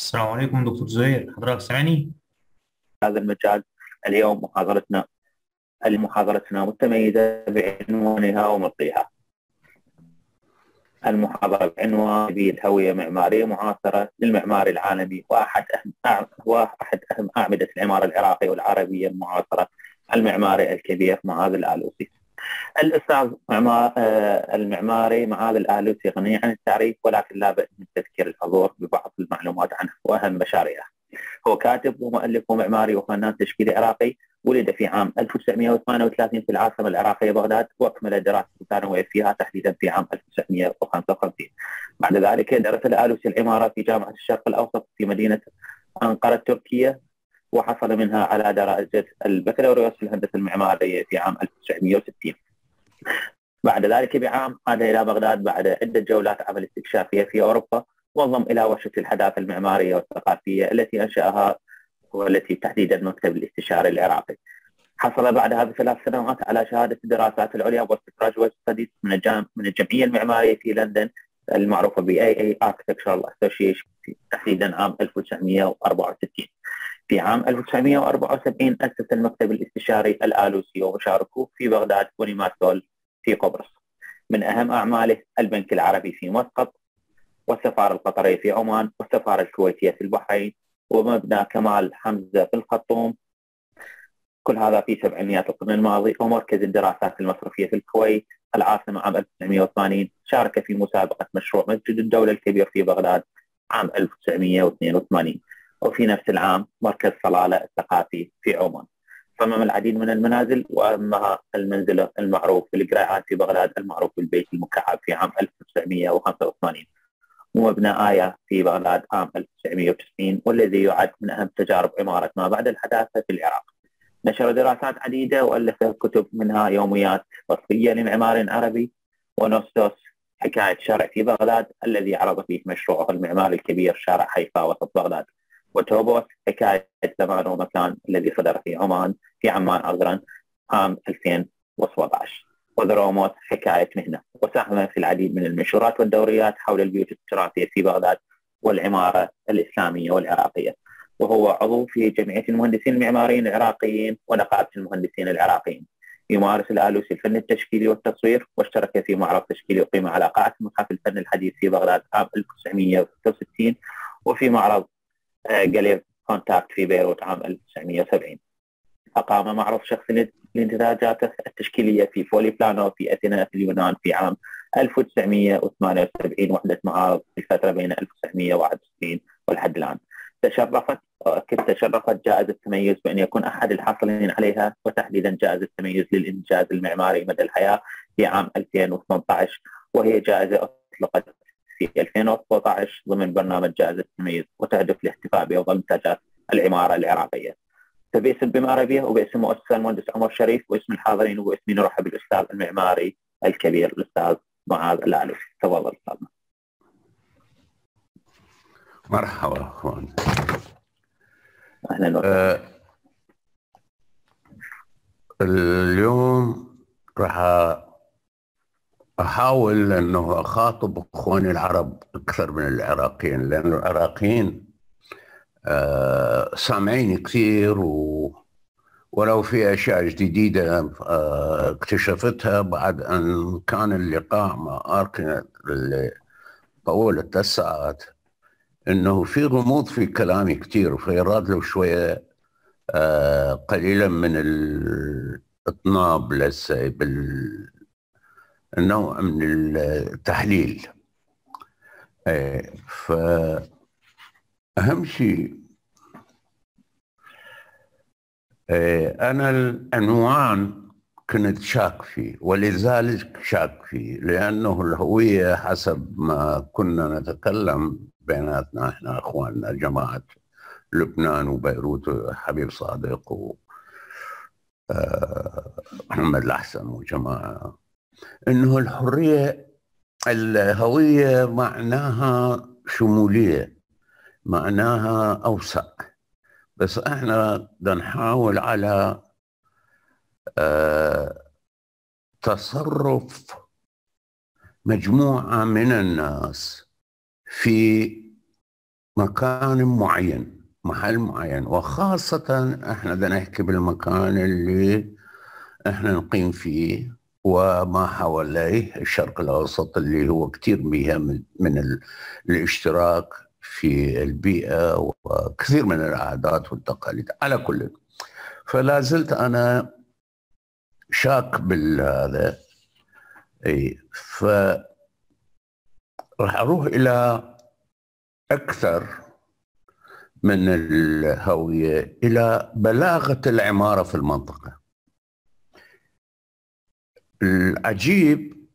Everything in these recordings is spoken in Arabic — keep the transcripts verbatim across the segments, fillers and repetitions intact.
السلام عليكم دكتور زهير، حضرتك سامعني؟ هذا المجال. اليوم محاضرتنا المحاضرتنا متميزة بعنوانها وملقيها. المحاضرة بعنوان تبييض هوية معمارية معاصرة للمعمار العالمي، وأحد أهم أع- وأحد أهم أعمدة العمارة العراقية والعربية المعاصرة، المعماري الكبير معاذ الآلوسي. الأستاذ معمار آه، المعماري معاذ الآلوسي غني عن التعريف، ولكن لا بأس من تذكير الحضور ببعض المعلومات عنه وأهم مشاريعه. هو كاتب ومؤلف ومعماري وفنان تشكيلي عراقي. ولد في عام ألف وتسعمئة وثمانية وثلاثين في العاصمة العراقية بغداد، واكمل دراسته الثانوية فيها تحديدا في عام ألف وتسعمئة وخمسة وخمسين. بعد ذلك درس الآلوسي العمارة في جامعة الشرق الأوسط في مدينة أنقرة التركية، وحصل منها على درجة البكالوريوس في الهندسة المعمارية في عام ألف وتسعمئة وستين. بعد ذلك بعام عاد إلى بغداد بعد عدة جولات عمل استكشافية في أوروبا، وانضم إلى ورشة الحداثة المعمارية والثقافية التي أنشأها، والتي تحديدا مكتب الاستشاري العراقي. حصل بعدها بثلاث سنوات على شهادة الدراسات العليا بوست جراجويت ستديز من الجام من الجمعية المعمارية في لندن المعروفة ب إيه إيه Architectural Association، تحديدا عام ألف وتسعمئة وأربعة وستين. في عام ألف وتسعمئة وأربعة وسبعين أسس المكتب الاستشاري الآلوسي ومشاركوه في بغداد ونيماتول في قبرص. من أهم أعماله البنك العربي في مسقط، والسفارة القطرية في عمان، والسفارة الكويتية في البحرين، ومبنى كمال حمزة في الخرطوم، كل هذا في سبعينيات القرن الماضي. ومركز الدراسات المصرفية في الكويت العاصمة عام ألف وتسعمئة وثمانين. شارك في مسابقة مشروع مسجد الدولة الكبير في بغداد عام ألف وتسعمئة واثنين وثمانين. وفي نفس العام مركز صلالة الثقافي في عمان. صمم العديد من المنازل، وأهمها المنزل المعروف بالقريعات في بغداد المعروف بالبيت المكعب في عام ألف وتسعمئة وخمسة وثمانين، ومبنى آية في بغداد عام ألف وتسعمئة وتسعين، والذي يعد من أهم تجارب عمارة ما بعد الحداثة في العراق. نشر دراسات عديدة وألف كتب، منها يوميات وصفية لمعمار عربي، ونوستوس حكاية شارع في بغداد الذي عرض فيه مشروعه المعماري الكبير شارع حيفا وسط بغداد، وتوبوس حكاية زمان ومكان الذي صدر في عمان في عمان عذرا عام ألفين وسبعة عشر، وذروموس حكاية مهنة. وساهم في العديد من المنشورات والدوريات حول البيوت التراثية في بغداد والعمارة الإسلامية والعراقية. وهو عضو في جمعية المهندسين المعماريين العراقيين ونقابة المهندسين العراقيين. يمارس الآلوسي الفن التشكيلي والتصوير، واشترك في معرض تشكيلي أقيم على قاعة متحف الفن الحديث في بغداد عام ألف وتسعمئة وستة وستين، وفي معرض جالير كونتاكت في بيروت عام ألف وتسعمئة وسبعين. أقام معرض شخصي لانتاجاته التشكيلية في فولي بلانو في أثينا في اليونان في عام ألف وتسعمئة وثمانية وسبعين، وحدة معارض في الفترة بين ألف وتسعمئة وواحد وستين والحد الآن. تشرفت كنت تشرفت جائزة التميز بأن يكون أحد الحاصلين عليها، وتحديدا جائزة التميز للإنجاز المعماري مدى الحياة في عام ألفين وثمانية عشر، وهي جائزة أطلقت في ألفين وسبعة عشر ضمن برنامج جائزة التميز، وتهدف الاحتفاء بأفضل منتجات العمارة العراقية. فباسم بمعربية وباسم مؤسسة المهندس عمر شريف واسم الحاضرين وباسمي نرحب بالأستاذ المعماري الكبير الأستاذ معاذ الآلوسي. تفضل أستاذنا. مرحبا اخوان. اهلا وسهلا. أه اليوم راح احاول انه اخاطب اخواني العرب اكثر من العراقيين، لان العراقيين أه سامعين كثير، و ولو في اشياء جديده أه اكتشفتها بعد ان كان اللقاء مع اركن اللي طول الثلاث ساعات، انه في غموض في كلامي كثير، فيراد له شويه آه قليلا من الاطناب لسه بالنوع من التحليل. آه فأهم شيء آه أنا العنوان كنت شاك فيه، ولذلك شاك فيه، لأنه الهوية حسب ما كنا نتكلم بيناتنا احنا اخواننا جماعة لبنان وبيروت حبيب صادق و محمد الأحسن وجماعة، إنه الحرية الهوية معناها شمولية، معناها أوسع، بس إحنا بدنا نحاول على آه تصرف مجموعة من الناس في مكان معين، محل معين، وخاصة احنا بدنا نحكي بالمكان اللي احنا نقيم فيه وما حواليه الشرق الأوسط، اللي هو كثير بها من, من ال... الاشتراك في البيئة وكثير من العادات والتقاليد. على كل، فلا زلت أنا شاك بالهذا. اي ف راح اروح الى اكثر من الهويه، الى بلاغه العماره في المنطقه. العجيب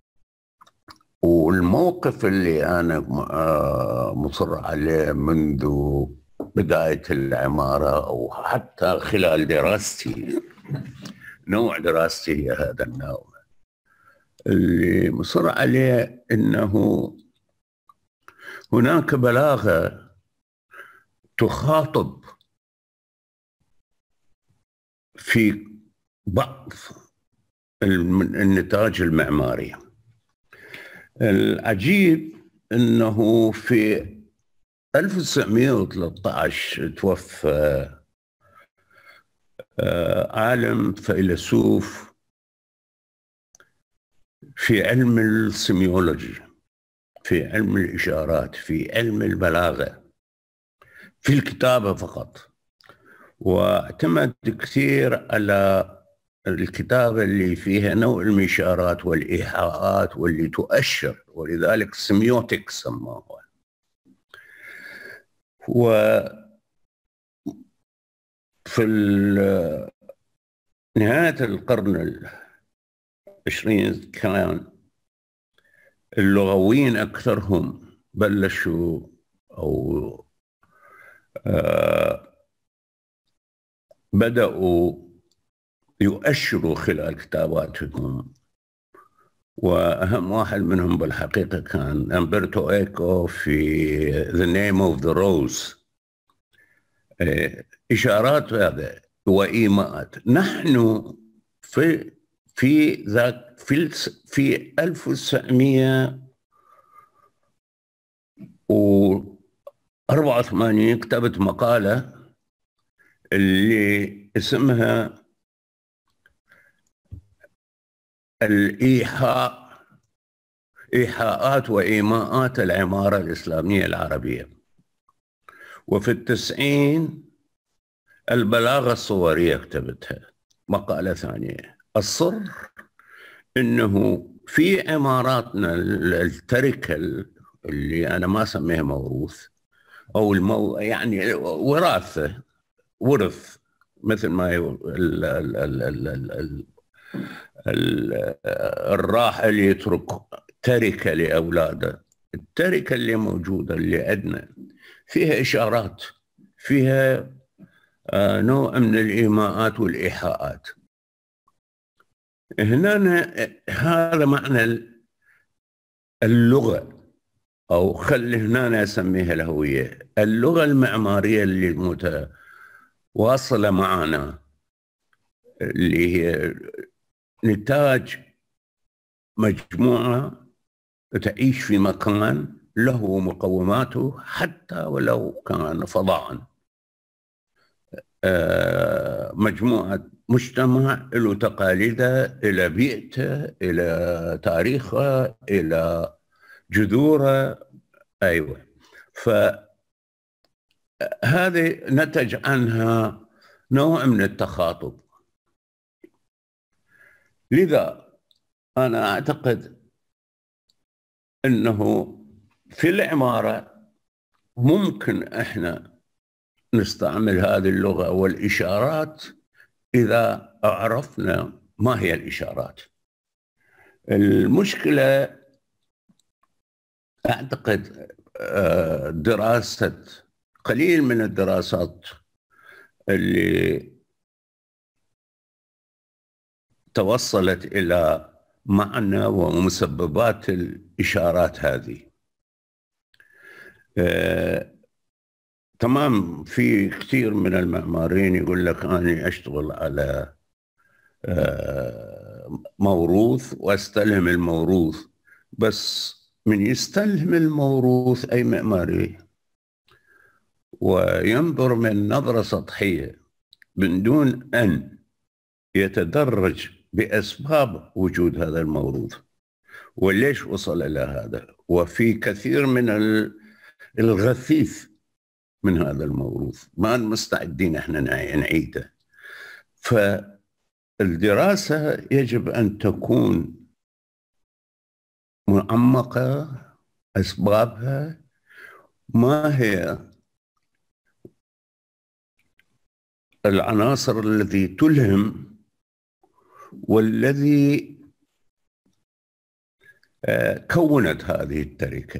والموقف اللي انا مصر عليه منذ بدايه العماره او حتى خلال دراستي، نوع دراستي هي هذا النوع، اللي مصر عليه انه هناك بلاغه تخاطب في بعض النتاج المعماري. العجيب انه في ألف وتسعمئة وثلاثة عشر توفى عالم فيلسوف في علم السيميولوجي، في علم الإشارات، في علم البلاغة، في الكتابة فقط، واعتمد كثير على الكتابة اللي فيها نوع الإشارات والإيحاءات واللي تؤشر، ولذلك سيميوتيك سموه. وفي نهاية القرن العشرين كان اللغويين أكثرهم بلشوا أو آه بدأوا يؤشروا خلال كتاباتهم، وأهم واحد منهم بالحقيقة كان أمبرتو إيكو في The Name of the Rose. إشارات هذا وإيماءات. نحن في في ذاك في في ألف وتسعمئة وأربعة وثمانين كتبت مقالة اللي اسمها الإيحاء، إيحاءات وإيماءات العمارة الإسلامية العربية. وفي التسعين البلاغة الصورية كتبتها مقالة ثانية. السر إنه في عماراتنا التركة اللي أنا ما أسميها موروث أو المو يعني وراثة، ورث، مثل ما ال ال ال ال ال ال الراحل يترك تركة لأولاده. التركة اللي موجودة اللي عندنا فيها إشارات، فيها آه نوع من الإيماءات والإيحاءات. هنا هذا معنى اللغة، أو خلي هنا أسميها الهوية، اللغة المعمارية اللي متواصلة معنا، اللي هي نتاج مجموعة تعيش في مكان له مقوماته حتى ولو كان فضاء. مجموعة مجتمع له تقاليده، إلى بيئته، إلى تاريخه، إلى جذوره. أيوة، فهذه نتج عنها نوع من التخاطب. لذا أنا أعتقد أنه في العمارة ممكن إحنا نستعمل هذه اللغة والإشارات إذا عرفنا ما هي الإشارات. المشكلة أعتقد دراسة قليل من الدراسات اللي توصلت إلى معنى ومسببات الإشارات هذه. آه تمام، في كثير من المعماريين يقول لك أنا أشتغل على آه موروث وأستلهم الموروث، بس من يستلهم الموروث أي معماري وينظر من نظرة سطحية من دون أن يتدرج بأسباب وجود هذا الموروث وليش وصل إلى هذا، وفي كثير من الغثيث من هذا الموروث ما مستعدين احنا نعيده. فالدراسة يجب أن تكون معمقة، أسبابها ما هي العناصر التي تلهم والذي كونت هذه التركة.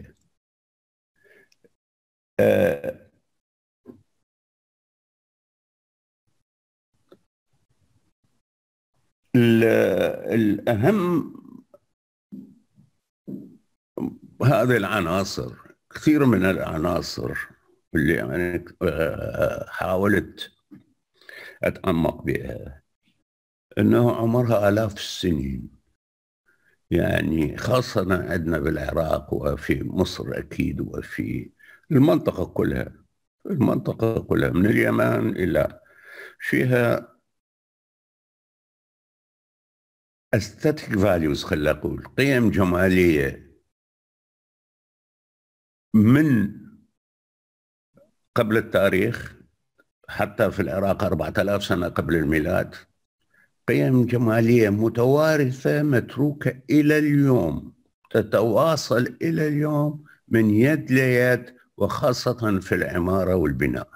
الأهم هذه العناصر، كثير من العناصر اللي يعني حاولت أتعمق بها أنه عمرها آلاف السنين، يعني خاصة عندنا بالعراق وفي مصر أكيد وفي المنطقة كلها، المنطقة كلها من اليمن إلى فيها aesthetic values، خلي أقول قيم جمالية من قبل التاريخ، حتى في العراق أربعة آلاف سنة قبل الميلاد، قيم جمالية متوارثة متروكة إلى اليوم، تتواصل إلى اليوم من يد ليد، وخاصة في العمارة والبناء.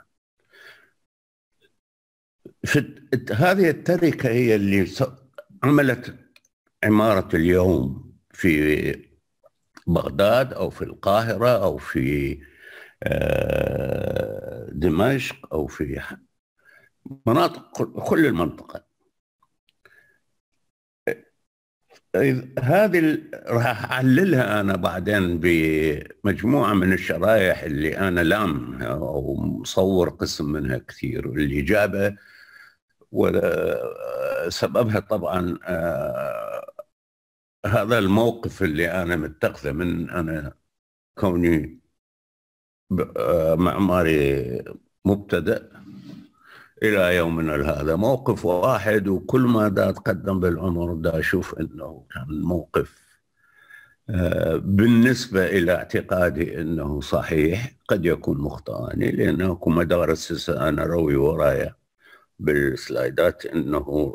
في هذه التركة هي اللي عملت عمارة اليوم في بغداد أو في القاهرة أو في دمشق أو في مناطق، كل المنطقة. هذه راح أعللها أنا بعدين بمجموعة من الشرائح اللي أنا لامها أو مصور قسم منها كثير. الإجابة وسببها طبعا هذا الموقف اللي أنا متخذه من أنا كوني معماري مبتدئ إلى يومنا هذا، موقف واحد، وكل ما دا أتقدم بالعمر دا أشوف أنه كان موقف بالنسبة إلى اعتقادي أنه صحيح، قد يكون مخطئاني، لأنه كل مدارس أنا روي ورايا بالسلايدات أنه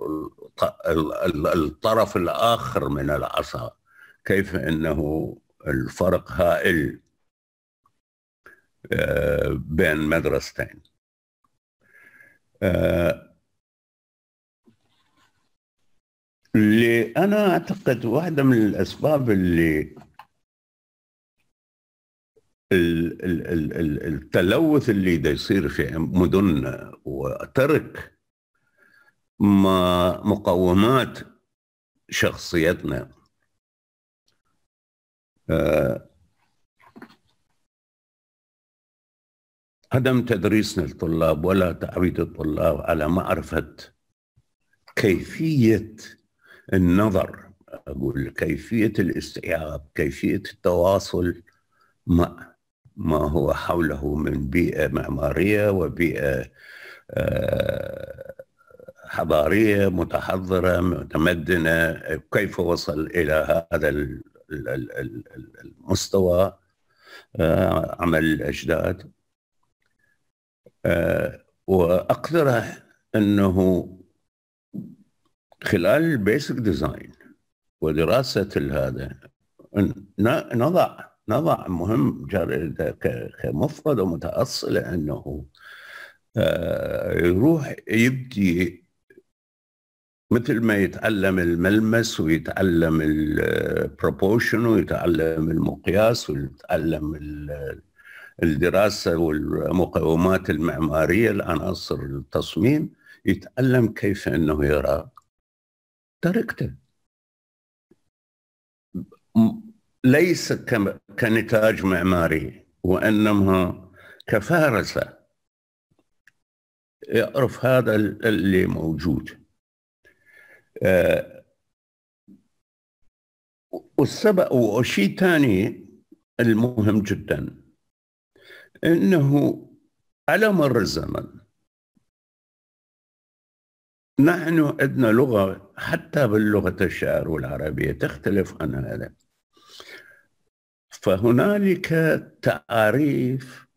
الطرف الآخر من العصا، كيف أنه الفرق هائل بين مدرستين. اللي أنا أعتقد واحدة من الأسباب اللي التلوث اللي دا يصير في مدننا وترك مقومات شخصيتنا، عدم تدريسنا للطلاب ولا تعويد الطلاب على معرفة كيفية النظر، أقول كيفية الاستيعاب، كيفية التواصل مع ما هو حوله من بيئة معمارية وبيئة حضارية متحضرة متمدنة، كيف وصل إلى هذا المستوى عمل الأجداد. وأقترح أنه خلال البيسك ديزاين ودراسة هذا نضع نضع مهم كمفردة متأصلة، أنه يروح يبدي مثل ما يتعلم الملمس ويتعلم البروبورشن ويتعلم المقياس ويتعلم الدراسة والمقومات المعمارية العناصر التصميم، يتعلم كيف أنه يرى تركته، ليس كنتاج معماري وإنما كفارسة، يعرف هذا اللي موجود. والسبب وشيء ثاني المهم جدا، إنه على مر الزمن نحن عندنا لغة، حتى باللغة الشعر والعربية تختلف عن هذا. فهنالك تعاريف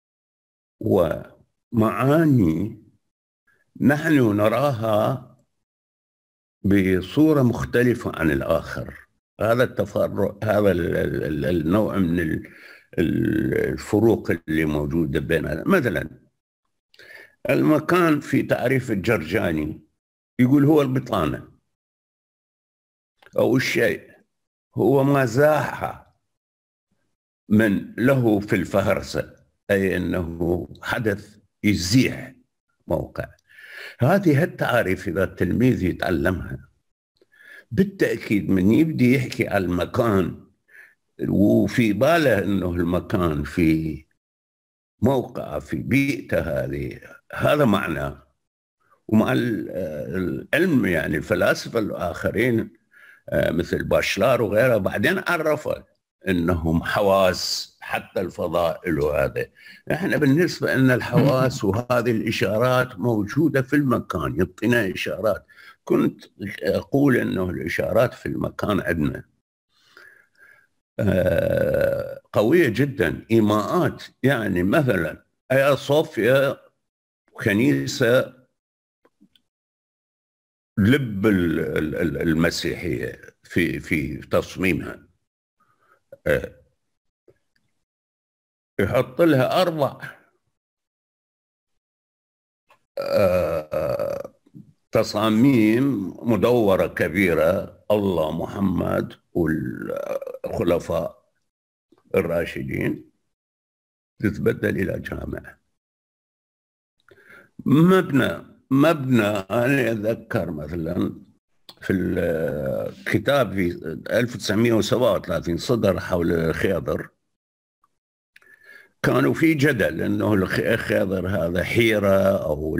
ومعاني نحن نراها بصورة مختلفة عن الآخر. هذا التفرق، هذا النوع من الفروق اللي موجودة بيننا. مثلا المكان في تعريف الجرجاني يقول هو البطانة، أو الشيء هو ما زاح من له في الفهرسة، أي أنه حدث يزيح موقع. هذه التعاريف إذا التلميذ يتعلمها بالتأكيد من يبدي يحكي على المكان وفي باله أنه المكان في موقع في بيئته هذه، هذا معناه. ومع العلم يعني الفلاسفة الآخرين مثل باشلار وغيره بعدين عرفوا أنهم حواس، حتى الفضائل. وهذا احنا بالنسبة لنا الحواس وهذه الإشارات موجودة في المكان، يعطينا إشارات. كنت أقول أنه الإشارات في المكان عندنا قوية جدا، إيماءات. يعني مثلا آيا صوفيا كنيسة لب المسيحية في في تصميمها، يحط لها أربع تصاميم مدورة كبيرة، الله، محمد، والخلفاء الراشدين، تتبدل إلى جامع. مبنى مبنى أنا أتذكر مثلا في الكتاب في ألف وتسعمئة وسبعة وثلاثين صدر حول الخيضر، كانوا في جدل أنه الخيضر هذا حيرة أو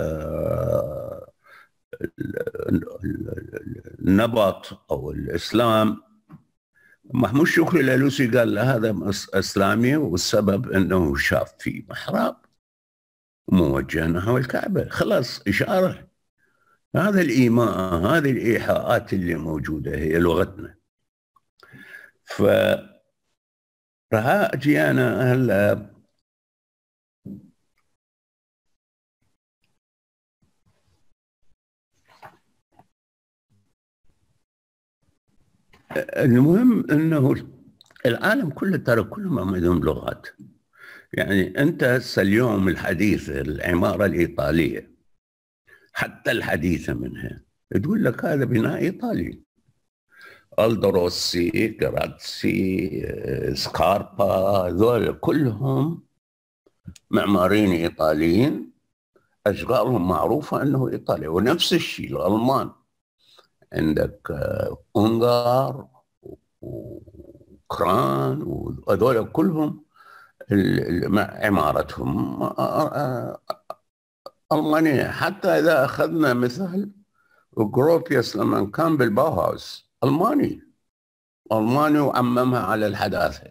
النبط أو الإسلام. محمود شكري الألوسي قال له هذا إسلامي، والسبب أنه شاف فيه محراب موجه نحو الكعبة. خلاص، إشارة. هذا الإيماء، هذه الإيحاءات اللي موجودة هي لغتنا. ف راح أجي أنا هلا المهم أنه العالم كله ترى كلهم عندهم لغات. يعني أنت هسه اليوم الحديث العمارة الإيطالية حتى الحديثة منها تقول لك هذا بناء إيطالي. ألدو روسي، جراتسي، سكاربا، هذول كلهم معماريين إيطاليين، أشغالهم معروفة أنه إيطالي. ونفس الشيء الألمان، عندك أونغار وأوكران، وهذول كلهم عمارتهم ألمانية. حتى إذا أخذنا مثال غروبيوس لما كان بالباوهاوس، ألماني ألماني وعممها على الحداثة.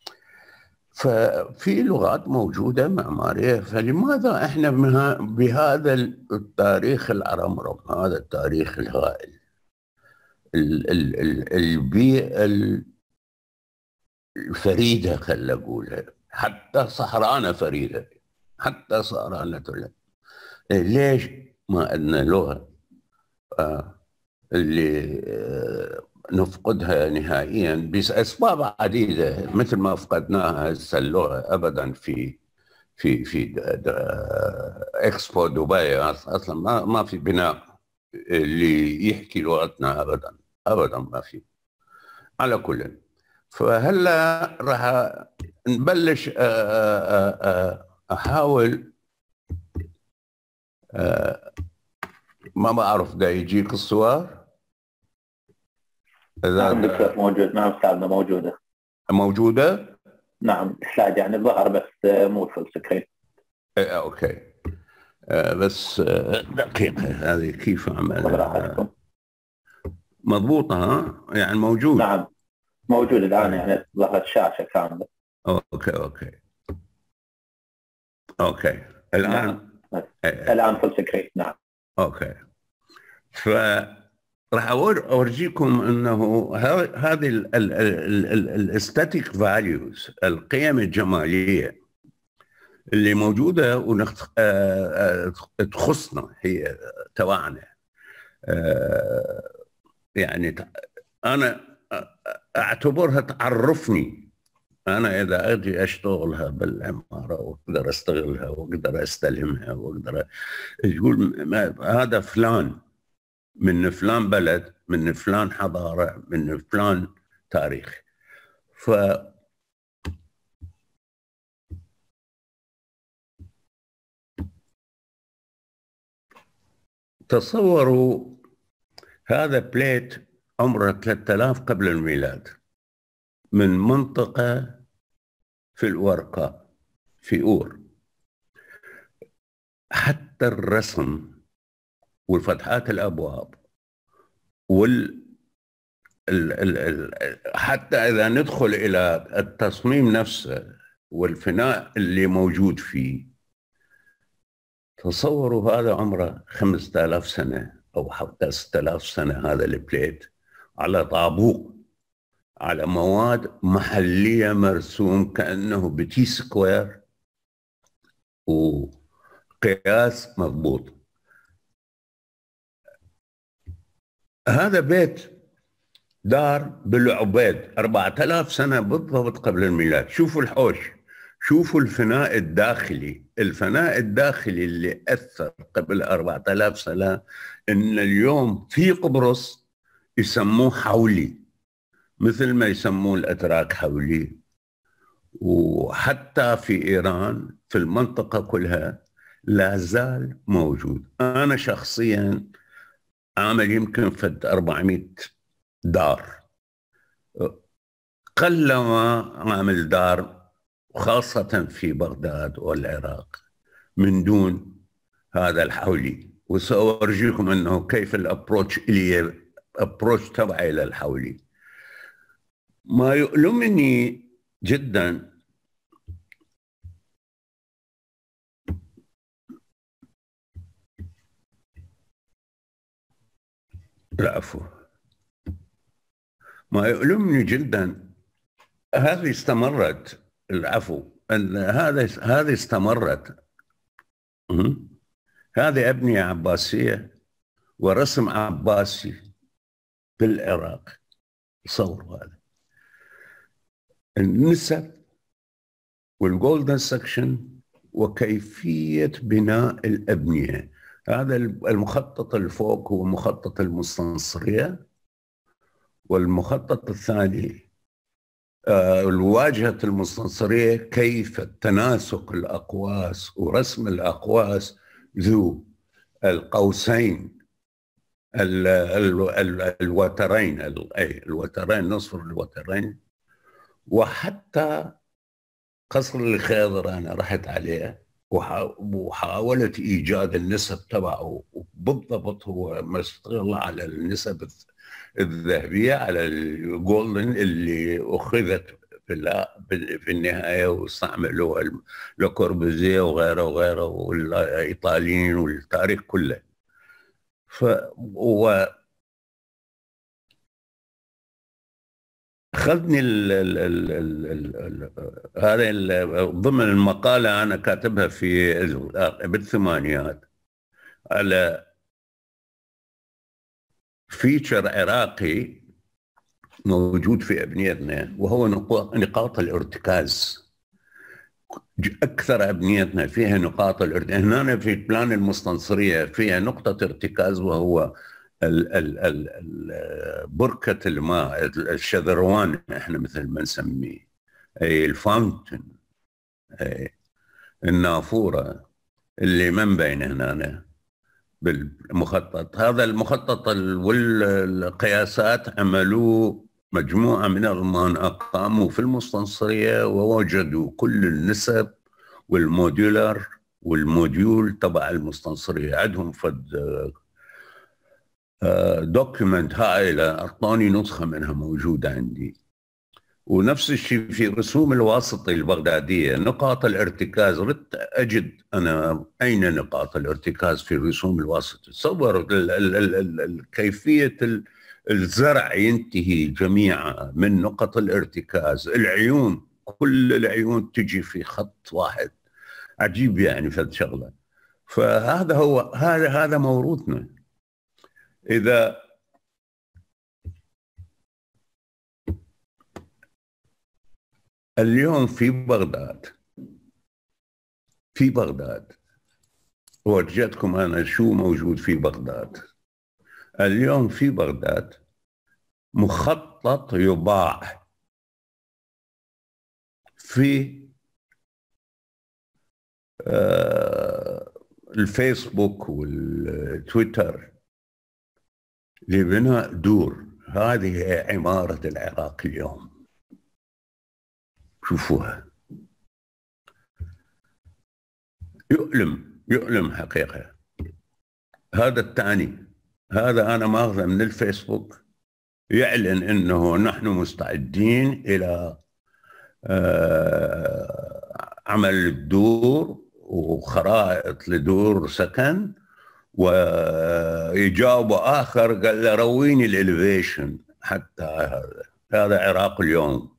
ففي لغات موجودة معمارية. فلماذا إحنا بهذا التاريخ العرمرم، هذا التاريخ الهائل، البيئة الفريدة خلينا نقولها، حتى صحرانا فريدة، حتى صحرانا تلك، ليش ما عندنا لغة آه اللي آه نفقدها نهائيا بأسباب عديدة، مثل ما فقدناها هسه اللغة أبدا في في في إكسبو دبي. أصلا ما ما في بناء اللي يحكي لغتنا أبدا أبدا، ما في. على كل، فهلا راح نبلش أحاول. ما بعرف دا يجيك الصور. نعم دكتور موجود. نعم أستاذنا موجودة موجودة. نعم السلايد يعني ظهر بس مو فل سكرين. ايه اوكي. آه بس آه دقيقة، هذه كيف اعمل؟ مضبوطة ها؟ يعني موجود. نعم موجود الآن، يعني ظهرت شاشة كاملة. اوكي اوكي. اوكي الان نعم. الان فول سكرين. نعم. اوكي. ف راح اورجيكم انه هذه الاستاتيك فاليوز، القيم الجماليه اللي موجوده وتخصنا هي تبعنا. يعني انا اعتبرها تعرفني. انا اذا اجي اشتغلها بالعماره واقدر استغلها واقدر استلمها واقدر تقول هذا فلان من فلان بلد، من فلان حضاره، من فلان تاريخ. ف تصوروا هذا بليت عمره ثلاثة آلاف قبل الميلاد من منطقة في الورقة في أور. حتى الرسم والفتحات الأبواب وال ال... ال... ال... حتى إذا ندخل إلى التصميم نفسه والفناء اللي موجود فيه، تصوروا هذا عمره خمسة آلاف سنة أو حتى ستة آلاف سنة. هذا البليت على طابوق، على مواد محلية، مرسوم كأنه بتي سكوير وقياس مضبوط. هذا بيت دار بالعبيد أربعة آلاف سنة بالضبط قبل الميلاد. شوفوا الحوش، شوفوا الفناء الداخلي، الفناء الداخلي اللي أثر قبل أربعة آلاف سنة. إن اليوم في قبرص يسموه حولي، مثل ما يسمون الأتراك حولي، وحتى في إيران في المنطقة كلها لا زال موجود. أنا شخصيا عامل يمكن فد أربعمئة دار، قلما عامل دار خاصة في بغداد والعراق من دون هذا الحولي. وسأورجيكم أنه كيف الأبروتش إلي أبروتش تبعي للحولي. ما يؤلمني جدا العفو ما يؤلمني جدا هذه استمرت العفو أن هذا هذه استمرت. هذه أبنية عباسية ورسم عباسي بالعراق. تصوروا هذا النسب والجولدن سكشن وكيفية بناء الأبنية. هذا المخطط الفوق هو مخطط المستنصرية، والمخطط الثاني الواجهة المستنصرية، كيف تناسق الأقواس ورسم الأقواس ذو القوسين ال ال ال الوترين أي الوترين نصف الوترين. وحتى قصر الخيضر أنا رحت عليه وحاولت إيجاد النسب تبعه بالضبط. هو مستغل على النسب الذهبية، على الجولدن اللي أخذت في النهاية واستعملوها لكوربوزيه وغيره وغيره والإيطاليين والتاريخ كله. ف و أخذني ال ال ال ال ال هذا ضمن المقالة أنا كاتبها في بالثمانينات على فيتشر عراقي موجود في أبنيتنا، وهو نقاط الارتكاز. أكثر أبنيتنا فيها نقاط الارتكاز. هنا في بلان المستنصرية فيها نقطة ارتكاز، وهو ال ال ال ال بركة الماء، الشذروان احنا مثل ما نسميه، اي الفاونتن، اي النافورة اللي من بين هنا بالمخطط. هذا المخطط والقياسات عملوه مجموعة من الألمان، أقاموا في المستنصرية ووجدوا كل النسب والموديولر والموديول تبع المستنصرية. عندهم فد دوكيمنت هائلة، أعطاني نسخة منها موجودة عندي، ونفس الشيء في رسوم الواسطي البغدادية نقاط الارتكاز. ردت أجد أنا أين نقاط الارتكاز في الرسوم الواسطي. تصور كيفية الزرع ينتهي جميعا من نقط الارتكاز. العيون كل العيون تجي في خط واحد. عجيب يعني في الشغلة. فهذا هو هذا هذا موروثنا. إذا اليوم في بغداد في بغداد ورجيتكم أنا شو موجود في بغداد. اليوم في بغداد مخطط يباع في آه الفيسبوك والتويتر لبناء دور. هذه هي عمارة العراق اليوم. شوفوها. يؤلم يؤلم حقيقة. هذا الثاني، هذا أنا ماخذه من الفيسبوك، يعلن أنه نحن مستعدين إلى آه عمل الدور وخرائط لدور سكن. ويجاوب آخر قال له رويني الإليفيشن حتى هذا. هذا عراق اليوم.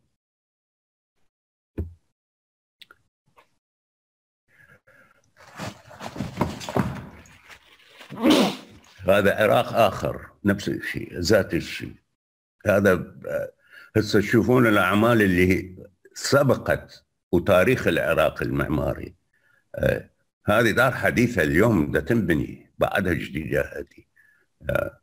هذا عراق آخر نفس الشيء ذات الشيء. هذا هسه تشوفون الأعمال اللي سبقت وتاريخ العراق المعماري. آه. هذه دار حديثة اليوم ده تنبني بعدها جديدة. هذه آه.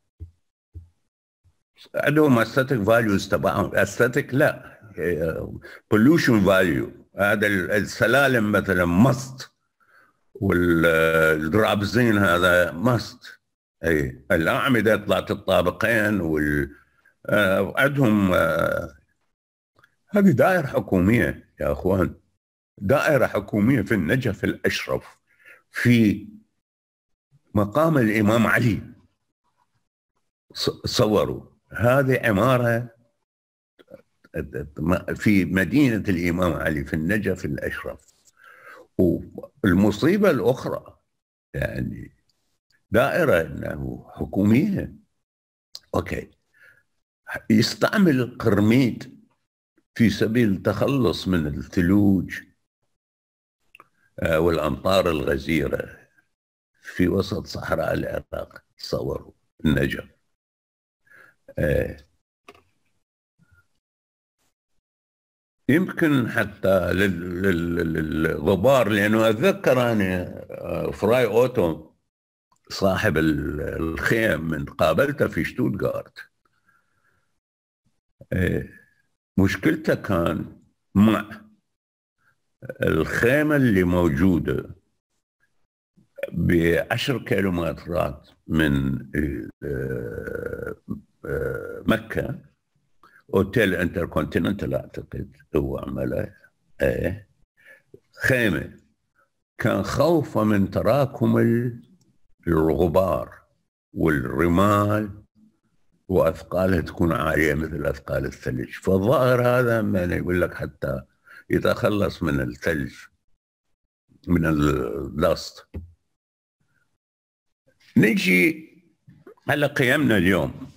عندهم aesthetic values تبعهم. aesthetic لا pollution value. هذا السلالم مثلا مست والدرابزين هذا مست. اي الأعمدة طلعت الطابقين وال آه عندهم آه هذه دائرة حكومية يا اخوان. دائرة حكومية في النجف الأشرف في مقام الإمام علي. صوروا هذه عمارة في مدينة الإمام علي في النجف الأشرف. والمصيبة الأخرى يعني دائرة إنه حكومية. أوكي. يستعمل القرميد في سبيل التخلص من الثلوج والأمطار الغزيرة في وسط صحراء العراق. تصوروا النجف. يمكن حتى للغبار، لأنه أتذكر أنا فراي أوتو صاحب الخيم من قابلته في شتوتغارت. مشكلته كان مع الخيمة اللي موجودة بعشر كيلومترات من مكة. اوتيل انتركونتيننتال اعتقد هو عمله. ايه خيمة. كان خوفه من تراكم الغبار والرمال واثقالها تكون عالية مثل اثقال الثلج. فالظاهر هذا من يقول لك حتى يتخلص من الثلج من الدست. نجي على قيمنا اليوم.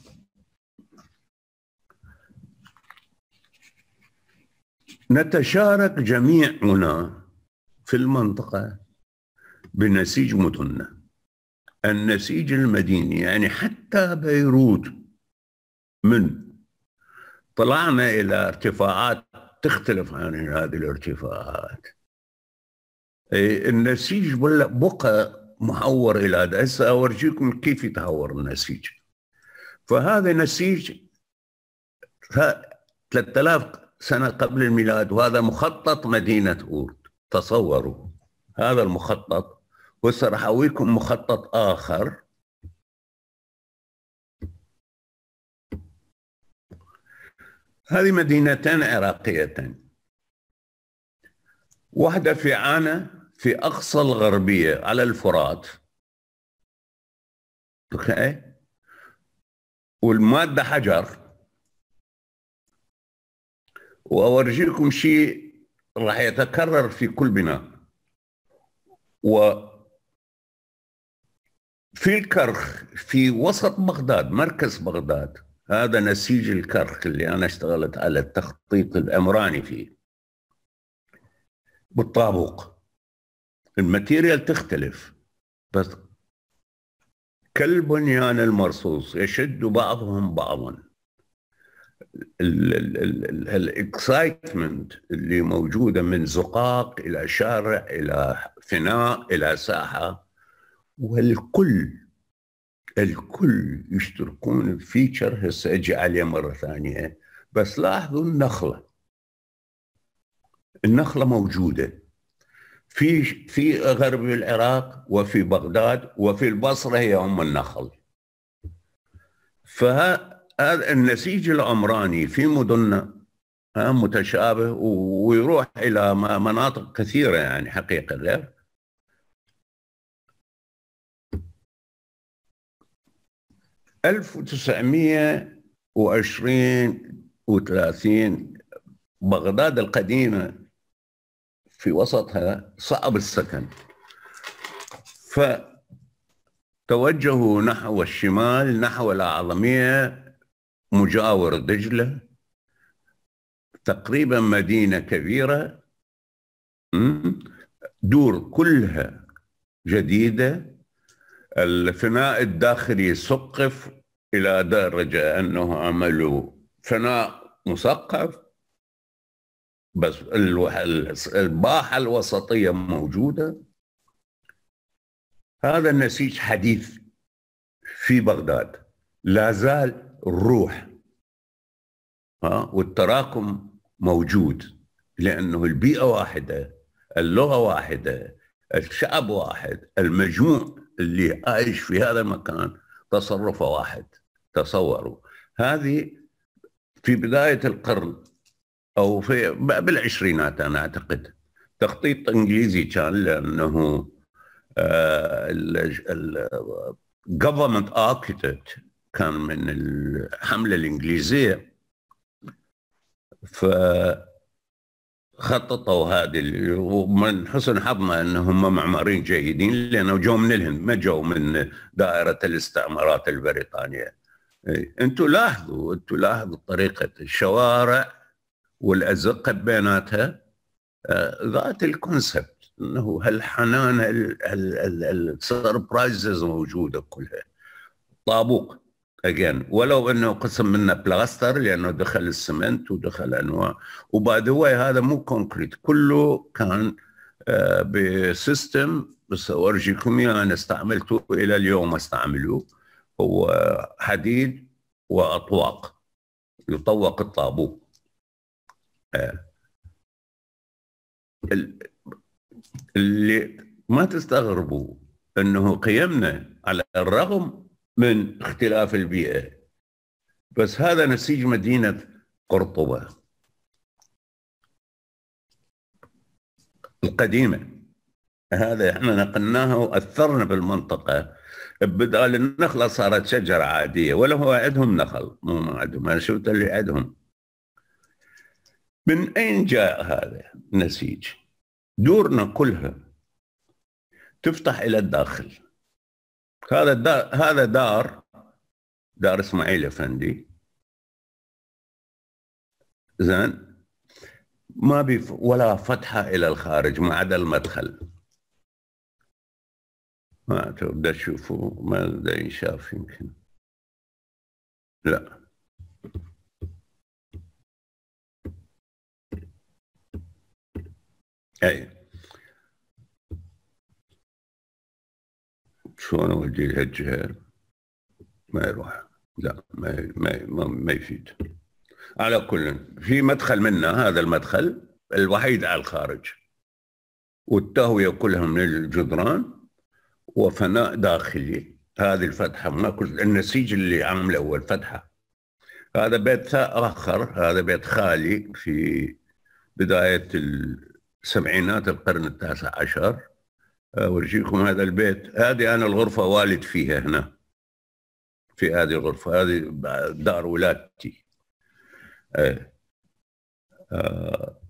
نتشارك جميعنا في المنطقة بنسيج مدننا. النسيج المديني يعني حتى بيروت من طلعنا إلى ارتفاعات تختلف عن هذه الارتفاعات. النسيج بقى محور إلى هذا. هسه أورجيكم كيف يتحور النسيج. فهذا نسيج ثلاثة آلاف سنة قبل الميلاد، وهذا مخطط مدينة أورد. تصوروا هذا المخطط. وهسه راح أوريكم مخطط آخر. هذه مدينتين عراقيتين. واحدة في عانة في أقصى الغربية على الفرات. أوكي. والمادة حجر. وأورجيكم شيء راح يتكرر في كل بناء. وفي الكرخ في وسط بغداد، مركز بغداد، هذا نسيج الكرخ اللي أنا اشتغلت على التخطيط العمراني فيه بالطابوق. الماتيريال تختلف بس كالبنيان المرصوص يشد بعضهم بعضا. الاكسايتمنت اللي موجوده من زقاق الى شارع الى فناء الى ساحه، والكل الكل يشتركون في فيتشر. هسه اجي عليه مره ثانيه، بس لاحظوا النخله النخله موجوده في في غرب العراق وفي بغداد وفي البصره، هي ام النخل. فهذا النسيج العمراني في مدننا متشابه ويروح الى مناطق كثيره يعني حقيقه. غير ألف وتسعمئة وعشرين وثلاثين بغداد القديمه في وسطها صعب السكن، فتوجهوا نحو الشمال نحو الأعظمية مجاور دجلة، تقريبا مدينة كبيرة دور كلها جديدة. الفناء الداخلي سقف إلى درجة أنه عملوا فناء مسقف، بس الباحة الوسطية موجودة. هذا النسيج حديث في بغداد، لا زال الروح ها والتراكم موجود، لأنه البيئة واحدة، اللغة واحدة، الشعب واحد، المجموع اللي عايش في هذا المكان تصرفه واحد. تصوروا هذه في بداية القرن أو في بالعشرينات أنا أعتقد، تخطيط إنجليزي كان، لأنه ال government architect كان من الحملة الإنجليزية، فخططوا هذه. ومن حسن حظنا أنهم معماريين جيدين، لأنه جو من الهند، ما جو من دائرة الاستعمارات البريطانية. أنتوا لاحظوا أنتوا لاحظوا طريقة الشوارع والأزقة بيناتها ذات الكونسبت، انه هالحنان السربرايزز موجوده كلها. طابوق اجين، ولو انه قسم منه بلاستر لانه دخل السمنت ودخل انواع، وبعد هو هذا مو كونكريت، كله كان بسيستم. بس اورجيكم اياه، انا استعملته الى اليوم استعمله، هو حديد واطواق يطوق الطابوق. اللي ما تستغربوا انه قيمنا على الرغم من اختلاف البيئة، بس هذا نسيج مدينة قرطبة القديمة. هذا احنا نقلناها واثرنا بالمنطقة، بدال النخلة صارت شجرة عادية، ولا هو عندهم نخل، مو ما عندهم، انا شفت اللي عندهم. من اين جاء هذا النسيج؟ دورنا كلها تفتح الى الداخل. هذا الدار هذا دار دار اسماعيل افندي، زين، ما بي ولا فتحه الى الخارج ما عدا المدخل. ما تقدر تشوفوا، ما ادري ينشاف يمكن، لا اي شلون اودي لهالجهه؟ ما يروح، لا ما ما ما, ما يفيد. على كل، في مدخل منا، هذا المدخل الوحيد على الخارج، والتهويه كلها من الجدران وفناء داخلي. هذه الفتحه، ما كل النسيج اللي عامله هو الفتحه. هذا بيت اخر، هذا بيت خالي في بدايه السبعينات القرن التاسع عشر. اورجيكم هذا البيت، هذه انا الغرفه والد فيها هنا، في هذه الغرفه، هذه دار ولادتي. آه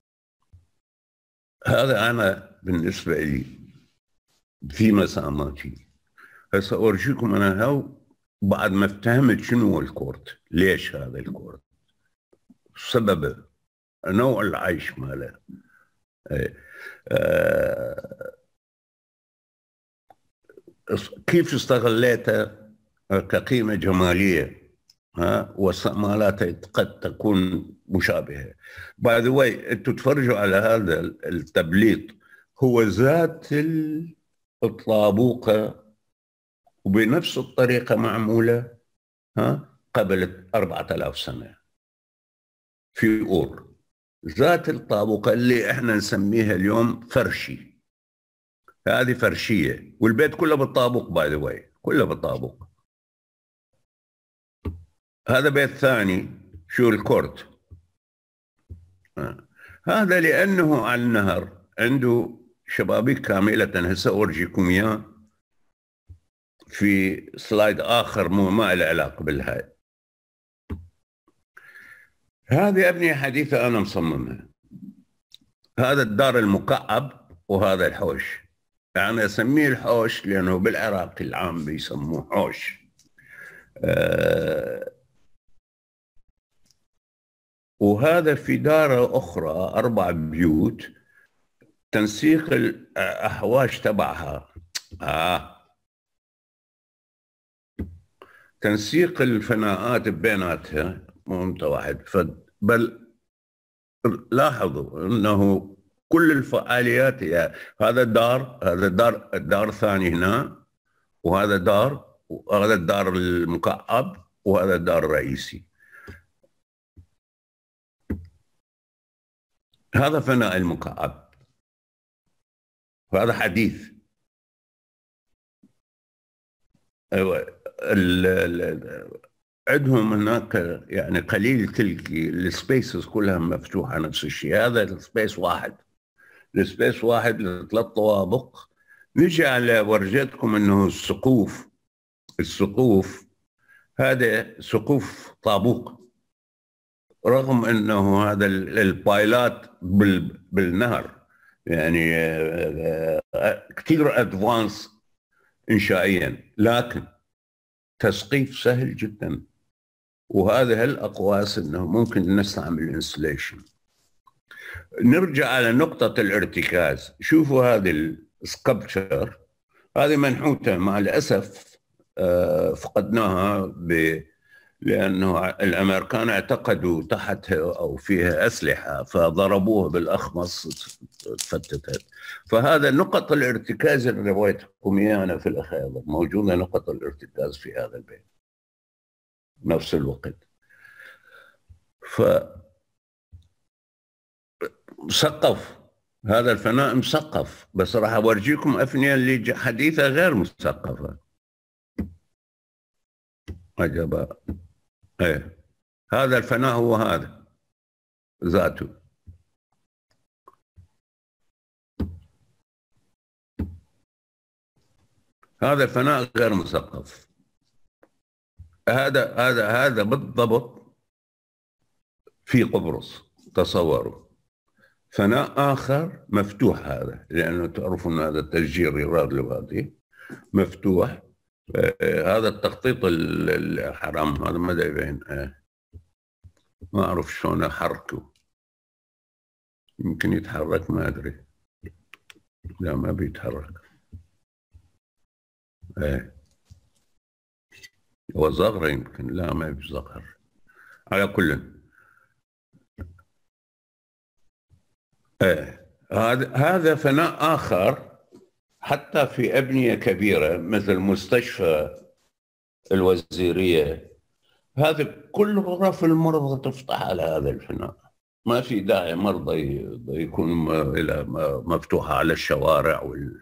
هذا أنا بالنسبة لي في مساماتي. هسه أورجيكم أنا هاو بعد ما افتهمت شنو هو الكورت، ليش هذا الكورت، سببه، نوع العيش ماله. آه كيف استغليتها كقيمة جمالية، ها، واستعمالاتها قد تكون مشابهة. باي ذا واي، انتم تفرجوا على هذا التبليط، هو ذات الطابوقة وبنفس الطريقة معمولة، ها، قبل أربعة آلاف سنة في أور. ذات الطابوقة اللي احنا نسميها اليوم فرشي، هذه فرشية، والبيت كله بالطابوق باي ذا واي، كله بالطابوق. هذا بيت ثاني، شو الكورت، هذا لأنه على النهر عنده شبابيك كاملة. هسه أورجيكم إياه في سلايد آخر مو ما له علاقة بالهاي. هذه أبنية حديثة أنا مصممها. هذا الدار المكعب وهذا الحوش، يعني أسميه الحوش لأنه بالعراق العام بيسموه حوش. أه وهذا في دارة أخرى أربع بيوت، تنسيق الأحواش تبعها، آه تنسيق الفناءات بيناتها مو متوحد. بل لاحظوا أنه كل الفعاليات، يعني هذا الدار، هذا الدار الدار الثاني هنا، وهذا دار، وهذا الدار المكعب، وهذا الدار الرئيسي. هذا فناء المكعب، وهذا حديث. ايوه عندهم هناك يعني قليل تلقي السبيسز كلها مفتوحه نفس الشيء. هذا السبيس واحد، السبيس واحد لثلاث طوابق. نجي على ورجيتكم انه السقوف، السقوف هذا سقوف طابوق، رغم انه هذا البايلات بالنهر يعني كثير ادفانس انشائيا، لكن تسقيف سهل جدا. وهذا هالاقواس انه ممكن نستعمل انسليشن. نرجع على نقطة الارتكاز. شوفوا هذه السكبتشر، هذه منحوتة مع الأسف فقدناها ب... لأنه الأمريكان اعتقدوا تحتها أو فيها أسلحة فضربوها بالأخمص تفتتت. فهذا نقط الارتكاز اللي رويتكم إياها أنا في الأخير، موجودة نقط الارتكاز في هذا البيت نفس الوقت. ف مسقف، هذا الفناء مسقف، بس راح أورجيكم أفنية اللي حديثة غير مسقفة. عجبا. ايه هذا الفناء هو هذا ذاته. هذا الفناء غير مسقف. هذا هذا هذا بالضبط في قبرص. تصوروا فناء آخر مفتوح، هذا لأنه تعرفوا أن هذا التشجير يراد له هذه مفتوح. آه هذا التخطيط الحرام، هذا ما يبين. آه ما أعرف شلون أحركه، يمكن يتحرك ما أدري. لا ما بيتحرك. آه هو صغر يمكن، لا ما بيصغر. على كل آه هذا هذا فناء آخر حتى في أبنية كبيرة مثل مستشفى الوزيرية. هذا كل غرف المرضى تفتح على هذا الفناء، ما في داعي مرضى يكون مفتوحة على الشوارع وال...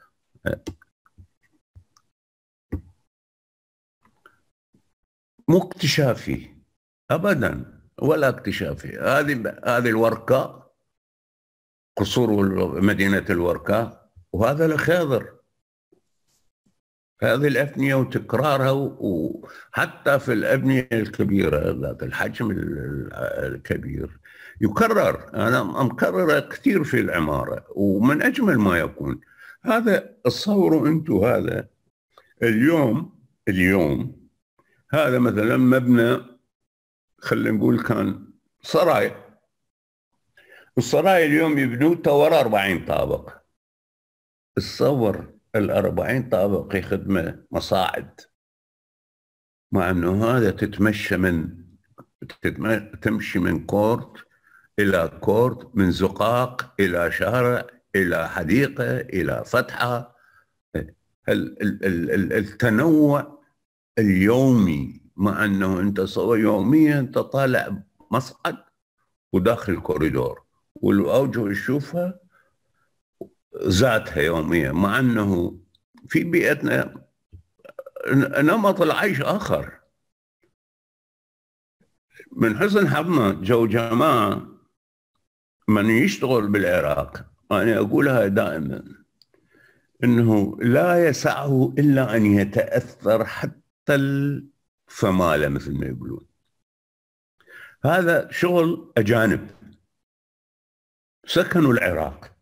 مو اكتشافي أبدا ولا اكتشافي. هذه هذه الوركة، قصور مدينة الوركة، وهذا الخاضر، هذه الأبنية وتكرارها. وحتى في الأبنية الكبيرة ذات الحجم الكبير يكرر. أنا مكررة كثير في العمارة ومن أجمل ما يكون. هذا تصوروا أنتم، هذا اليوم اليوم هذا مثلا مبنى، خلينا نقول كان سراي. السراي اليوم يبنوه تور أربعين طابق. تصور الأربعين طابق يخدمه مصاعد، مع أنه هذا تتمشى من تمشي من كورت إلى كورت، من زقاق إلى شارع إلى حديقة إلى فتحة. التنوع اليومي، مع أنه أنت يوميا تطالع مصعد وداخل كوريدور، والأوجه تشوفها ذاتها يوميا، مع أنه في بيئتنا نمط العيش آخر. من حسن حظنا جو جماعة من يشتغل بالعراق، أنا أقولها دائما، أنه لا يسعه إلا أن يتأثر حتى الفمالة مثل ما يقولون. هذا شغل أجانب سكنوا العراق.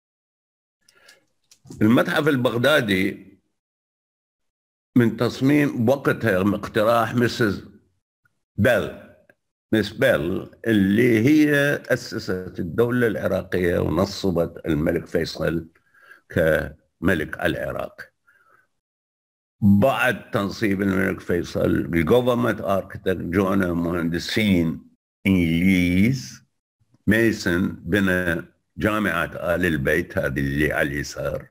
المتحف البغدادي من تصميم وقتها اقتراح مسز بيل مس بيل اللي هي أسست الدولة العراقية ونصبت الملك فيصل كملك العراق. بعد تنصيب الملك فيصل الجوفرمنت اركتكت جونا مهندسين انجليز، ميسن بنى جامعة آل البيت هذه اللي على اليسار.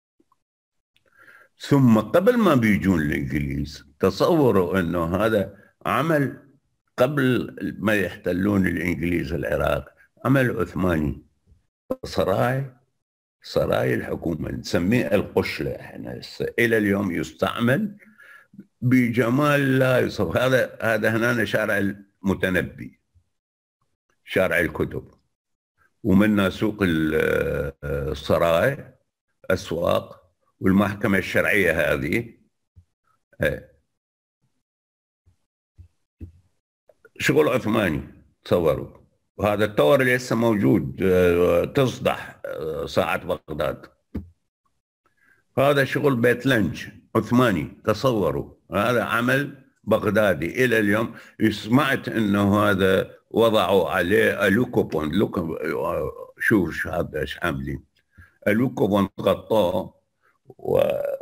ثم قبل ما بيجون الانجليز تصوروا انه هذا عمل قبل ما يحتلون الانجليز العراق، عمل عثماني، سراي سراي الحكومة نسميه القشلة احنا الى اليوم يستعمل بجمال لا يوصف. هذا هذا هنا شارع المتنبي، شارع الكتب، ومنها سوق السراي، اسواق، والمحكمة الشرعية هذه. شغل عثماني تصوروا. وهذا التور اللي لسه موجود تصدح ساعة بغداد، هذا شغل بيت لنج عثماني تصوروا. هذا عمل بغدادي إلى اليوم. سمعت انه هذا وضعوا عليه الوكوبون، شوف هذا ايش عاملين، الوكوبون غطاه، و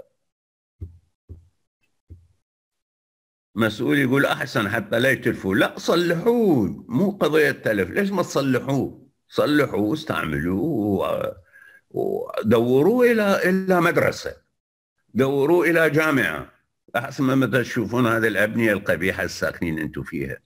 مسؤول يقول احسن حتى لا يتلفوا. لا صلحوه، مو قضيه تلف، ليش ما تصلحوه؟ صلحوه واستعملوه ودوروه الى الى مدرسه، دوروه الى جامعه، احسن ما متى تشوفون هذه الابنيه القبيحه الساكنين انتم فيها.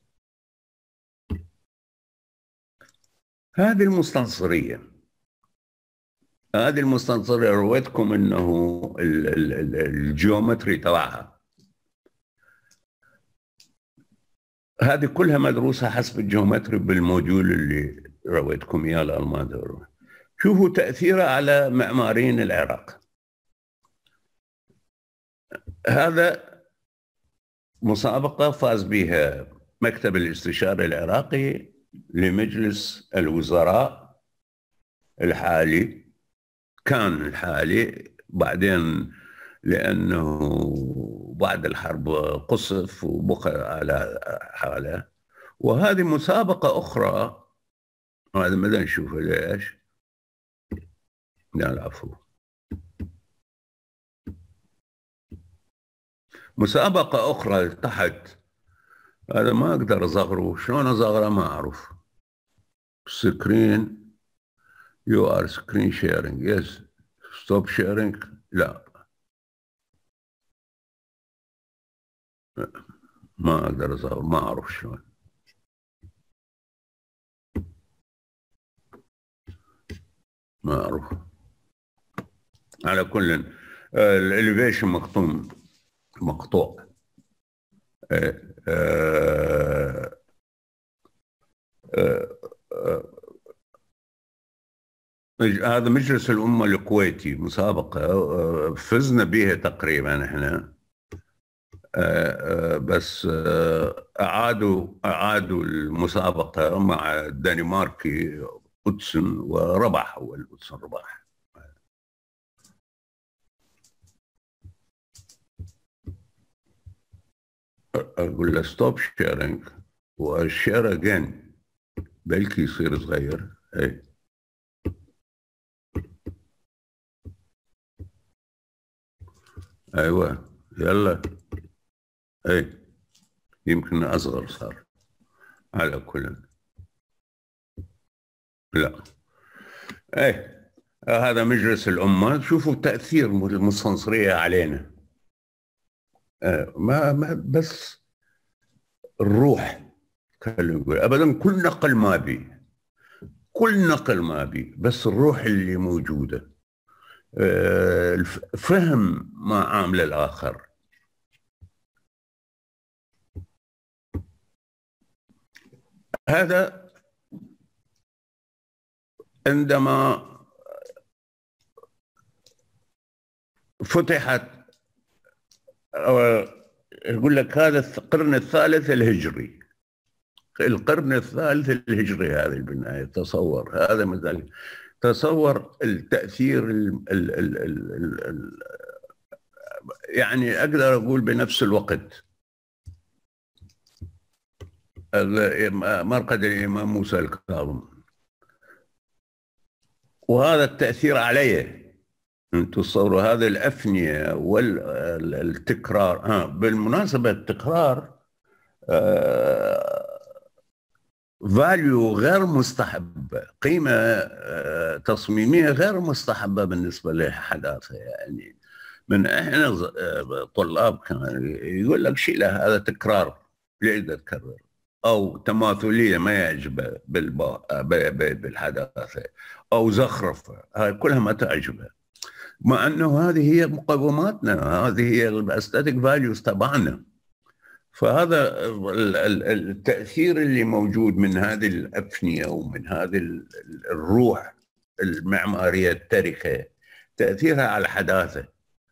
هذه المستنصريه، هذه المستنصريه رويتكم انه الجيومتري تبعها هذه كلها مدروسة حسب الجيومتري بالموديول اللي رويتكم اياه الالمان. شوفوا تأثيره على معماريين العراق. هذا مسابقة فاز بها مكتب الاستشاري العراقي لمجلس الوزراء الحالي، كان الحالي، بعدين لأنه بعد الحرب قصف وبقى على حاله. وهذه مسابقة أخرى، هذا ما نشوف ليش، لا العفو، مسابقة أخرى تحت، هذا ما أقدر أصغره، شلون أصغره ما أعرف. سكرين، يو ار سكرين شيرنج، يس ستوب شيرنج، لا ما أقدر أصغر، ما أعرف شلون. ما أعرف. على كل الإليفيشن مقطوع مقطوع. أه أه أه هذا مجلس الأمة الكويتي مسابقة فزنا بها تقريبا احنا. آه، آه، بس آه، أعادوا أعادوا المسابقة مع الدنماركي أودسن وربح. هو الأودسن ربح. أقول له ستوب شيرنج وشير أجين، بلكي يصير صغير. أي أيوة يلا. أي يمكن أصغر صار. على كل لا. أي هذا مجلس الأمة. شوفوا تأثير المستنصرية علينا. آه، ما ما بس الروح. خلينا نقول ابدا كل نقل ما بي، كل نقل ما بي، بس الروح اللي موجوده. آه، الف- فهم ما عامل الاخر. هذا عندما فتحت، أو يقول لك هذا القرن الثالث الهجري، القرن الثالث الهجري هذه البنايه. تصور هذا مثلا، تصور التاثير ال ال ال ال ال ال يعني اقدر اقول بنفس الوقت مرقد الامام موسى الكاظم، وهذا التاثير عليه. انتم تصوروا هذه الافنيه والتكرار. ها بالمناسبه التكرار فاليو غير مستحبه، قيمه آه تصميميه غير مستحبه بالنسبه للحداثه. يعني من احنا آه طلاب كان يقول لك شيله هذا تكرار، ليش تكرر؟ او تماثليه ما يعجبه بالحداثه، او زخرفه، هاي كلها ما تعجبه. مع انه هذه هي مقوماتنا، هذه هي الاستاتيك فاليوز تبعنا. فهذا التاثير اللي موجود من هذه الافنيه ومن هذه الروح المعماريه التركه، تاثيرها على الحداثه،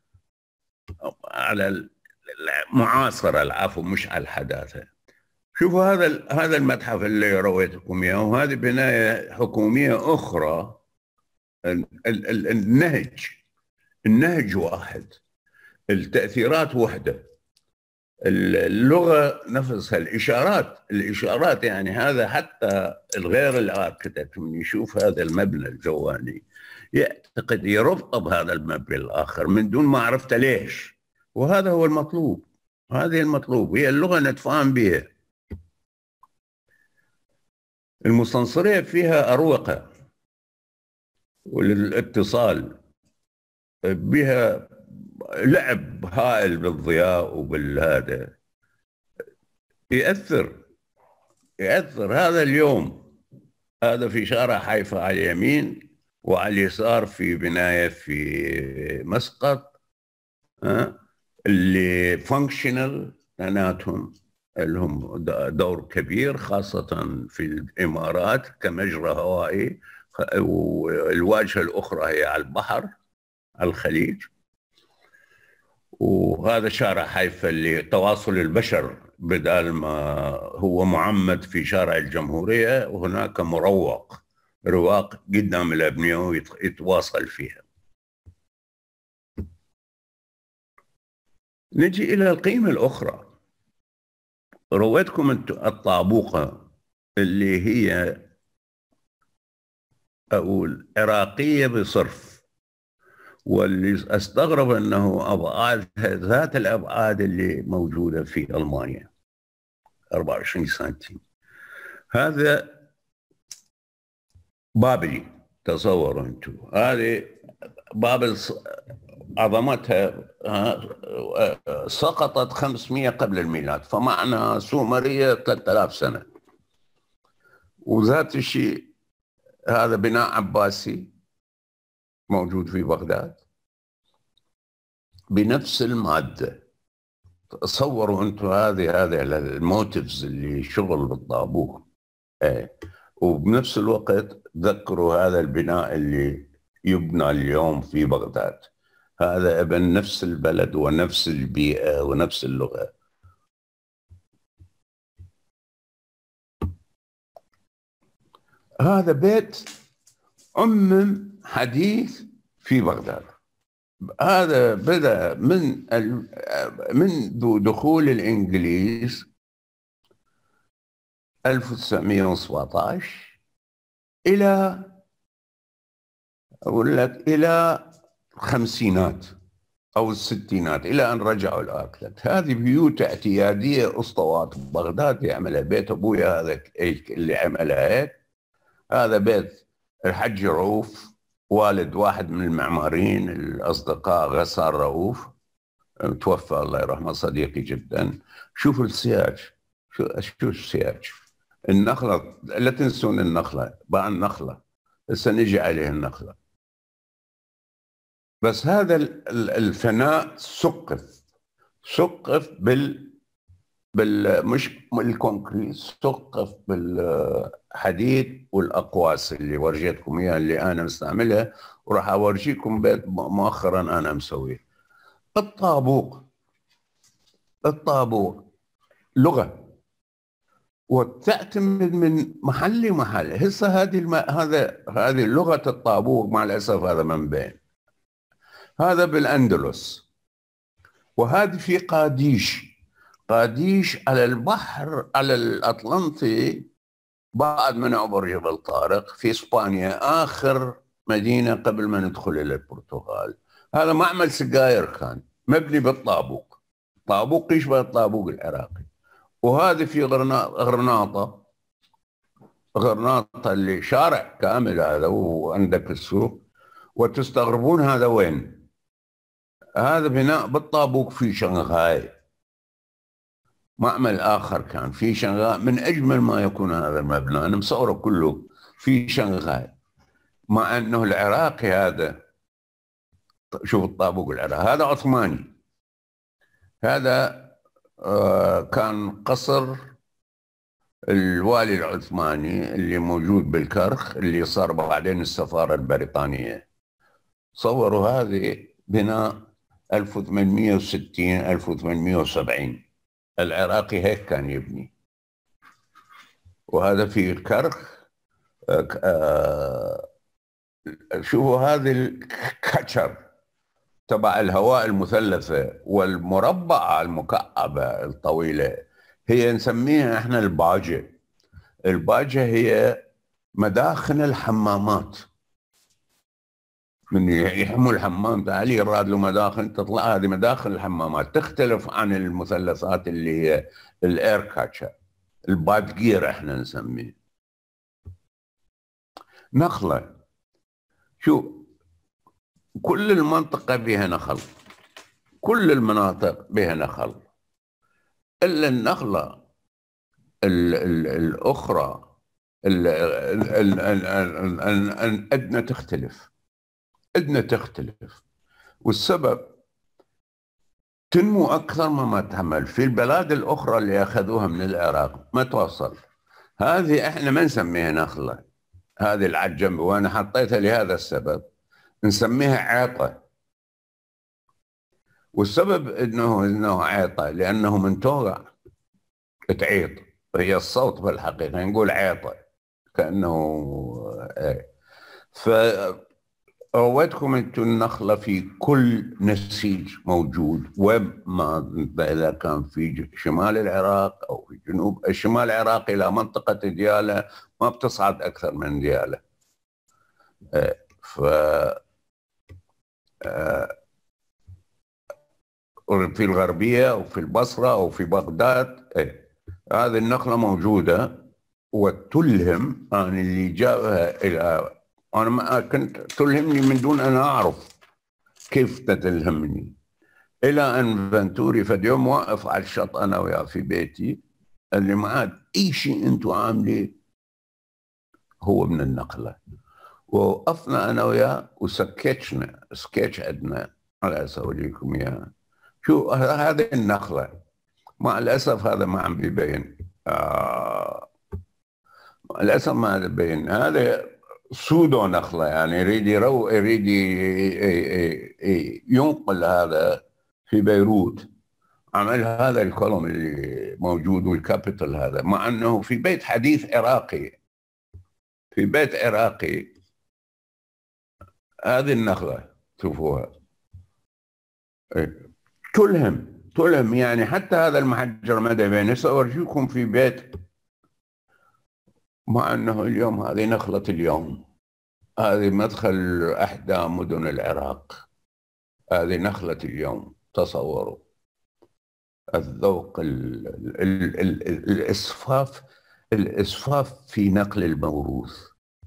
على المعاصره، العفو، مش على الحداثه. شوفوا هذا هذا المتحف اللي رويتكم اياه، وهذه بنايه حكوميه اخرى. النهج النهج واحد، التاثيرات وحده، اللغه نفسها، الاشارات الاشارات يعني هذا حتى الغير الاركتكت من يشوف هذا المبنى الجواني يعتقد يربط بهذا المبنى الاخر من دون ما عرفت ليش. وهذا هو المطلوب، هذه المطلوب، هي اللغه نتفاهم بها. المستنصريه فيها اروقه، والاتصال بها لعب هائل بالضياء وبالهذا، يأثر يأثر. هذا اليوم هذا في شارع حيفا على اليمين، وعلى اليسار في بناية في مسقط اللي فانكشنال، معناتهم لهم دور كبير خاصة في الإمارات كمجرى هوائي، والواجهة الأخرى هي على البحر، على الخليج. وهذا شارع حيفا اللي تواصل البشر، بدال ما هو معمد في شارع الجمهورية، وهناك مروق رواق قدام الأبنية ويتواصل فيها. نجي إلى القيمة الأخرى. رويتكم الطابوقة اللي هي أقول عراقية بصرف، واللي استغرب انه ابعاد ذات الابعاد اللي موجوده في المانيا أربعة وعشرين سنتي. هذا بابلي. تصوروا انتم هذه بابل عظمتها سقطت خمسمئة قبل الميلاد، فمعنى سومريه ثلاثة آلاف سنه. وذات الشيء هذا بناء عباسي موجود في بغداد بنفس المادة. تصوروا انتم هذه هذه الموتيفز اللي شغل بالطابوق. ايه. وبنفس الوقت ذكروا هذا البناء اللي يبنى اليوم في بغداد. هذا ابن نفس البلد ونفس البيئة ونفس اللغة. هذا بيت عمم حديث في بغداد. هذا بدأ من منذ دخول الإنجليز ألف وتسعمئة وسبعة عشر إلى أقول لك إلى الخمسينات أو الستينات، إلى أن رجعوا الآكلت. هذه بيوت اعتيادية أسطوات بغداد يعملها. بيت أبويا هذا اللي عملها هيك. هذا بيت الحج رؤوف، والد واحد من المعماريين الأصدقاء غسان رؤوف، توفى الله يرحمه، صديقي جدا. شوفوا السياج، شو شو السياج، النخلة، لا تنسون النخلة، باع النخلة، هسه نجي عليه النخلة. بس هذا الفناء سقف سقف بال بال مش الكونكريت، سقف بالحديد والاقواس اللي ورجيتكم اياها اللي انا مستعملها، وراح اورجيكم بيت مؤخرا انا مسويه. الطابوق الطابوق لغه وتعتمد من محل لمحل. هسه هذه الم... هذا هذه لغه الطابوق مع الاسف هذا من بين. هذا بالاندلس، وهذه في قاديش. قاديش على البحر، على الأطلنطي، بعد ما نعبر جبل طارق في إسبانيا، آخر مدينة قبل ما ندخل إلى البرتغال. هذا معمل سجاير كان مبني بالطابوق، طابوق يشبه الطابوق العراقي. وهذه في غرناطة، غرناطة اللي شارع كامل هذا وعندك السوق. وتستغربون هذا وين؟ هذا بناء بالطابوق في شنغهاي. معمل آخر كان في شنغهاي، من أجمل ما يكون هذا المبنى، أنا مصوره كله في شنغهاي. مع أنه العراقي هذا، شوف الطابوق العراقي هذا عثماني. هذا آه كان قصر الوالي العثماني اللي موجود بالكرخ، اللي صار بعدين السفارة البريطانية. صوروا هذه بناء ألف وثمانمئة وستين ألف وثمانمئة وسبعين. العراقي هيك كان يبني. وهذا في الكرخ. شوفوا هذه الكتشر تبع الهواء المثلثة والمربعة المكعبة الطويلة، هي نسميها احنا الباجة. الباجة هي مداخن الحمامات، من يحموا الحمام تعالي يراد له مداخل تطلع. هذه مداخل الحمامات تختلف عن المثلثات اللي هي الاير كاتشر، البادجير احنا نسميه. نخلة، شو كل المنطقة بها نخل، كل المناطق بها نخل، الا النخلة ال ال الاخرى أدنى تختلف، أدنى تختلف. والسبب تنمو أكثر مما تحمل. في البلاد الأخرى اللي أخذوها من العراق ما توصل. هذه إحنا ما نسميها نخلة، هذه اللي على الجنب، وأنا حطيتها لهذا السبب، نسميها عيطة. والسبب إنه إنه عيطة لأنه من توقع تعيط، هي الصوت بالحقيقة نقول عيطة كأنه إيه. ف رويتكم انتم النخله في كل نسيج موجود، وما اذا كان في شمال العراق او في جنوب الشمال العراقي الى منطقه دياله ما بتصعد اكثر من دياله. ف في الغربيه او في البصره او في بغداد هذه النخله موجوده وتلهم. انا اللي جابها الى أنا ما كنت تلهمني من دون أن أعرف كيف تتلهمني، إلى أن فنتوري فد يوم واقف على الشط أنا وياه في بيتي، قال لي معاد أي شيء أنتوا عامليه هو من النخلة. ووقفنا أنا وياه وسكتشنا سكتش عندنا على أسوي لكم إياه. شو هذه النخلة، مع الأسف هذا ما عم بيبين. آه مع الأسف ما بيبين. هذا سودو نخلة، يعني يريد يرو يريد ينقل هذا في بيروت. عمل هذا الكولوم اللي موجود والكابيتال هذا، مع انه في بيت حديث عراقي، في بيت عراقي هذه النخلة شوفوها تلهم تلهم، يعني حتى هذا المحجر مدى بين سأورجيكم في بيت، مع انه اليوم هذه نخلة اليوم، هذه مدخل احدى مدن العراق، هذه نخلة اليوم. تصوروا الذوق، ال ال ال الاسفاف الاسفاف في نقل الموروث.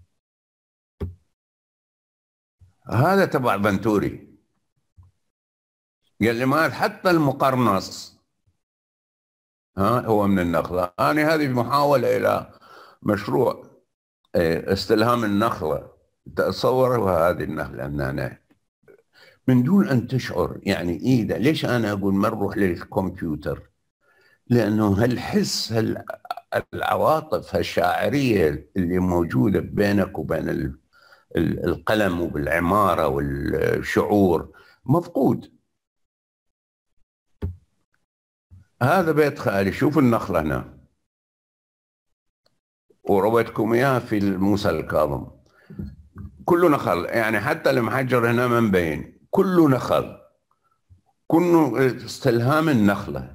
هذا تبع بنتوري قال لي ما حتى المقرنص ها هو من النخلة. أنا هذه محاولة إلى مشروع استلهام النخلة. تصوروا هذه النخلة أن أنا من دون أن تشعر، يعني إيه ده؟ ليش أنا أقول ما نروح للكمبيوتر؟ لأنه هالحس، هالعواطف الشاعرية اللي موجودة بينك وبين القلم وبالعمارة والشعور مفقود. هذا بيت خالي، شوف النخلة هنا، ورويتكم إياها في موسى الكاظم، كله نخل، يعني حتى المحجر هنا ما مبين، كله نخل، كله استلهام النخلة.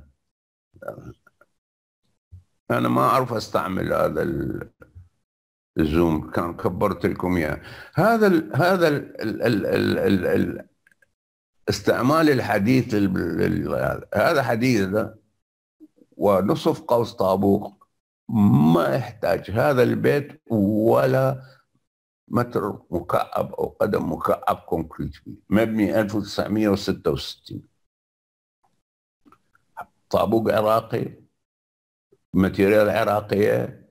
أنا ما أعرف أستعمل هذا الزوم، كان كبرت لكم إياه. هذا ال هذا ال ال ال ال ال ال استعمال الحديث ال هذا حديث ده ونصف قوس طابوق، ما يحتاج هذا البيت ولا متر مكعب أو قدم مكعب كونكريت فيه. مبني ألف وتسعمئة وستة وستين، طابوق عراقي، ماتيريال عراقية،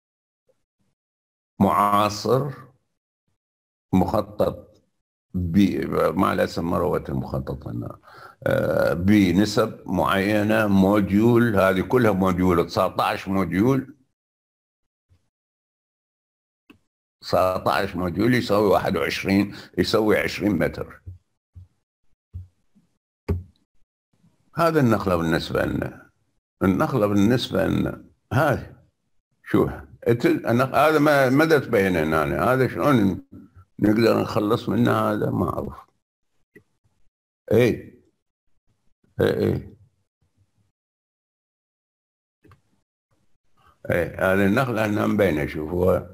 معاصر، مخطط مع الاسم مروة المخطط هنا بنسب معينة، موديول، هذه كلها موديول، تسعة عشر موديول، تسعة عشر موديول يساوي واحد وعشرين، يسوي عشرين متر. هذا النخلة بالنسبة لنا، النخلة بالنسبة لنا هذه شو هذا ما مدى تبين هنا، هذا شلون نقدر نخلص منه؟ هذا ما أعرف. ايه ايه ايه ايه هذه النخلة هنا مبينة، شوفوها.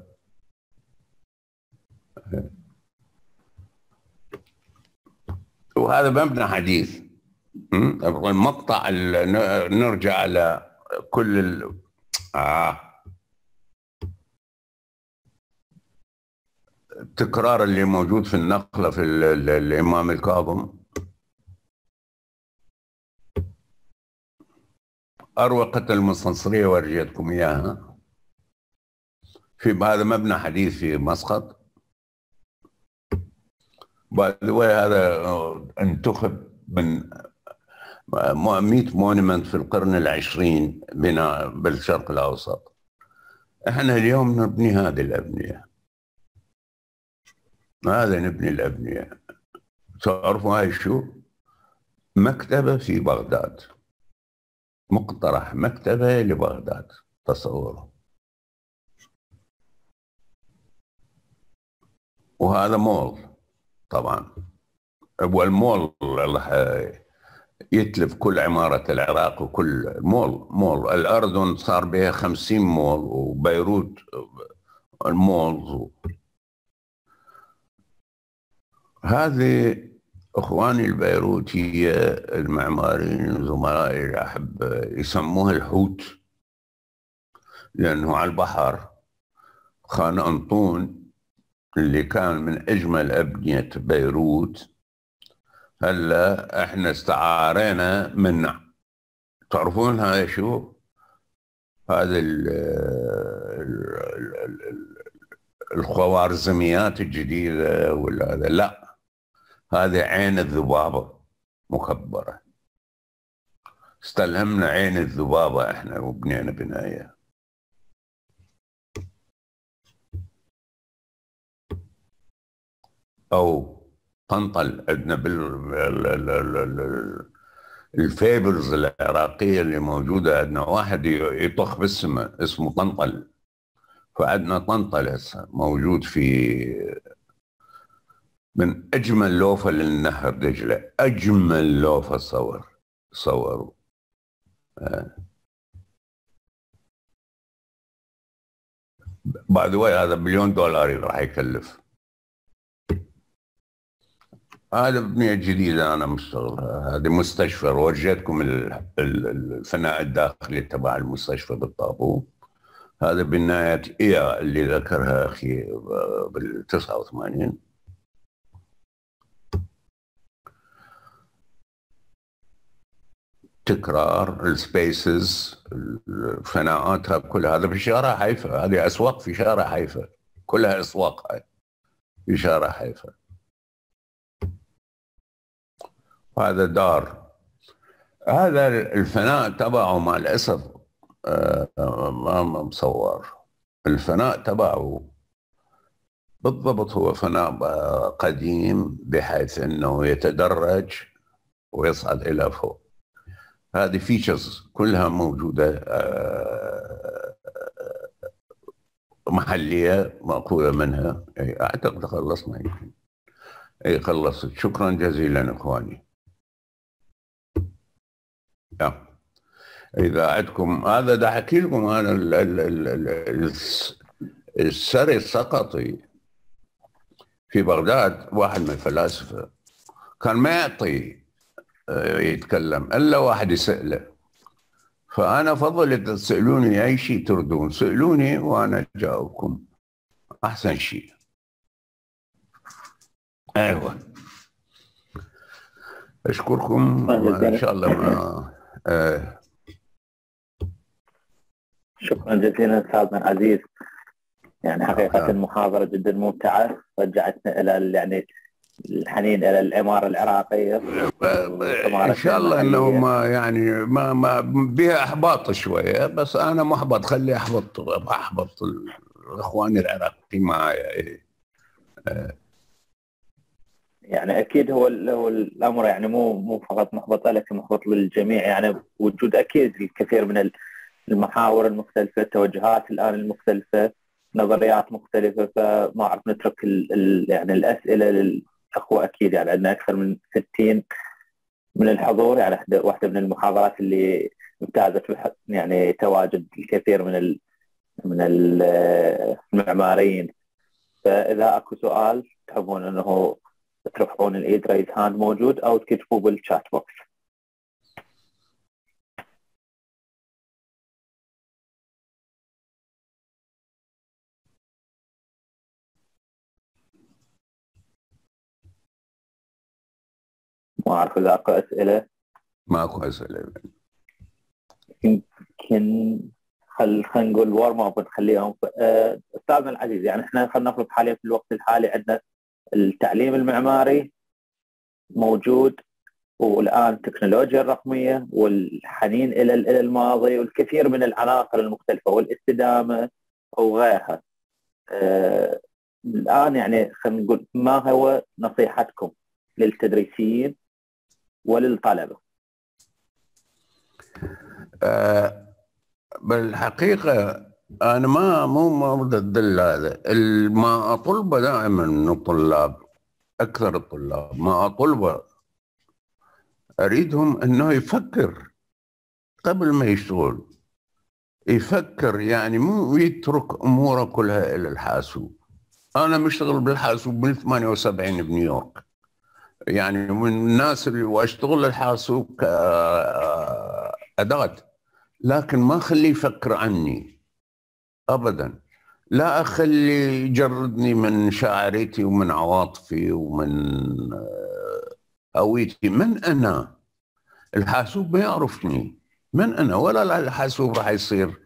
وهذا مبنى حديث. المقطع نرجع على كل ال... آه. التكرار اللي موجود في النقلة في ال ال الإمام الكاظم. أروقة المستنصرية ورجيتكم إياها. في هذا مبنى حديث في مسقط. باي ذا واي هذا انتخب من مئة مونيمنت في القرن العشرين بناء بالشرق الأوسط. احنا اليوم نبني هذه الأبنية، هذا نبني الأبنية. تعرفوا هاي شو؟ مكتبة في بغداد، مقترح مكتبة لبغداد، تصوروا. وهذا مول طبعا، والمول يتلف كل عمارة العراق وكل مول مول. الأردن صار بها خمسين مول، وبيروت المول. هذه اخواني البيروتية المعماريين زملائي اللي احب يسموها الحوت، لانه على البحر. خان انطون اللي كان من اجمل ابنية بيروت، هلا احنا استعارينا من، تعرفون هذا شو؟ هذا الخوارزميات الجديدة ولا هذا؟ لا، هذه عين الذبابة مكبرة، استلهمنا عين الذبابة احنا وبنينا بناية. او طنطل عندنا بالفيبرز العراقيه اللي موجوده، عندنا واحد يطخ بالسماء اسمه طنطل، فعندنا طنطل هسه موجود في من اجمل لوفه للنهر دجله، اجمل لوفه صور صوروا. آه. باي ذا واي هذا بليون دولار راح يكلف. هذا بنية جديدة أنا مشتغلها، هذه مستشفى، ورجيتكم الفناء الداخلي تبع المستشفى بالطابو. هذا بناية إيا اللي ذكرها أخي بال تسعة وثمانين. تكرار السبيسز الفناءاتها كلها، هذا في شارع حيفا، هذه أسواق في شارع حيفا، كلها أسواق هاي في شارع حيفا. هذا دار، هذا الفناء تبعه مع الأسف ما مصور. الفناء تبعه بالضبط هو فناء قديم بحيث أنه يتدرج ويصعد إلى فوق. هذه فيتشرز كلها موجودة محلية مأخوذة منها. أعتقد خلصنا يمكن. أي خلصت. شكرا جزيلا إخواني. يا. إذا عندكم هذا دا أحكي لكم أنا السري السقطي في بغداد، واحد من الفلاسفة كان ما يعطي يتكلم إلا واحد يسأله، فأنا فضل إذا تسألوني أي شيء تردون سألوني وأنا أجاوبكم أحسن شيء. أيوة أشكركم إن شاء الله. ما آه. شكرا جزيلا أستاذنا العزيز، يعني حقيقة المحاضرة جدا ممتعة، رجعتنا إلى يعني الحنين إلى العمارة العراقية. إن شاء الله إنه ما يعني ما ما بها إحباط شوية، بس أنا محبط، خلي أحبط أحبط الإخوان العراقيين معايا. يعني أكيد هو هو الأمر يعني مو مو فقط محبط لك، محبط للجميع، يعني وجود أكيد الكثير من المحاور المختلفة، التوجهات الآن المختلفة، نظريات مختلفة، فما أعرف نترك ال ال يعني الأسئلة للأخوة. أكيد يعني عندنا أكثر من ستين من الحضور، يعني واحدة من المحاضرات اللي امتازت يعني تواجد الكثير من ال من المعماريين. فإذا أكو سؤال تحبون أنه ترفعون الإيد، ريز هاند موجود، أو تكتبوا بالشات بوكس. ما أعرف إذا أكو أسئلة. ما أكو أسئلة. يمكن خل خلينا نقول وارم اب نخليهم. أستاذنا العزيز، يعني إحنا خلينا نفرض حاليا في الوقت الحالي عندنا التعليم المعماري موجود، والآن التكنولوجيا الرقمية والحنين إلى إلى الماضي والكثير من العناصر المختلفة والاستدامة وغيرها. آه الآن يعني خلينا نقول ما هو نصيحتكم للتدريسيين وللطلبة؟ أه بالحقيقة أنا ما مو ما ضد هذا، ما أطلبه دائما من الطلاب، أكثر الطلاب ما أطلبه أريدهم أنه يفكر قبل ما يشتغل، يفكر، يعني مو يترك أموره كلها إلى الحاسوب. أنا مشتغل بالحاسوب من ثمانية وسبعين بنيويورك، يعني من الناس اللي واشتغل الحاسوب كأداة، لكن ما خليه يفكر عني أبدا، لا أخلي يجردني من شاعريتي ومن عواطفي ومن هويتي. من أنا؟ الحاسوب ما يعرفني من أنا، ولا الحاسوب راح يصير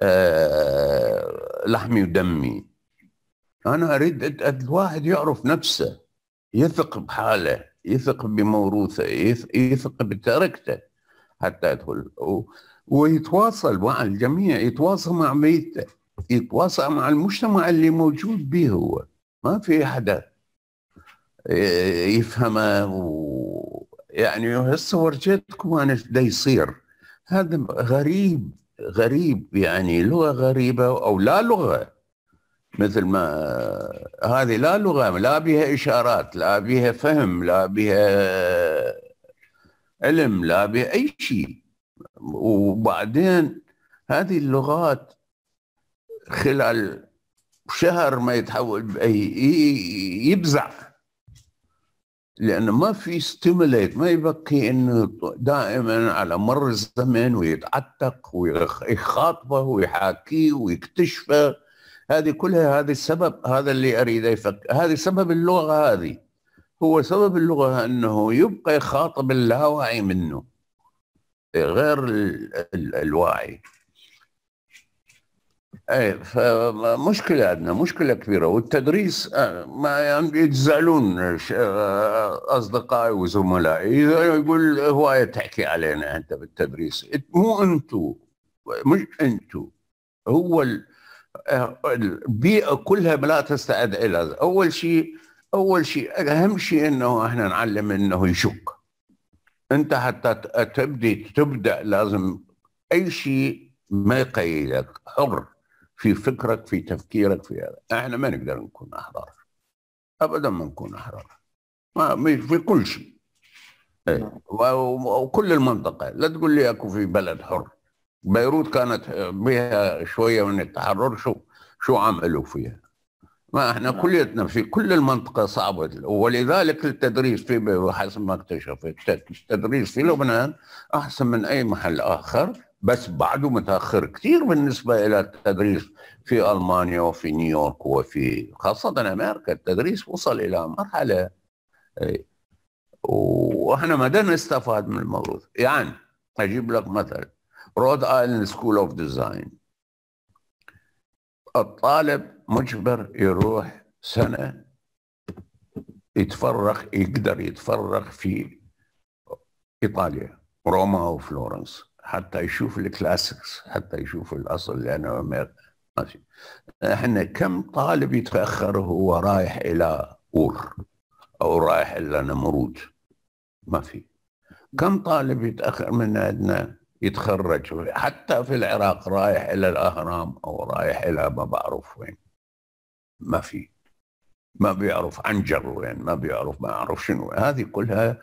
لحمي ودمي. أنا أريد الواحد يعرف نفسه، يثق بحاله، يثق بموروثه، يثق بتركته حتى يدخل ويتواصل مع الجميع، يتواصل مع بيته، يتواصل مع المجتمع اللي موجود به. هو ما في حدا يفهمه و... يعني هسه ورجيتكم انا ايش دا يصير. هذا غريب غريب، يعني لغه غريبه او لا لغه، مثل ما هذه لا لغه، لا بها اشارات، لا بها فهم، لا بها علم، لا بها اي شيء. وبعدين هذه اللغات خلال شهر ما يتحول يبزع، لأنه ما في ستيموليت، ما يبقي إنه دائما على مر الزمن ويتعتق ويخاطبه ويحاكيه ويكتشفه. هذه كلها، هذه السبب، هذا اللي أريد يفكر، هذه سبب اللغة. هذه هو سبب اللغة، أنه يبقى يخاطب اللاواعي منه غير ال ال الواعي. ايه، فمشكلة عندنا، مشكلة كبيرة. والتدريس ما يعني يتزعلون أصدقائي وزملائي إذا يقول هواية تحكي علينا أنت بالتدريس. مو أنتو، مش أنتو، هو البيئة كلها لا تستعد إلى. أول شيء أول شيء أهم شيء أنه إحنا نعلم أنه يشك. أنت حتى تبدي تبدأ لازم أي شيء ما يقيدك، حر في فكرك، في تفكيرك، في هذا. احنا ما نقدر نكون احرار ابدا، ما نكون احرار ما في كل شيء. ايه. وكل المنطقه، لا تقول لي اكو في بلد حر. بيروت كانت بها شويه من التحرر، شو شو عملوا فيها؟ ما احنا كليتنا في كل المنطقه صعبه. ولذلك التدريس في بيروت حسب ما اكتشفت، التدريس في لبنان احسن من اي محل اخر، بس بعده متاخر كثير بالنسبه الى التدريس في المانيا وفي نيويورك وفي خاصه امريكا. التدريس وصل الى مرحله واحنا ما بدنا نستفاد من الموضوع. يعني اجيب لك مثل رود ايلاند سكول اوف ديزاين، الطالب مجبر يروح سنه يتفرغ، يقدر يتفرغ في ايطاليا، روما وفلورنس، حتى يشوف الكلاسيكس، حتى يشوف الاصل. لانه ماشي. احنا كم طالب يتاخر وهو رايح الى اور او رايح الى نمرود؟ ما في. كم طالب يتاخر من عندنا يتخرج حتى في العراق رايح الى الاهرام او رايح الى ما بعرف وين؟ ما في. ما بيعرف عنجر وين، ما بيعرف ما اعرف شنو. هذه كلها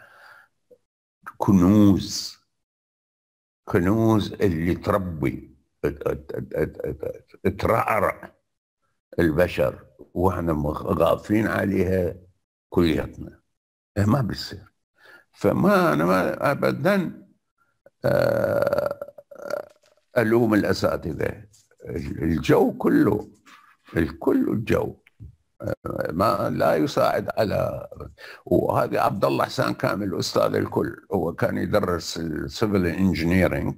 كنوز، كنوز اللي تربي ترعرع البشر، واحنا غافلين عليها كلياتنا. ما بيصير. فما انا ما ابدا الوم الاساتذه. الجو كله، الكل الجو ما لا يساعد على. وهذا عبد الله حسان كامل استاذ الكل، هو كان يدرس السيفل انجينيرنج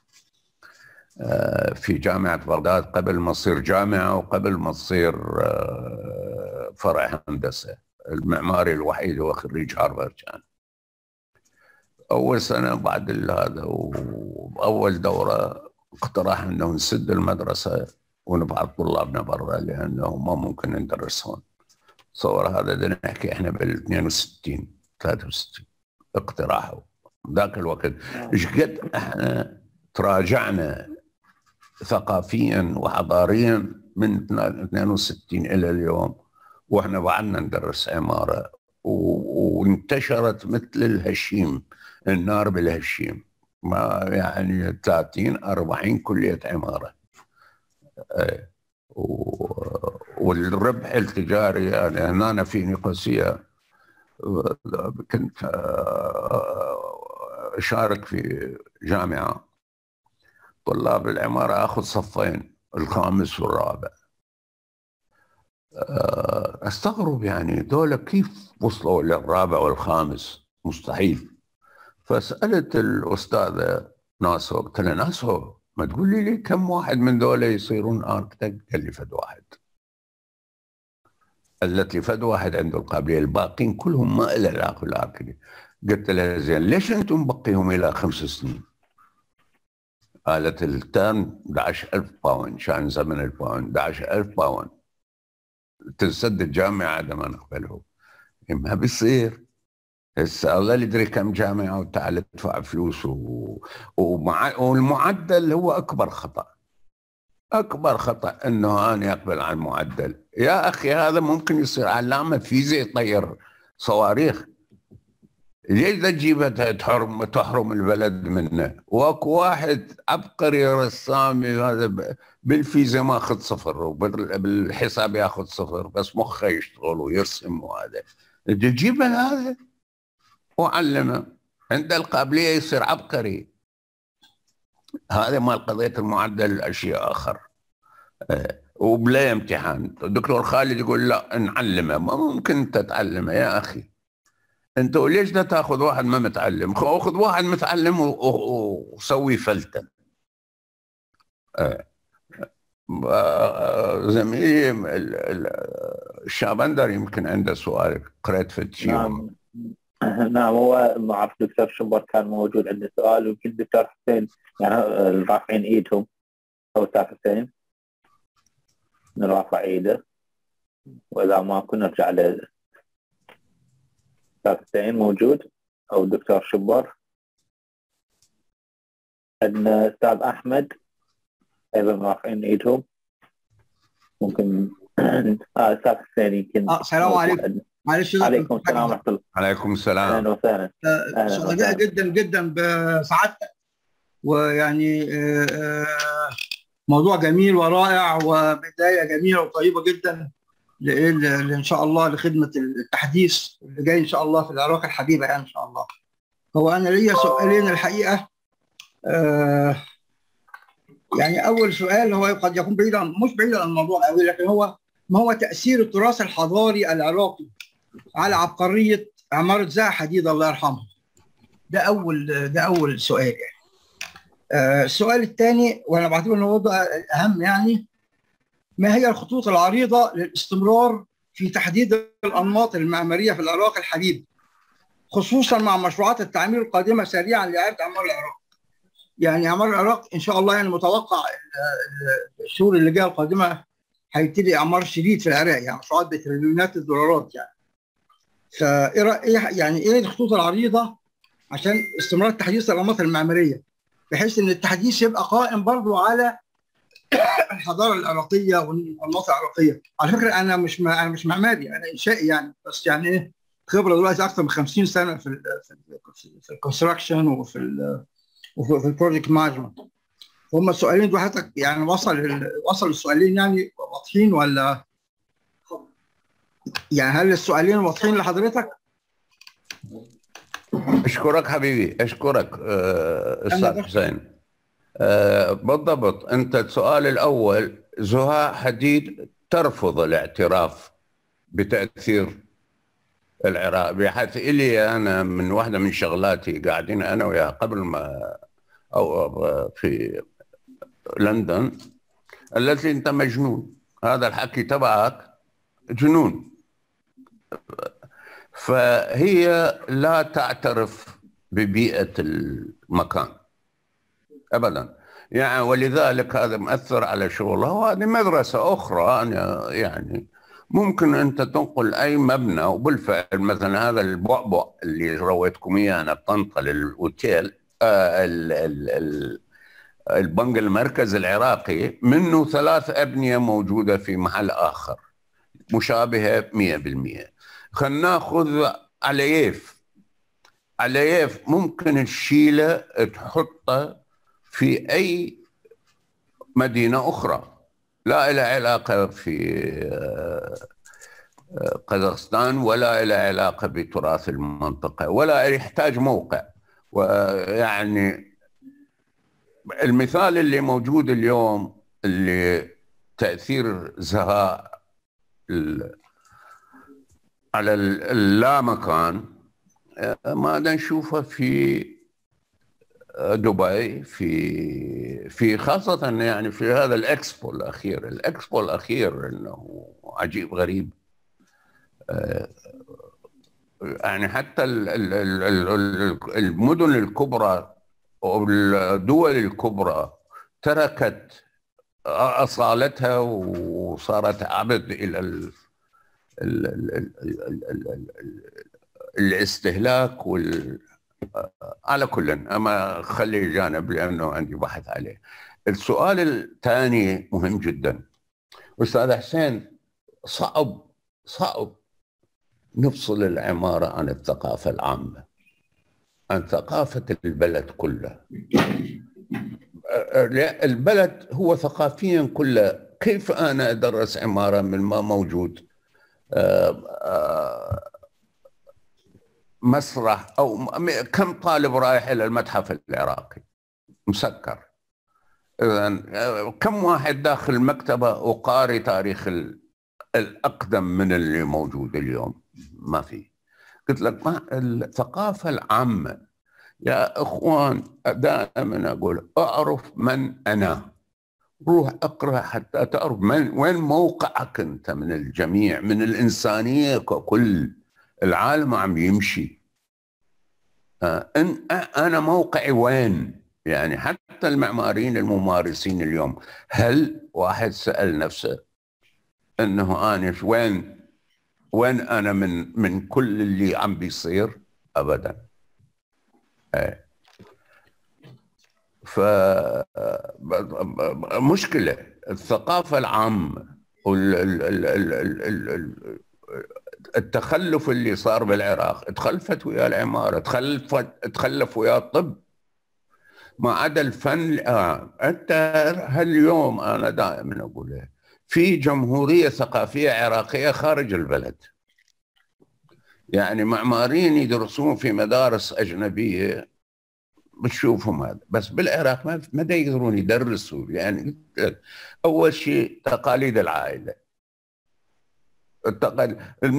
في جامعه بغداد قبل ما تصير جامعه وقبل ما تصير فرع هندسه. المعماري الوحيد هو خريج هارفارد. كان اول سنه بعد هذا واول دوره اقترح انه نسد المدرسه ونبعث طلابنا برا، لانه ما ممكن ندرس هون. تصور هذا بدنا نحكي احنا بال اثنين وستين ثلاثة وستين اقتراحه ذاك الوقت. ايش قد احنا تراجعنا ثقافيا وحضاريا من اثنين وستين الى اليوم، واحنا بعدنا ندرس عماره. وانتشرت مثل الهشيم، النار بالهشيم. ما يعني ثلاثين أربعين كليه عماره. والربح التجاري، يعني هنا في نيقوسيا كنت أشارك في جامعة، طلاب العمارة أخذ صفين، الخامس والرابع. أستغرب يعني دول كيف وصلوا للرابع والخامس؟ مستحيل. فسألت الأستاذة ناسو، قلت لها ناسو ما تقول لي لي كم واحد من دولة يصيرون اركتكت؟ قال لي فد واحد. قالت لي فد واحد عنده القابلية، الباقين كلهم ما له علاقة بالاركتكت. قلت لها زين ليش انتم مبقيهم الى خمس سنين؟ قالت الترم احد عشر ألف باوند، كان زمن الباوند احد عشر ألف باوند تنسد الجامعة عندما نقبله. ما بيصير. هسه الله يدري كم جامعه وتعال تدفع فلوس و... ومع... والمعدل هو اكبر خطا. اكبر خطا انه انا اقبل على المعدل. يا اخي هذا ممكن يصير علامه فيزياء يطير صواريخ. ليش تجيبها تحرم تحرم البلد منه؟ واكو واحد عبقري رسامي هذا بالفيزياء ما اخذ صفر وبالحساب ياخذ صفر، بس مخه يشتغل ويرسم وهذا. تجيبها هذا وعلمه عنده القابليه يصير عبقري. هذا مال قضيه المعدل اشياء اخر. أه وبلا امتحان. الدكتور خالد يقول لا نعلمه. ما ممكن انت تعلمه يا اخي. انت ليش لا تاخذ واحد ما متعلم؟ خذ واحد متعلم وسوي فلتة. زميلي الشابندر يمكن عنده سؤال قريت في الشيء. نعم نعم هو ما اعرف دكتور شبر كان موجود عنده سؤال، ويمكن دكتور حسين يعني رافعين ايدهم، او استاذ حسين نرفع ايده، واذا ما كنا نرجع ل استاذ حسين موجود او الدكتور شبر. عندنا استاذ احمد ايضا رافعين ايدهم، ممكن اه استاذ حسين يمكن. اه السلام عليكم. معلش. عليكم السلام ورحمه الله. عليكم السلام. اهلا وسهلا. سعداء جدا جدا بسعادتك، ويعني موضوع جميل ورائع وبدايه جميله وطيبه جدا اللي ان شاء الله لخدمه التحديث اللي جاي ان شاء الله في العراق الحبيبه يعني ان شاء الله. هو انا ليا سؤالين الحقيقه. آه يعني اول سؤال هو قد يكون بعيد عن مش بعيد عن الموضوع قوي، لكن هو ما هو تاثير التراث الحضاري العراقي على عبقريه عماره زاهي حديد الله يرحمها؟ ده اول ده اول سؤال يعني. آه السؤال الثاني وانا بعتبر انه هو اهم يعني، ما هي الخطوط العريضه للاستمرار في تحديد الانماط المعماريه في العراق الحبيب، خصوصا مع مشروعات التعمير القادمه سريعا لاعاده اعمار العراق؟ يعني اعمار العراق ان شاء الله يعني متوقع الشهور اللي جايه القادمه هيبتدي اعمار شديد في العراق، يعني مشروعات بتريليونات الدولارات يعني. فايه يعني ايه الخطوط العريضه عشان استمرار تحديث الانماط المعماريه، بحيث ان التحديث يبقى قائم برضو على الحضاره العراقيه والانماط العراقيه. على فكره انا مش ما انا مش معماري، انا انشائي يعني، بس يعني ايه خبره دلوقتي اكثر من خمسين سنه في ال في الكونستراكشن وفي ال وفي البروجكت مانجمنت. هم السؤالين دول حضرتك يعني وصل وصل السؤالين يعني واضحين ولا؟ يعني هل السؤالين واضحين لحضرتك؟ اشكرك حبيبي، اشكرك أه استاذ حسين. أه بالضبط. انت السؤال الاول، زهاء حديد ترفض الاعتراف بتاثير العراق، بحيث الي انا من واحده من شغلاتي قاعدين انا وياها قبل ما او في لندن، التي انت مجنون، هذا الحكي تبعك جنون. فهي لا تعترف ببيئة المكان أبدا يعني، ولذلك هذا مؤثر على شغلها. وهذه مدرسة أخرى أنا يعني ممكن أنت تنقل أي مبنى، وبالفعل مثلا هذا البعبع اللي رويتكم إياه أنا بطنطا للأوتيل آه ال ال ال البنك المركز العراقي، منه ثلاث أبنية موجودة في محل آخر مشابهة مئة بالمئة. خلينا ناخذ علييف. علييف ممكن تشيله تحطه في أي مدينة أخرى، لا إلى علاقة في قزاقستان ولا إلى علاقة بتراث المنطقة ولا يحتاج موقع. ويعني المثال اللي موجود اليوم اللي تأثير زهاء على اللامكان ما نشوفه في دبي، في في خاصة يعني في هذا الإكسبو الأخير. الإكسبو الأخير إنه عجيب غريب يعني. حتى المدن الكبرى والدول الكبرى تركت أصالتها وصارت عبد إلى ال ال ال ال ال ال الاستهلاك وال على كل، اما خلي جانب لانه عندي بحث عليه. السؤال الثاني مهم جدا استاذ حسين. صعب صعب نفصل العمارة عن الثقافة العامة، عن ثقافة البلد كله. البلد هو ثقافيا كله. كيف أنا أدرس عمارة من ما موجود مسرح؟ أو كم طالب رايح إلى المتحف العراقي مسكر؟ إذن كم واحد داخل المكتبة وقاري تاريخ الأقدم من اللي موجود اليوم؟ ما في. قلت لك ما الثقافة العامة يا إخوان. دائما أقول أعرف من أنا، روح أقرأ حتى تعرف من وين موقعك أنت من الجميع، من الإنسانية ككل. العالم عم يمشي، أنا موقعي وين؟ يعني حتى المعماريين الممارسين اليوم، هل واحد سأل نفسه أنه أنا وين وين أنا من من كل اللي عم بيصير؟ أبدا. ف مشكلة الثقافة العامة والتخلف اللي صار بالعراق. تخلفت ويا العمارة، تخلفت تخلف ويا الطب، ما عدا الفن. آه. أنت هاليوم أنا دائما أقول في جمهورية ثقافية عراقية خارج البلد، يعني معماريين يدرسون في مدارس أجنبية بتشوفهم هذا، بس بالعراق ما ما يقدرون يدرسوا. يعني أول شيء تقاليد العائلة. التقل... الم...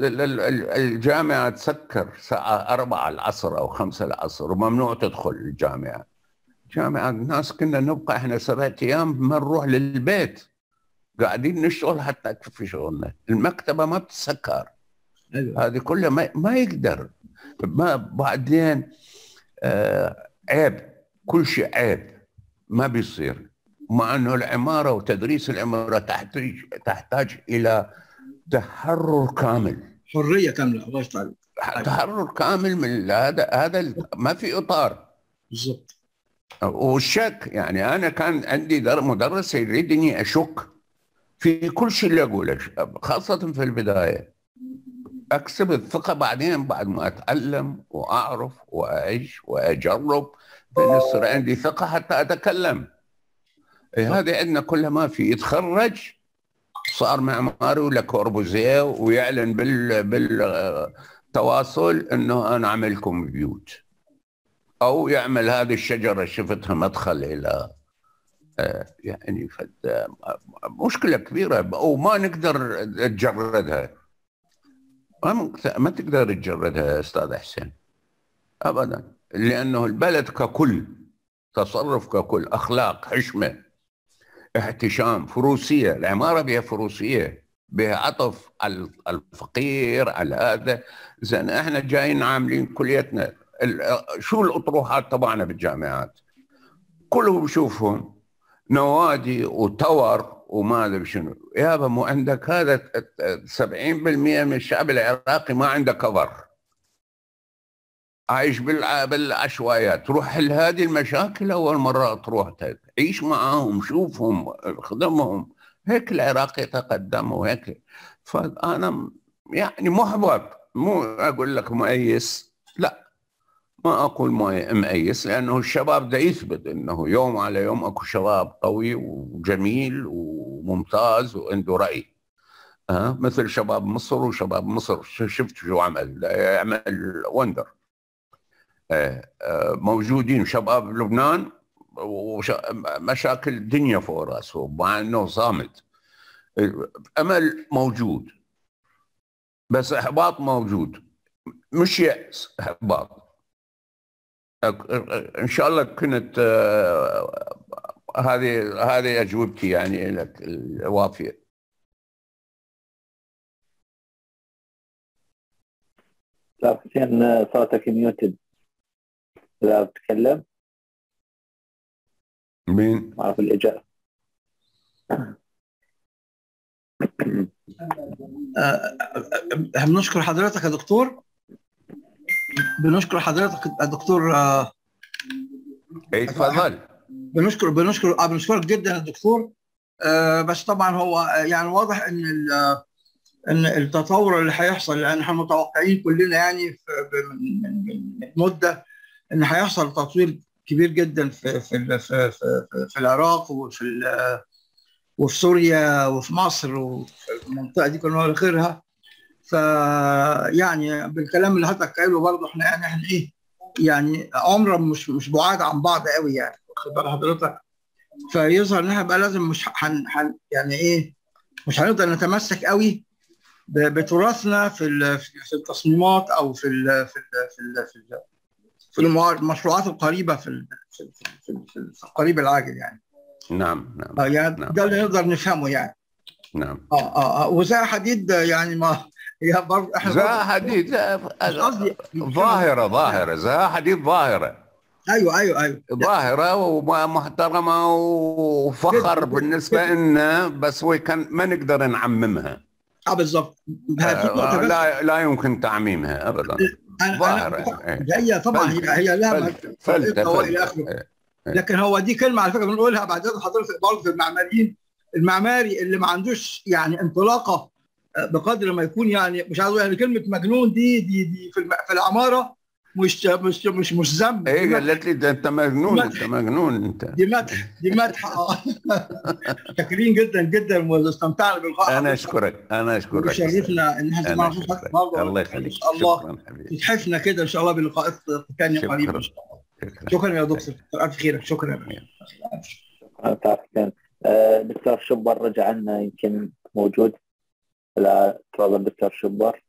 الجامعة تسكر الساعة أربعة العصر أو خمسة العصر وممنوع تدخل الجامعة. جامعة الناس كنا نبقى احنا سبعة أيام ما نروح للبيت، قاعدين نشتغل حتى نكفي شغلنا. المكتبة ما بتسكر. أيوة. هذه كلها ما, ما يقدر. ما بعدين آه عيب، كل شيء عيب ما بيصير. مع أنه العمارة وتدريس العمارة تحتاج تحتاج إلى تحرر كامل، حرية كاملة. الله يفتح عليك. تحرر كامل من هذا هذا ما في إطار. بالضبط. والشك، يعني أنا كان عندي مدرس يريدني أشك في كل شيء اللي أقوله، خاصة في البداية. أكسب الثقة بعدين بعد ما أتعلم وأعرف وأعيش وأجرب، فيصير عندي ثقة حتى أتكلم. إيه هذه عندنا كلها ما في. يتخرج صار معماري ولا كوربوزيه ويعلن بال بالتواصل انه انا اعمل لكم بيوت، او يعمل هذه الشجره شفتها مدخل الى يعني فد مشكله كبيره وما نقدر نجردها. ما تقدر تجردها استاذ حسين ابدا، لانه البلد ككل تصرف ككل، اخلاق، حشمه، احتشام، فروسيه. العماره بها فروسيه، بها عطف على الفقير، على هذا. زين احنا جايين عاملين كليتنا شو الاطروحات تبعنا بالجامعات؟ كلهم بشوفهم نوادي وتور وما ادري شنو. يابا مو عندك هذا سبعين بالمئة من الشعب العراقي ما عنده كفر، عايش بالعشوائيات. تروح حل هذه المشاكل اول مره تروح عيش معاهم، شوفهم، خدمهم. هيك العراق يتقدم وهيك. فانا يعني محبط، مو اقول لك مؤيس، لا ما اقول مؤيس، لانه الشباب ده يثبت انه يوم على يوم اكو شباب قوي وجميل وممتاز وعنده راي. أه؟ مثل شباب مصر، وشباب مصر شفت شو عمل، يعمل وندر. موجودين شباب لبنان ومشاكل الدنيا فوق راسه مع انه صامد. امل موجود بس احباط موجود، مش يأس، احباط. ان شاء الله كنت هذه هذه اجوبتي يعني لك الوافيه. لا حسين صوتك ميوتد إذا بتكلم. مين؟ ما أعرف الإجابة. آه، آه، بنشكر حضرتك يا دكتور، بنشكر حضرتك يا دكتور. آه، اي تفضل. بنشكر بنشكر آه، بنشكرك جدا يا دكتور. آه، بس طبعا هو آه، يعني واضح ان ال- آه، ان التطور اللي هيحصل، لان احنا متوقعين كلنا يعني في من من- من- من مده ان هيحصل تطوير كبير جدا في في ال- في في, في, في العراق وفي ال- وفي سوريا وفي مصر وفي المنطقه دي كلها وغيرها. فيعني بالكلام اللي حضرتك قايله برضه احنا يعني احنا ايه يعني عمرا مش مش بعاد عن بعض قوي يعني، واخد بال حضرتك. فيظهر ان احنا بقى لازم مش هن هن يعني ايه مش هنقدر نتمسك قوي ب- بتراثنا في ال- في التصميمات او في ال في ال في ال في, ال في المع- المشروعات القريبه في ال في, ال في, ال في, ال في القريب العاجل يعني. نعم نعم آه يعني نعم ده اللي نقدر نفهمه يعني. نعم. اه اه, آه وزي حديد يعني ما هي برضه احنا برضه زها حديد مش قصدي ظاهرة ظاهرة زها حديد ظاهرة ايوه ايوه ايوه ظاهرة ومحترمة وفخر جدا بالنسبة جدا. لنا، بس هو كان ما نقدر نعممها. اه بالظبط. هديك نقطه آه بس. لا لا يمكن تعميمها أبدا. انا انا ظاهرة إيه. هي طبعا هي فلتة هي لها فلتة فلتة طريقتها والى فلتة اخره. إيه. إيه. لكن هو دي كلمه على فكره بنقولها بعد كده حضرتك برضه المعماريين، المعماري اللي ما عندوش يعني انطلاقه بقدر ما يكون يعني مش عايز اقول يعني كلمه مجنون دي دي دي في الم- في العماره مش مش مش مش ذنب. دي ايه مدح قالت لي ده انت مجنون انت مجنون انت. دي مدح دي مدح اه. شاكرين جدا جدا واستمتعنا بلقاء انا حضرتك. اشكرك انا اشكرك ويشرفنا ان احنا انا سمعنا صوتك اشكرك برضه الله ان يخليك. شاء الله شكرا حبيبي. تتحفنا كده ان شاء الله بلقاءات ثانيه قريبه ان شكرا شاء الله. شكرا شكرا يا دكتور، الف خيرك. شكرا. شكرا حسين. آه، دكتور شبر رجع لنا يمكن موجود. لا تفضل دكتور شبر.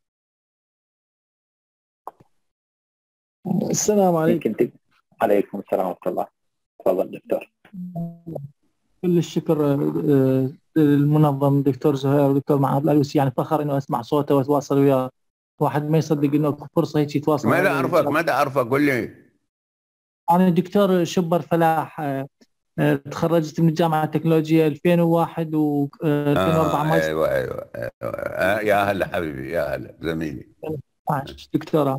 السلام عليكم. يمكن تك... عليكم السلام ورحمة الله. تفضل دكتور. كل الشكر آه، للمنظم دكتور زهير ودكتور معاذ العلوسي، يعني فخر انه اسمع صوته واتواصل وياه. واحد ما يصدق انه فرصه هيك يتواصل. ما لا اعرفك ما اعرفك قول لي. انا دكتور شبر فلاح، آه، آه، تخرجت من الجامعه التكنولوجيه ألفين وواحد و ألفين وأربعة آه ماجستير. ايوه ايوه, أيوة. آه يا هلا حبيبي يا هلا زميلي. دكتوراه.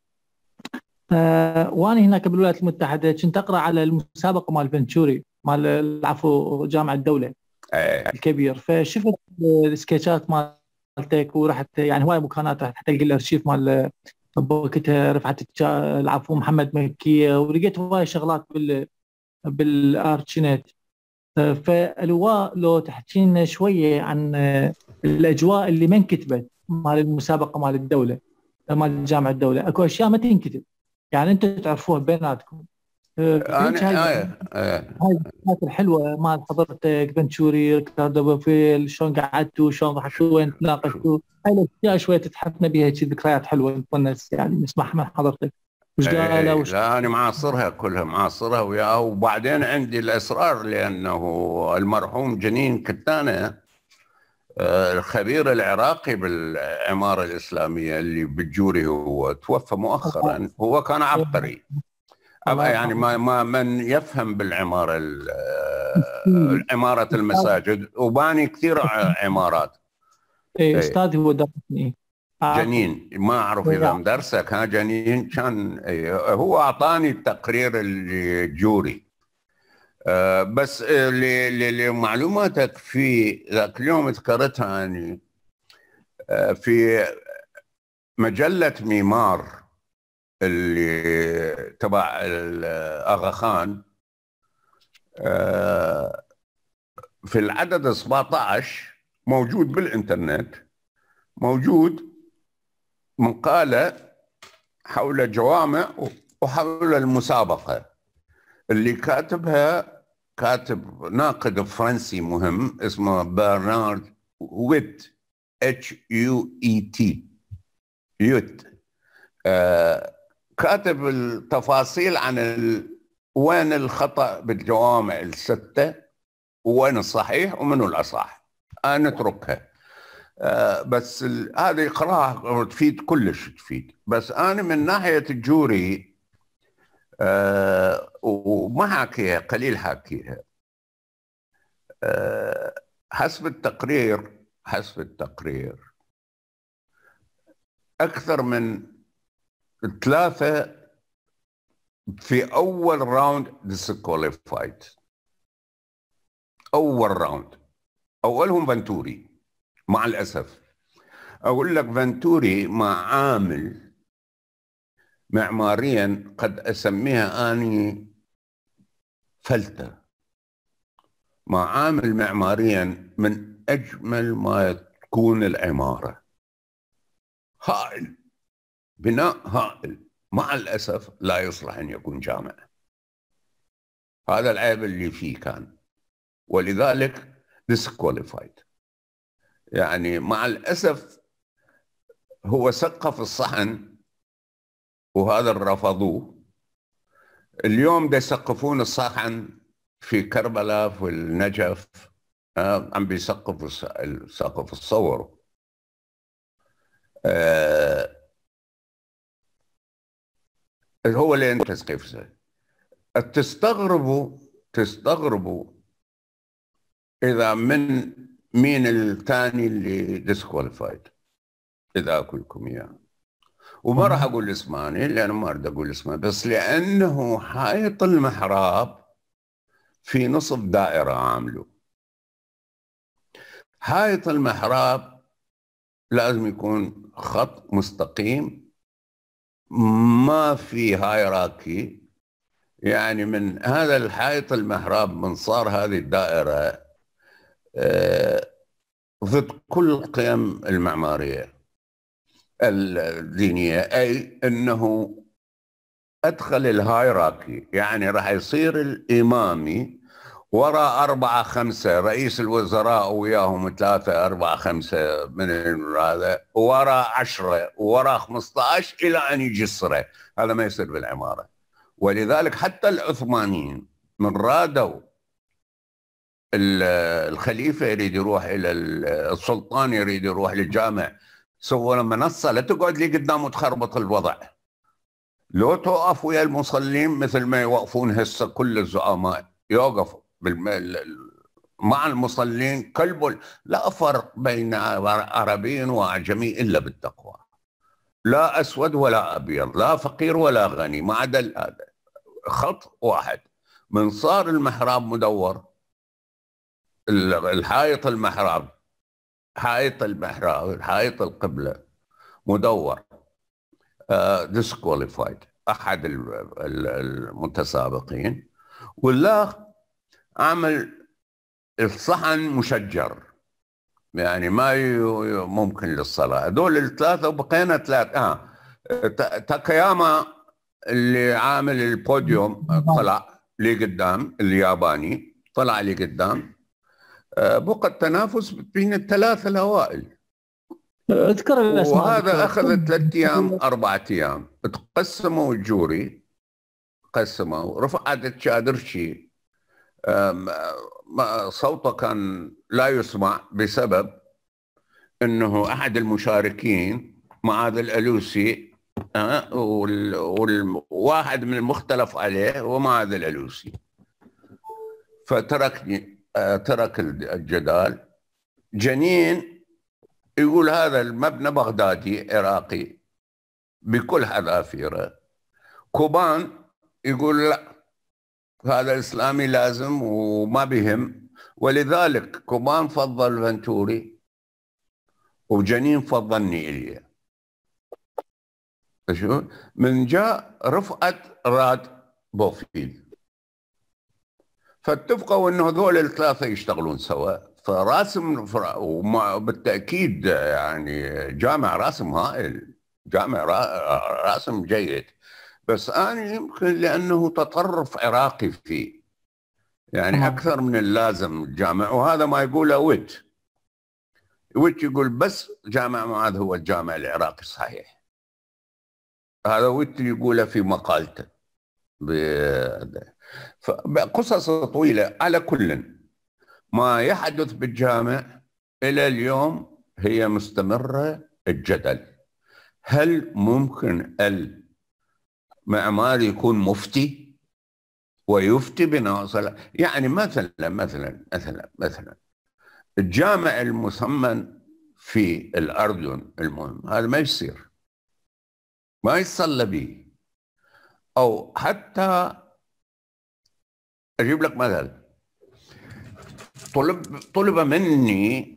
آه، وانا هناك بالولايات المتحده كنت اقرا على المسابقه مال فنتشوري مال العفو جامعه الدوله آه. الكبير، فشفت السكتشات مالتك ورحت يعني هواي مكانات رحت حتى الارشيف مال بوقتها رفعت العفو محمد مكيه، ولقيت هواي شغلات بال بالارشينيت. فالواء لو تحكي لنا شويه عن الاجواء اللي ما انكتبت مال المسابقه مال الدوله مال جامعه الدوله، اكو اشياء ما تنكتب يعني انتم تعرفوها بيناتكم. انا هاي آه. آه. هاي الحاجات الحلوه مال حضرتك بنشوري ريكاردو بوفيل، شلون قعدتوا شلون ضحكتوا وين تناقشتوا، هاي الاشياء شويه تتحفنا بها هيك ذكريات حلوه نتونس يعني نسمعها من حضرتك. وش قالوا وش لا انا معاصرها كلها معاصرها وياه. وبعدين عندي الاسرار لانه المرحوم جنين كتانه الخبير العراقي بالعماره الاسلاميه اللي بالجوري هو توفى مؤخرا. هو كان عبقري يعني ما ما من يفهم بالعماره عماره المساجد وباني كثير عمارات. ايه استاذي هو درسني جنين ما اعرف اذا مدرسك ها جنين كان هو اعطاني التقرير الجوري. أه بس لمعلوماتك في ذاك اليوم ذكرتها اني أه في مجله ميمار اللي تبع اغا خان أه في العدد سبعة عشر موجود بالانترنت موجود مقالة حول جوامع وحول المسابقة اللي كاتبها كاتب ناقد فرنسي مهم اسمه برنارد ويت اتش يو اي تي يوت. آه كاتب التفاصيل عن ال... وين الخطأ بالجوامع الستة وين الصحيح ومنو الأصح. أنا نتركها. آه بس هذه قراءة تفيد كلش تفيد. بس أنا من ناحية الجوري آه وما حاكيها قليل حاكيها. آه حسب التقرير حسب التقرير أكثر من ثلاثة في أول راوند ديسكواليفايد. أول راوند أولهم فنتوري مع الأسف. أقول لك فنتوري معامل معماريا قد أسميها أني فلتة، معامل معماريا من أجمل ما تكون العمارة، هائل، بناء هائل، مع الأسف لا يصلح أن يكون جامع. هذا العيب اللي فيه كان، ولذلك disqualified. يعني مع الأسف هو سقف الصحن وهذا رفضوه. اليوم دا يسقفون الصحن في كربلاء في النجف، آه عم بيسقفوا السقف الصور. آه هو اللي انت تسقف. تستغربوا تستغربوا اذا من مين الثاني اللي ديسكواليفايد، اذا اقول لكم اياه. وما راح اقول اسماني لانه ما اريد اقول اسمه، بس لانه حائط المحراب في نصف دائره عامله. حائط المحراب لازم يكون خط مستقيم، ما في هايراكي. يعني من هذا الحائط المحراب من صار هذه الدائره آه ضد كل القيم المعماريه الدينيه، اي انه ادخل الهايراكي. يعني راح يصير الامامي وراء أربعة خمسة رئيس الوزراء وياهم ثلاثة أربعة خمسة من هذا، وراء عشرة وراء خمسة عشر إلى أن يجي الصرة. هذا ما يصير بالعمارة. ولذلك حتى العثمانيين من رادوا الخليفة يريد يروح إلى السلطان، يريد يروح للجامع، سووا له منصة لا تقعد لي قدام وتخربط الوضع. لو توقف ويا المصلين مثل ما يوقفون هسه كل الزعماء، يوقفوا مع المصلين كلب. لا فرق بين عربي وأعجمي إلا بالتقوى، لا أسود ولا أبيض، لا فقير ولا غني، ما عدا هذا خط واحد. من صار المحراب مدور، الحائط المحراب حائط المحراب حائط القبلة مدور، ديسكواليفايد uh, أحد المتسابقين. ولا عمل الصحن مشجر، يعني ما ممكن للصلاة. هذول الثلاثة وبقينا ثلاثة. آه. تاكاياما اللي عامل البوديوم طلع لي قدام، الياباني طلع لي قدام. آه بقى التنافس بين الثلاثة الأوائل. اذكر الأسماء. وهذا أخذ ثلاثة أيام أربعة أيام. تقسموا الجوري، قسموا. رفعت الشادرشي صوته كان لا يسمع بسبب انه احد المشاركين معاذ الالوسي، أه والواحد من المختلف عليه هو معاذ الالوسي، فتركني أه ترك الجدال. جنين يقول هذا المبنى بغدادي عراقي بكل حذافيره. كوبان يقول لا هذا إسلامي لازم وما بهم. ولذلك كوبان فضل فنتوري وجنين فضلني إليه. شو من جاء رفعت راد بوفيل، فاتفقوا انه هذول الثلاثه يشتغلون سوا. فراسم بالتاكيد يعني جامع راسم هائل، جامع راسم جيد، بس أنا يمكن لأنه تطرف عراقي فيه، يعني أكثر من اللازم الجامع. وهذا ما يقوله ويت ويت يقول بس جامع معاذ هو الجامع العراقي الصحيح. هذا ويت يقوله في مقالته. قصص طويلة. على كل ما يحدث بالجامع إلى اليوم هي مستمرة الجدل. هل ممكن ال معماري يكون مفتي ويفتي بناء صلاة؟ يعني مثلا مثلا مثلا مثلا الجامع المثمن في الأردن المهم هذا ما يصير، ما يصلى به. أو حتى أجيب لك مثل، طلب طلب مني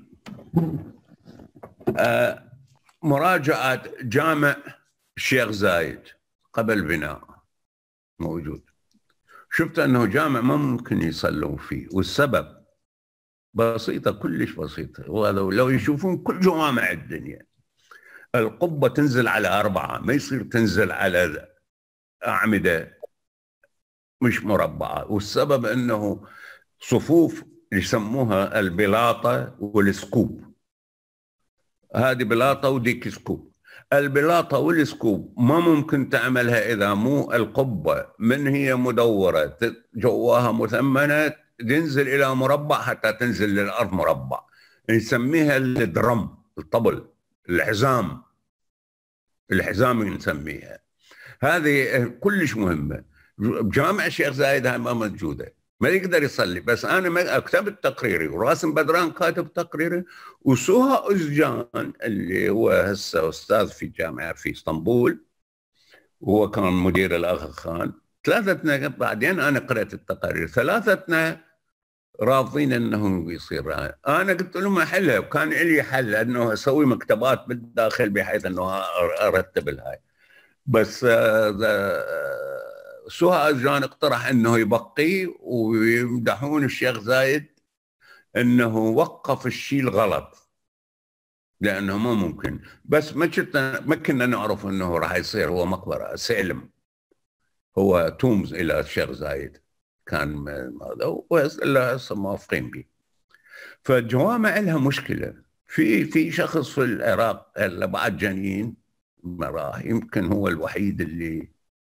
آه مراجعة جامع الشيخ زايد قبل بناء موجود. شفت أنه جامع ما ممكن يصلون فيه، والسبب بسيطة كلش بسيطة، وهذا لو يشوفون كل جوامع الدنيا القبة تنزل على أربعة، ما يصير تنزل على أعمدة مش مربعة. والسبب أنه صفوف يسموها البلاطة والسكوب، هذه بلاطة وديك سكوب. البلاطة والسكوب ما ممكن تعملها إذا مو القبة من هي مدورة جواها مثمنة تنزل إلى مربع حتى تنزل للأرض مربع، نسميها الدرم، الطبل، الحزام، الحزام نسميها. هذه كلش مهمة. جامع الشيخ زايد هاي ما موجودة، ما يقدر يصلي. بس أنا ما كتبت تقريري وراسم بدران كاتب تقريري، وسوها أزجان اللي هو هسه أستاذ في جامعة في اسطنبول وهو كان مدير الأخ خان، ثلاثتنا بعدين أنا قرأت التقارير، ثلاثتنا راضين أنه يصير. أنا قلت لهم أحلها، وكان لي حل أنه أسوي مكتبات بالداخل بحيث أنه أرتب الهاي. بس سوها أزجان اقترح أنه يبقي، ويمدحون الشيخ زايد أنه وقف الشيء الغلط لأنه ما ممكن. بس ما كنا ما كنا نعرف أنه راح يصير هو مقبرة سالم، هو تومز إلى الشيخ زايد كان هذا، وإلا هسه موافقين به. فالجوامع لها مشكلة. في في شخص في العراق هلا بعد جنين مراه، يمكن هو الوحيد اللي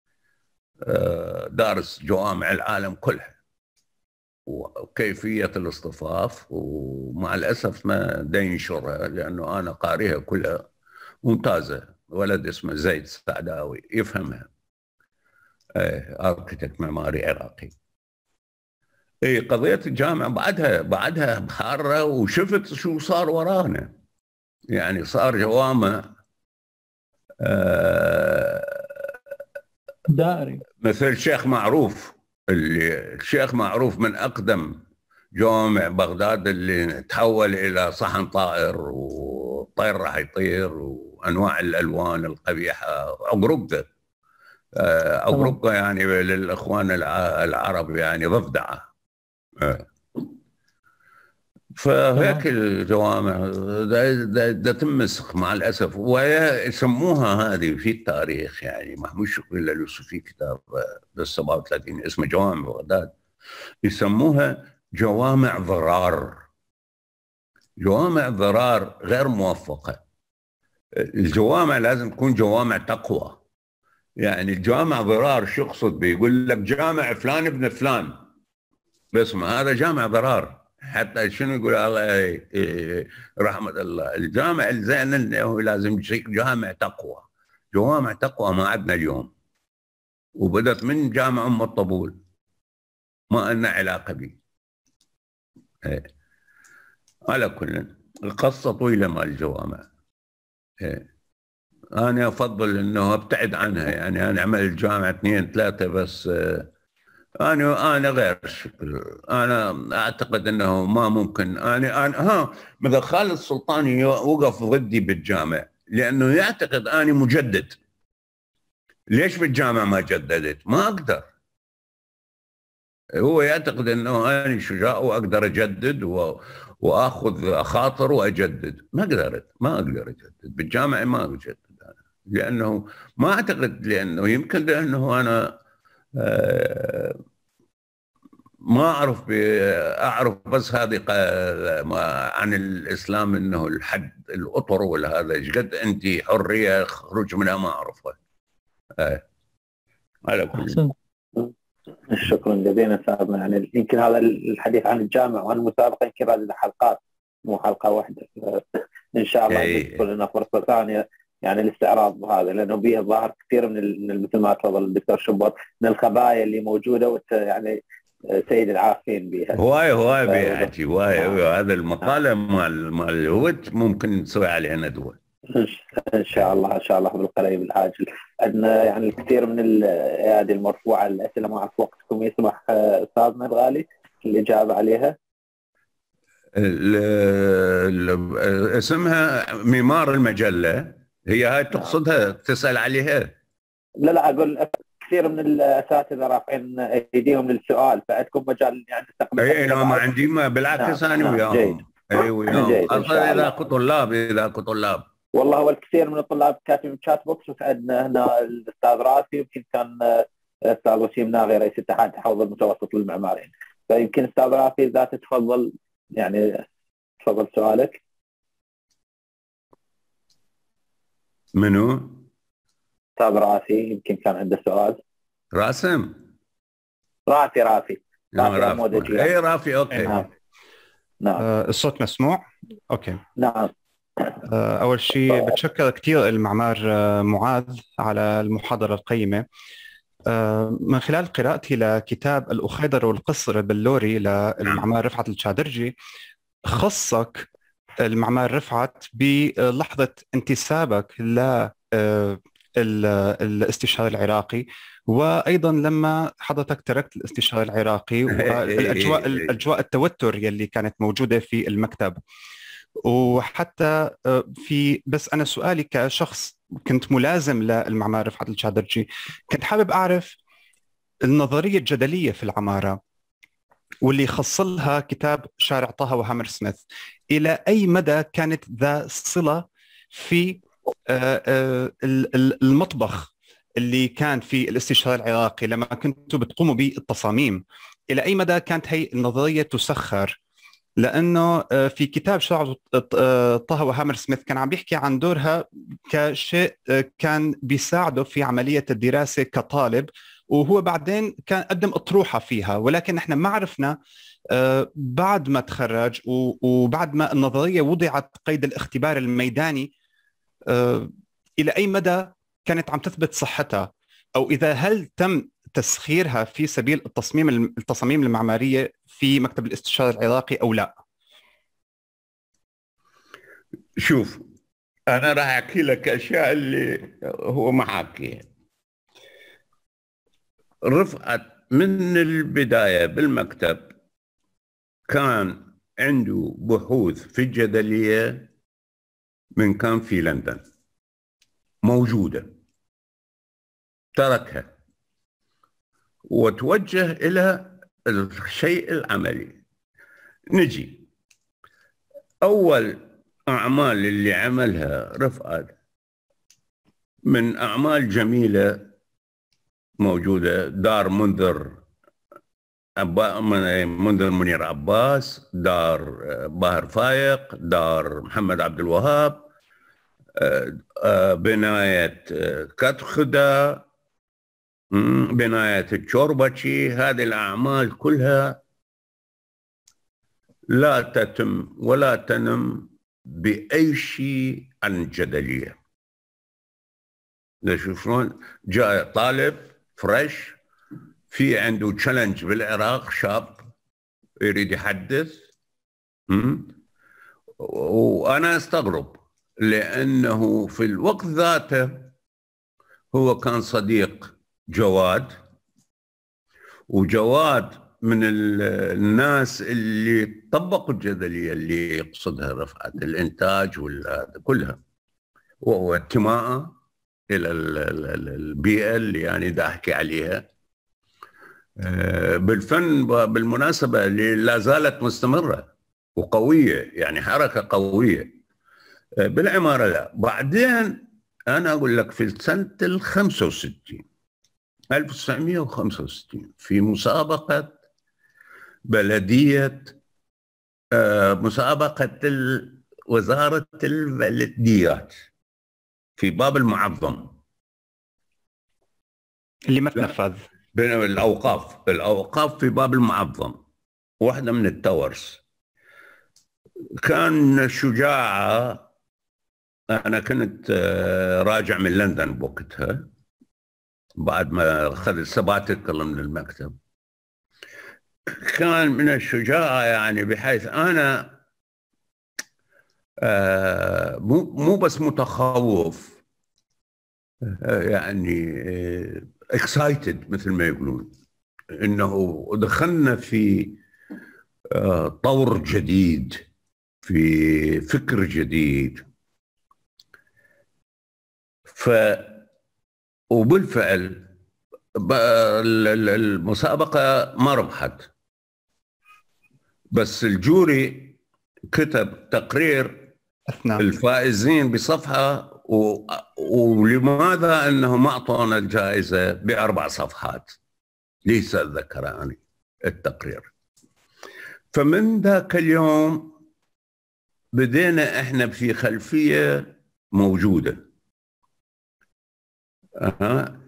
دارس جوامع العالم كلها وكيفية الاصطفاف، ومع الأسف ما دا ينشرها لأنه أنا قارئها كلها ممتازة. ولد اسمه زيد السعداوي يفهمها، اركتكت معماري عراقي. اي قضية الجامعة بعدها بعدها بحارة، وشفت شو صار ورانا. يعني صار جوامع آه دائري مثل الشيخ معروف، اللي الشيخ معروف من أقدم جوامع بغداد اللي تحول إلى صحن طائر، والطير راح يطير، وأنواع الألوان القبيحة. عقرقة عقرقة يعني للإخوان العرب يعني ضفدعة. فهيك الجوامع دا تمسخ مع الأسف، ويسموها هذه في التاريخ. يعني محمود شكري الألوسي في كتاب بال سبعة وثلاثين اسمه جوامع بغداد، يسموها جوامع ضرار. جوامع ضرار غير موفقة. الجوامع لازم تكون جوامع تقوى. يعني الجامع ضرار شو يقصد؟ بيقول لك جامع فلان ابن فلان، بس ما هذا جامع ضرار. حتى شنو يقول الله رحمة الله، الجامع الزين انه لازم جامع تقوى. جوامع تقوى ما عندنا اليوم، وبدت من جامع ام الطبول ما لنا علاقه به. ايه. على كل القصه طويله مال الجوامع. ايه. انا افضل انه ابتعد عنها. يعني انا عملت جامعه اثنين ثلاثه بس. انا انا غير الشكل. انا اعتقد انه ما ممكن. انا انا ها مثل خالد السلطاني وقف ضدي بالجامع لانه يعتقد اني مجدد. ليش بالجامع ما جددت؟ ما اقدر. هو يعتقد انه انا شجاع واقدر اجدد و... واخذ خاطر واجدد. ما قدرت ما اقدر اجدد بالجامع، ما اجدد أنا. لانه ما اعتقد، لانه يمكن لانه انا آه ما اعرف اعرف بس هذه عن الاسلام انه الحد الاطر ولا هذا ايش قد عندي حريه خروج منها ما اعرفها. آه. على كل. شكرا جزيلا استاذنا. يعني يمكن هذا الحديث عن الجامع وعن المسابقه يمكن هذه حلقات مو حلقه واحده. ان شاء الله يكون لنا فرصه ثانيه يعني الاستعراض بهذا، لانه بيه ظاهر كثير من مثل ما تفضل الدكتور شبر من الخبايا اللي موجوده، يعني سيد العارفين بها. هواي هواي بيعتي هواي هذا المقالة مال مال الهوت ممكن نسوي عليها ندوة ان شاء الله ان شاء الله بالقريب العاجل. عندنا يعني الكثير من الايادي المرفوعه الاسئله، ما اعرف وقتكم يسمح استاذنا الغالي الاجابه عليها. ال ال اسمها معمار المجله، هي هاي تقصدها تسال عليها؟ لا لا اقول كثير من الاساتذه رافعين ايديهم للسؤال، فعندكم مجال يعني تستقبل. اي انا ما عندي، ما بالعكس نعم. انا نعم. وياهم. اي وياهم خاصه اذا اكو طلاب اذا اكو طلاب والله هو الكثير من الطلاب كاتبين شات بوكس، وعندنا هنا الاستاذ راسي، يمكن كان الاستاذ وسيم ناغي رئيس اتحاد حوض المتوسط للمعماريين، فيمكن استاذ راسي اذا تتفضل يعني تفضل سؤالك. منو؟ استاذ راسي يمكن كان عنده سؤال. راسم؟ راسي راسي رافي رافي اي رافي اوكي. نعم. نعم. آه الصوت مسموع؟ اوكي. نعم. آه اول شيء بتشكر كثير المعمار آه معاذ على المحاضره القيمه. آه من خلال قراءتي لكتاب الأخيضر والقصر البلوري للمعمار رفعت الشادرجي، خصك المعمار رفعت بلحظه انتسابك ل الاستشهاد العراقي، وايضا لما حضرتك تركت الاستشهاد العراقي والاجواء الاجواء التوتر يلي كانت موجوده في المكتب. وحتى في بس انا سؤالي كشخص كنت ملازم للمعمار رفعت الشادرجي، كنت حابب اعرف النظريه الجدليه في العماره واللي خصلها كتاب شارع طه وهامر سميث، الى اي مدى كانت ذا صله في المطبخ اللي كان في الاستشهاد العراقي لما كنتوا بتقوموا بالتصاميم؟ إلى أي مدى كانت هي النظرية تسخر؟ لأنه في كتاب شارع طه وهامر سميث كان عم بيحكي عن دورها كشيء كان بيساعده في عملية الدراسة كطالب، وهو بعدين كان قدم أطروحة فيها، ولكن نحن ما عرفنا بعد ما تخرج وبعد ما النظرية وضعت قيد الاختبار الميداني إلى أي مدى كانت عم تثبت صحتها، أو إذا هل تم تسخيرها في سبيل التصميم التصاميم المعمارية في مكتب الاستشهاد العراقي أو لا؟ شوف أنا راح أحكي لك أشياء اللي هو ما حكيها. رفعت من البداية بالمكتب كان عنده بحوث في الجدلية من كان في لندن موجودة، تركها وتوجه إلى الشيء العملي. نجي أول أعمال اللي عملها رفعت من أعمال جميلة موجودة، دار منذر أبا منذر منير عباس، دار باهر فايق، دار محمد عبد الوهاب، بناية كتخدا، بناية الشوربتشي. هذه الأعمال كلها لا تتم ولا تنم بأي شيء عن الجدلية. شوف شلون جاء طالب فريش في عنده تشالنج بالعراق، شاب يريد يحدث، وأنا استغرب لأنه في الوقت ذاته هو كان صديق جواد، وجواد من الناس اللي طبقوا الجدلية اللي يقصدها رفعت، الإنتاج وهذا كلها، وهو انتماءه إلى البيئة اللي يعني دا أحكي عليها بالفن. بالمناسبة اللي لا زالت مستمرة وقوية، يعني حركة قوية بالعمارة. لا بعدين أنا أقول لك في سنة الخمسة وستين ألف وتسعمئة وخمسة وستين في مسابقة بلدية مسابقة وزارة البلديات في باب المعظم اللي ما تنفذ، الأوقاف الأوقاف في باب المعظم، واحدة من التاورز. كان شجاعة، أنا كنت راجع من لندن بوقتها بعد ما أخذ السباتيكل من المكتب. كان من الشجاعة يعني، بحيث أنا آه مو مو بس متخوف، آه يعني اكسايتد مثل ما يقولون، انه دخلنا في آه طور جديد، في فكر جديد. ف وبالفعل المسابقة ما ربحت، بس الجوري كتب تقرير أثناء الفائزين بصفحة، و... ولماذا أنهم أعطونا الجائزة بأربع صفحات، ليس أتذكر أنا التقرير. فمن ذاك اليوم بدينا إحنا في خلفية موجودة. أه.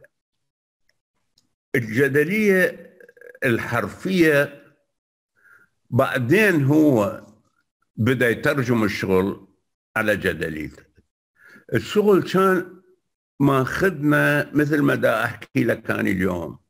الجدلية الحرفية بعدين هو بدأ يترجم الشغل على جدليته. الشغل كان ماخذنا مثل ما دا أحكي لك كان اليوم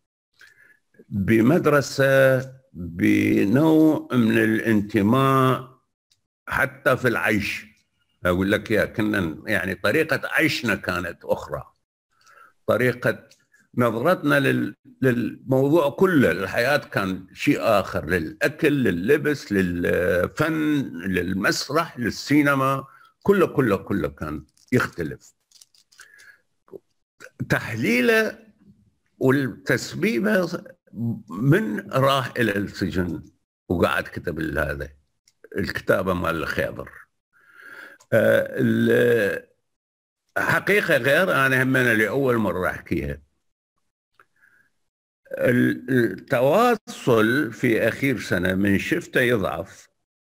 بمدرسة بنوع من الانتماء حتى في العيش. أقول لك يا كنا يعني طريقة عيشنا كانت أخرى، طريقة نظرتنا لل... للموضوع كله، الحياة كان شيء آخر، للأكل، لللبس، للفن، للمسرح، للسينما، كله كله كله كان يختلف. تحليله والتسبيبه من راح إلى السجن وقعد كتب هذا الكتابة مال الخيبر. أه حقيقة غير أنا همنا لأول مرة أحكيها، التواصل في أخير سنة من شفته يضعف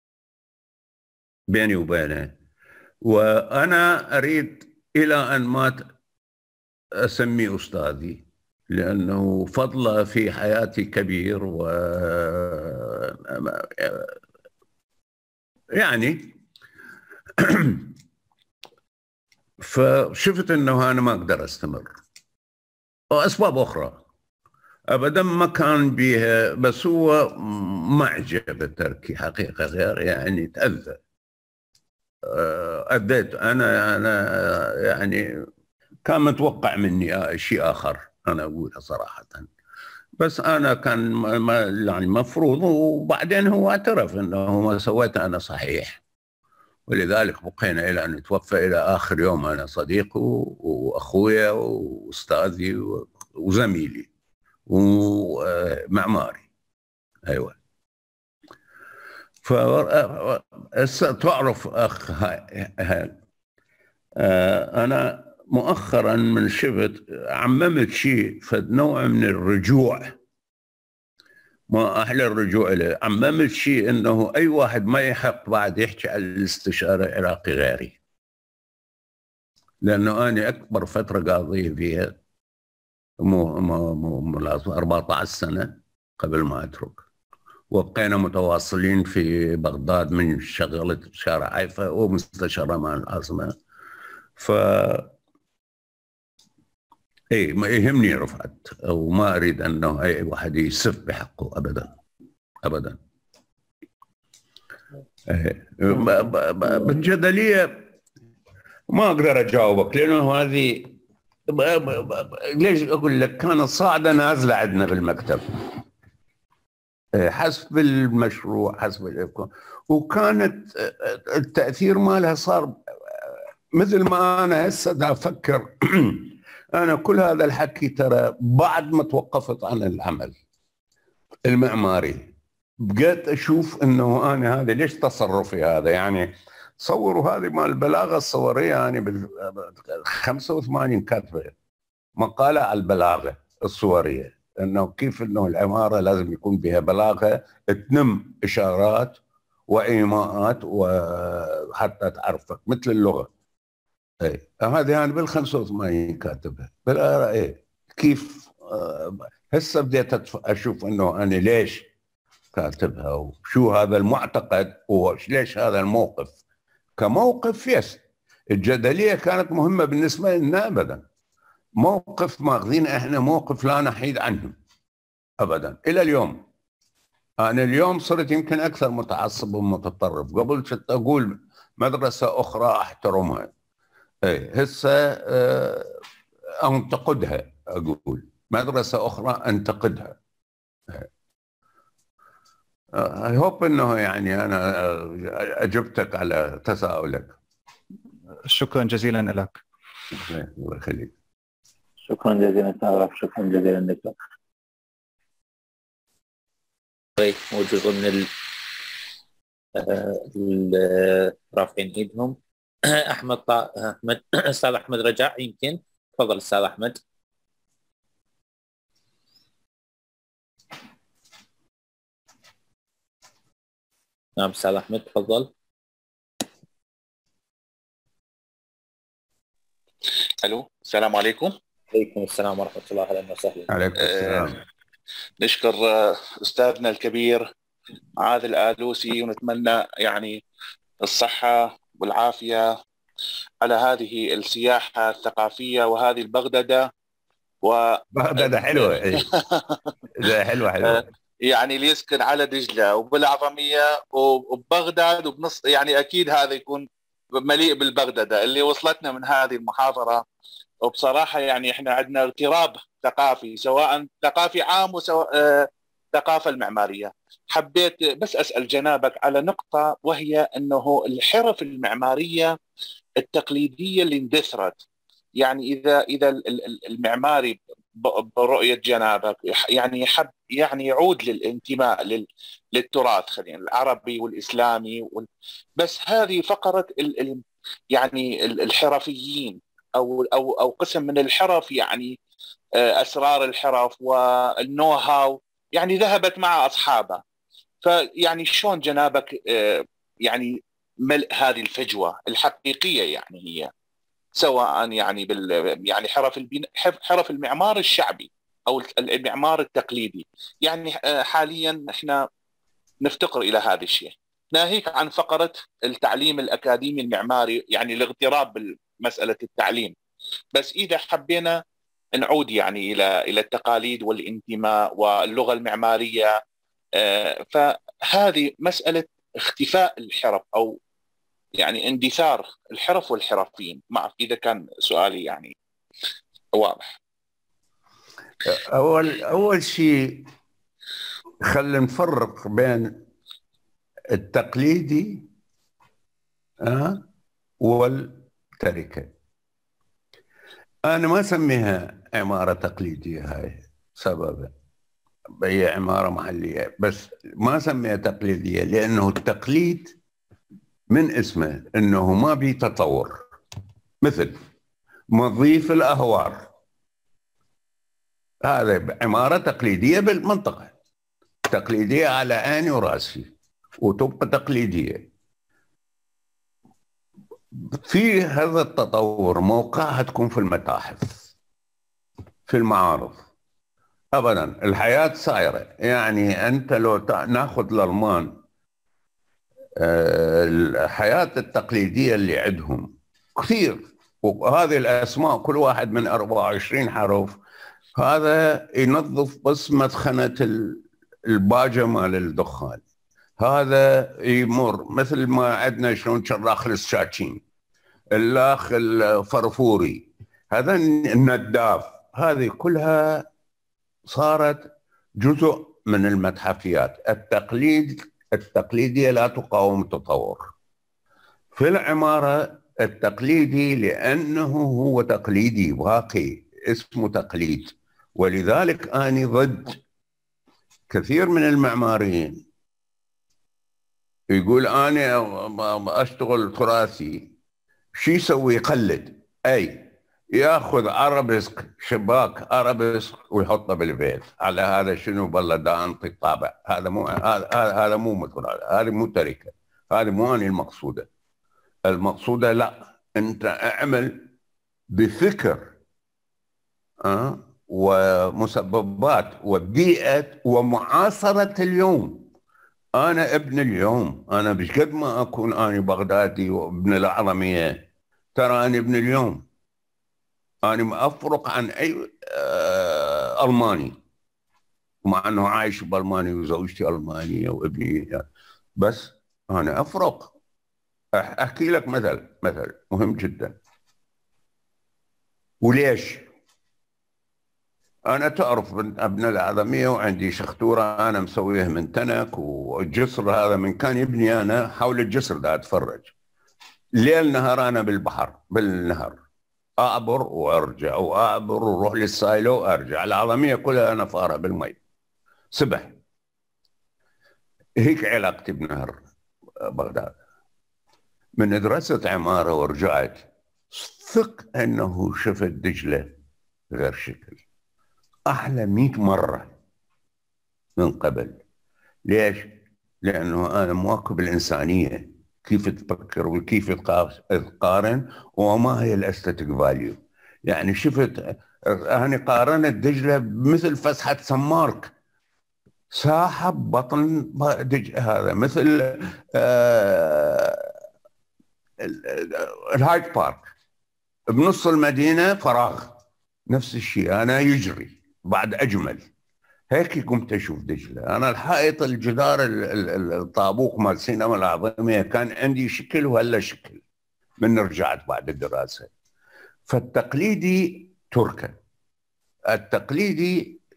بيني وبينه، وأنا أريد إلى أن مات أسمي أستاذي، لأنه فضله في حياتي كبير، و يعني فشفت أنه أنا ما أقدر أستمر، وأسباب أخرى أبدا ما كان بيها، بس هو ما عجب تركي حقيقة غير يعني تأذى. أديت أنا أنا يعني كان متوقع مني شيء آخر، أنا أقولها صراحة، بس أنا كان ما يعني مفروض، وبعدين هو اعترف أنه ما سويته أنا صحيح، ولذلك بقينا إلى أن نتوفى إلى آخر يوم أنا صديقه وأخويا وأستاذي وزميلي ومعماري. أيوة. فتعرف أخ هاي أنا مؤخرا من شفت عممت شيء فنوع من الرجوع، ما أحلى الرجوع له، عممت شيء أنه أي واحد ما يحق بعد يحكي على الاستشارة العراقي غيري، لأنه أنا أكبر فترة قاضية فيها مو مو مو أربعة عشر سنة قبل ما أترك، وبقينا متواصلين في بغداد من شغلة شارع حيفا ومستشار أمان العاصمة. ف اي ما يهمني رفعت، او ما اريد انه اي واحد يسف بحقه ابدا ابدا. إيه. بالجدليه ما اقدر اجاوبك، لانه هذه ليش اقول لك كانت صاعده نازله عندنا بالمكتب حسب المشروع حسب الافكار، وكانت التاثير مالها صار مثل ما انا هسه دا افكر. انا كل هذا الحكي ترى بعد ما توقفت عن العمل المعماري بقيت اشوف انه انا هذا ليش تصرفي هذا، يعني صوروا هذه مال البلاغه الصوريه يعني بال خمسة وثمانين كاتبه مقاله على البلاغه الصوريه، انه كيف انه العماره لازم يكون بها بلاغه تنم اشارات وايماءات وحتى تعرفك مثل اللغه. اي هذه انا بال خمسة وثمانين كاتبها بلا ايه كيف. آه هسه بديت اشوف انه انا ليش كاتبها وشو هذا المعتقد وليش هذا الموقف كموقف. يس الجدليه كانت مهمه بالنسبه لنا ابدا، موقف ماخذين احنا موقف لا نحيد عنه ابدا الى اليوم أنا اليوم صرت يمكن أكثر متعصب ومتطرف. قبل كنت أقول مدرسة أخرى أحترمها، إيه هسه أه أنتقدها، أقول مدرسة أخرى أنتقدها. I hope إنه يعني أنا أجبتك على تساؤلك. شكرا جزيلا لك. الله يخليك. شكرا جزيلا سارة، شكرا جزيلا دكتور. موجود من ال ال- رافعين ايدهم. احمد طا... احمد استاذ احمد رجاء، يمكن تفضل استاذ احمد. نعم استاذ احمد تفضل. الو السلام عليكم. عليكم السلام ورحمه الله، اهلا وسهلا. عليكم السلام. آه نشكر آه استاذنا الكبير عادل الآلوسي، ونتمنى يعني الصحه والعافيه على هذه السياحه الثقافيه وهذه البغدده و بغدادة حلوة. إيه. ده حلوة حلوة. يعني اللي يسكن على دجله وبالأعظمية وببغداد وبنص، يعني اكيد هذا يكون مليء بالبغدده اللي وصلتنا من هذه المحاضره. وبصراحه يعني احنا عندنا اغتراب ثقافي، سواء ثقافي عام وسواء آه ثقافه المعماريه. حبيت بس اسال جنابك على نقطه، وهي انه الحرف المعماريه التقليديه اللي اندثرت، يعني اذا اذا المعماري برؤيه جنابك يعني يحب يعني يعود للانتماء لل للتراث، خلينا العربي والاسلامي وال... بس هذه فقره ال... ال... يعني الحرفيين او او او قسم من الحرف، يعني اسرار الحرف والنو هاو يعني ذهبت مع اصحابها. فيعني شلون جنابك يعني ملء هذه الفجوه الحقيقيه، يعني هي سواء يعني بال يعني حرف البن... حرف المعمار الشعبي او المعمار التقليدي، يعني حاليا احنا نفتقر الى هذا الشيء، ناهيك عن فقره التعليم الاكاديمي المعماري، يعني الاغتراب بمساله التعليم. بس اذا حبينا نعود يعني الى الى التقاليد والانتماء واللغه المعماريه، فهذه مساله اختفاء الحرف او يعني اندثار الحرف والحرفيين. ما اعرف اذا كان سؤالي يعني واضح. اول اول شيء خلينا نفرق بين التقليدي أه والتركه. انا ما اسميها عماره تقليديه، هاي سببها هي عماره محليه، بس ما اسميها تقليديه لانه التقليد من اسمه انه ما بي تطور. مثل مضيف الاهوار، هذا عماره تقليديه بالمنطقه، تقليديه على عيني وراسي وتبقى تقليديه. في هذا التطور موقعها تكون في المتاحف، في المعارض. ابدا الحياه صايره، يعني انت لو ناخذ الالمان الحياه التقليديه اللي عندهم كثير، وهذه الاسماء كل واحد من أربعة وعشرين حرف، هذا ينظف بس مدخنه الباجه مال الدخان، هذا يمر مثل ما عندنا شلون شراخ السكاكين، الاخ الفرفوري، هذا النداف، هذه كلها صارت جزء من المتحفيات. التقليد التقليدية لا تقاوم التطور. في العمارة التقليدي لأنه هو تقليدي باقي اسمه تقليد، ولذلك أنا ضد كثير من المعماريين يقول أنا أشتغل تراثي، شو يسوي؟ يقلد، أي ياخذ ارابيسك شباك ارابيسك ويحطه بالبيت، على هذا شنو بالله دا انطي الطابع، هذا مو هذا هذا مو مثل هذا مو تركه، هذه مو اني المقصوده. المقصوده لا، انت اعمل بفكر أه؟ ومسببات وبيئه ومعاصره اليوم. انا ابن اليوم، انا مش قد ما اكون اني بغدادي وابن الاعظميه، ترى اني ابن اليوم، أنا ما أفرق عن أي آه ألماني، مع انه عايش بالمانيا وزوجتي المانيه وابني، بس انا افرق. احكي لك مثل مثل مهم جدا. وليش؟ انا تعرف من ابناء الاعظميه وعندي شختوره انا مسويه من تنك، والجسر هذا من كان يبني انا حول الجسر ده اتفرج ليل نهار. انا بالبحر بالنهر اعبر وارجع واعبر واروح للسايلو وارجع. العظميه كلها انا فارها بالمي سبح. هيك علاقتي بنهر بغداد. من درست عماره ورجعت ثق انه شفت دجله غير شكل، احلى مئة مره من قبل. ليش؟ لانه انا مواكب الانسانيه، كيف تفكر وكيف تقارن وما هي الاستاتيك فاليو. يعني شفت انا قارنت دجله مثل فسحه سمارك، ساحه بطن دج هذا مثل آه الهايد بارك بنص المدينه فراغ، نفس الشيء انا يجري بعد اجمل. هيك قمت اشوف دجله. انا الحائط الجدار الطابوق مال السينما العظيميه كان عندي شكل وهلا شكل من رجعت بعد الدراسه. فالتقليدي تركه، التقليدي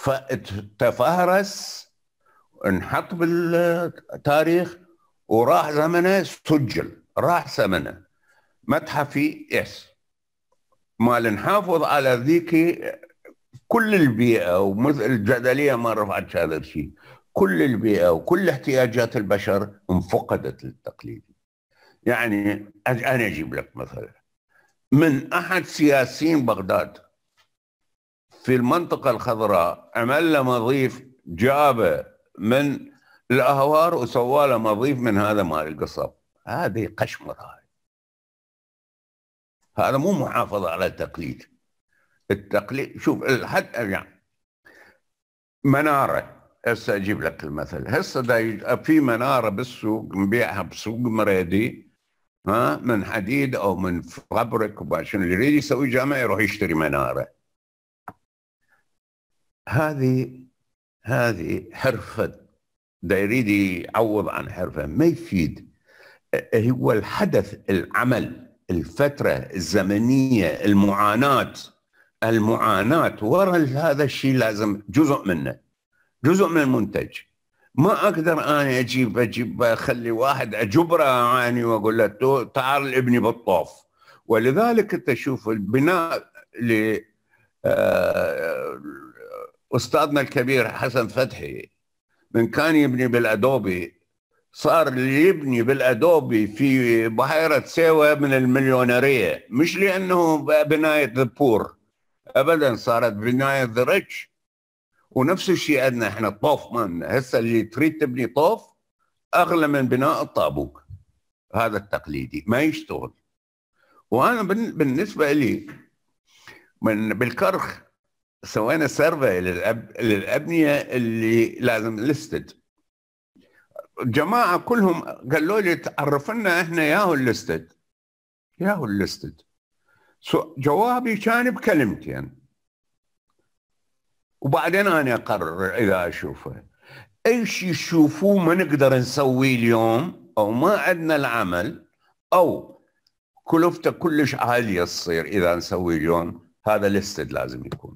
تفهرس انحط بالتاريخ وراح زمنه، سجل راح زمنه. متحفي يس مال نحافظ على ذيك كل البيئة، ومثل الجدلية ما رفعت هذا الشيء. كل البيئة وكل احتياجات البشر انفقدت للتقليدي. يعني أنا أجيب لك مثلا من أحد سياسيين بغداد في المنطقة الخضراء عمل له مضيف، جابه من الأهوار وسوى له مضيف من هذا مال القصب. هذه قشمر. هاي هذا مو محافظة على التقليد. التقليد شوف حتى يعني منارة. هسه اجيب لك المثل. هسه في مناره بالسوق نبيعها بسوق مريدي، ها، من حديد او من فابريك، وبعشان اللي يريد يسوي جامعه يروح يشتري مناره. هذه هذه حرفه، دا يريد يعوض عن حرفه ما يفيد. هو الحدث، العمل، الفتره الزمنيه، المعاناه المعاناه ورا هذا الشيء لازم جزء منه، جزء من المنتج. ما اقدر انا اجيب اجيب اخلي واحد اجبره اعاني واقول له تعال ابني بالطوف. ولذلك انت تشوف البناء ل استاذنا الكبير حسن فتحي، من كان يبني بالادوبي صار اللي يبني بالادوبي في بحيره سيوه من المليونيريه، مش لانه بنايه ذا بور ابدا، صارت بنايه ذا ريتش. ونفس الشيء عندنا احنا الطوف مالنا. هسه اللي تريد تبني طوف اغلى من بناء الطابوق، هذا التقليدي ما يشتغل. وانا بالنسبه لي من بالكرخ سوينا سيرفي للأب... للابنيه اللي لازم ليستد. الجماعه كلهم قالوا لي تعرف لنا احنا ياهو الليستد ياهو الليستد. سو جوابي كان بكلمتين، وبعدين انا اقرر اذا اشوفه. اي شيء تشوفوه ما نقدر نسويه اليوم او ما عندنا العمل او كلفته كلش عاليه تصير اذا نسويه اليوم، هذا ليستد لازم يكون.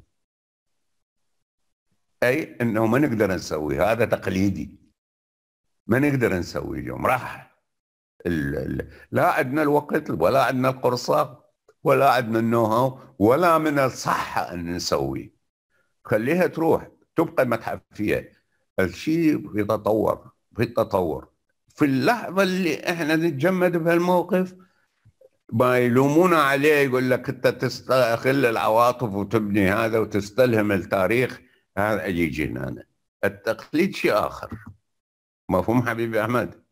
اي انه ما نقدر نسويه، هذا تقليدي ما نقدر نسويه اليوم. راح ال ال لا عندنا الوقت ولا عندنا القرصه ولا عندنا النو هاو ولا من الصحه ان نسويه. خليها تروح تبقى متحفيه. الشيء في تطور في تطور. في اللحظه اللي احنا نتجمد بهالموقف ما يلومونا عليه، يقول لك انت تستغل العواطف وتبني هذا وتستلهم التاريخ. هذا يجي هنا. التقليد شيء اخر. مفهوم حبيبي احمد؟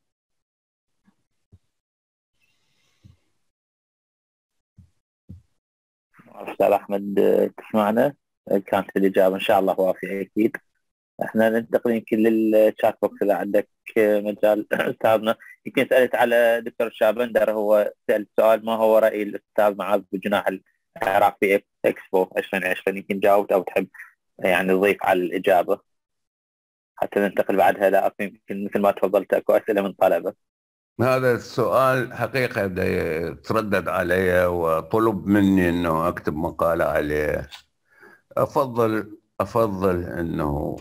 استاذ احمد تسمعنا؟ كانت الاجابه ان شاء الله وافيه اكيد. احنا ننتقل يمكن للشات بوكس اذا عندك مجال استاذنا. يمكن سالت على دكتور شابندر، هو سال سؤال ما هو راي الاستاذ معاذ بجناح العراق في اكسبو عشرين عشرين. يمكن جاوبت او تحب يعني تضيف على الاجابه؟ حتى ننتقل بعدها لا يمكن مثل ما تفضلت اكو اسئله من طلبه. هذا السؤال حقيقة تردد علي وطلب مني أنه أكتب مقالة عليه. أفضل أفضل أنه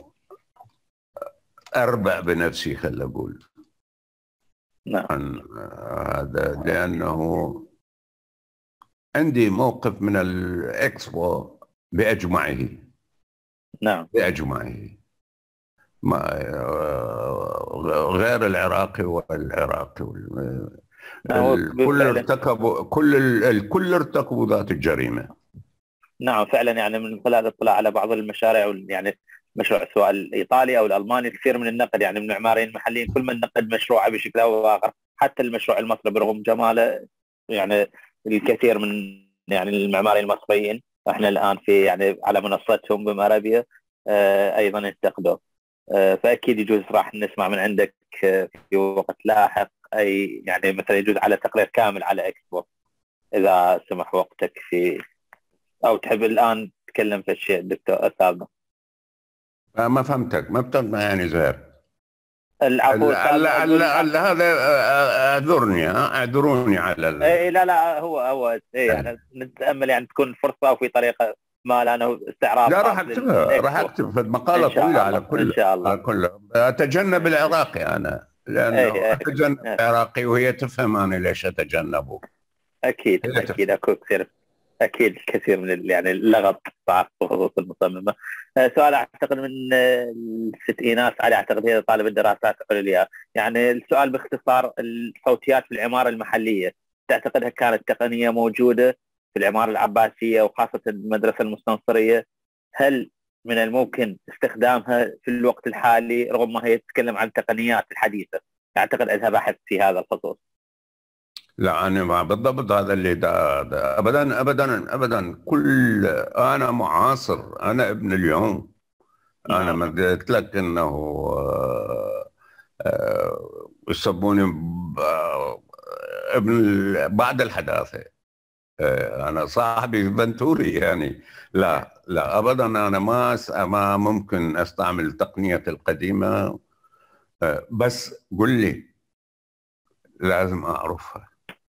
أربع بنفسي خل أقول نعم. عن هذا، لأنه عندي موقف من الإكسبو بأجمعه. نعم. بأجمعه ما غير العراقي والعراقي الكل ارتكبوا كل الكل ارتكبوا ذات الجريمه. نعم فعلا، يعني من خلال الاطلاع على بعض المشاريع، يعني مشروع سواء الايطالي او الالماني كثير من النقد يعني من المعماريين المحليين كل من نقد مشروعه بشكل او باخر، حتى المشروع المصري برغم جماله يعني الكثير من يعني المعماريين المصريين احنا الان في يعني على منصتهم بمارابيا آه ايضا انتقدوا. فأكيد يجوز راح نسمع من عندك في وقت لاحق أي يعني مثلا يجوز على تقرير كامل على إكسبو إذا سمح وقتك في، أو تحب الآن تتكلم في الشيء دكتور أستاذنا. ما فهمتك ما بتفهم يعني زهر. العفو هذا اعذرني اعذروني على ال... اي لا لا هو هو اي يعني نتامل يعني تكون فرصه او في طريقه ما لانه استعراض. لا راح اكتبها راح اكتب في مقاله طويله على كل ان شاء الله على كل اتجنب العراقي انا لانه أي اتجنب أي. العراقي وهي تفهم انا ليش اتجنبه. اكيد اكيد اكو كثير اكيد الكثير من يعني اللغط بخصوص المصممه. سؤال اعتقد من الست ايناس علي، اعتقد هي طالب الدراسات العليا، يعني السؤال باختصار الصوتيات في العماره المحليه تعتقدها كانت تقنيه موجوده في العماره العباسيه وخاصه المدرسه المستنصريه، هل من الممكن استخدامها في الوقت الحالي رغم ما هي تتكلم عن التقنيات الحديثه؟ اعتقد انها بحث في هذا الخصوص. لا أنا ما بالضبط هذا اللي دا, دا أبدا أبدا أبدا كل أنا معاصر، أنا ابن اليوم. أنا ما قلت لك إنه يسموني ابن بعد الحداثة. أنا صاحبي بنتوري يعني لا لا أبدا أنا ما ما ممكن أستعمل التقنية القديمة، بس قل لي لازم أعرفها.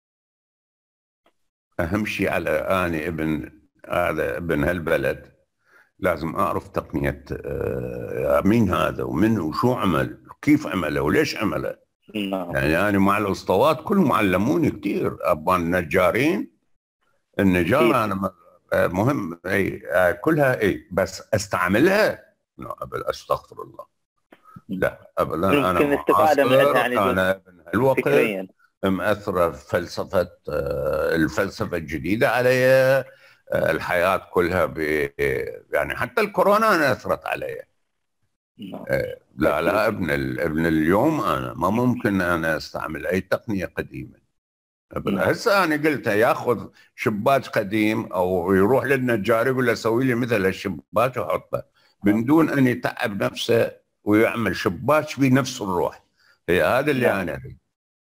أهم شيء على أنا ابن هذا ابن هالبلد لازم أعرف تقنية مين هذا ومن وشو عمل كيف عمله وليش عمله. يعني أنا مع الأسطوات كلهم علموني كثير. أبان النجارين النجارة أنا مهم أي كلها أي بس أستعملها لا أبدا أستغفر الله لا أبدا. أنا الاستفادة منها يعني أنا ابن الوقت مأثرة فلسفة الفلسفة الجديدة علي الحياة كلها ب يعني حتى الكورونا أثرت علي. لا لا ابن ابن اليوم أنا ما ممكن أنا أستعمل أي تقنية قديمة. هسه أنا قلت ياخذ شباك قديم أو يروح للنجار يقول له سوي لي مثل الشباك وحطه من دون أن يتعب نفسه ويعمل شباك بنفس الروح. هي هذا اللي أنا أريد.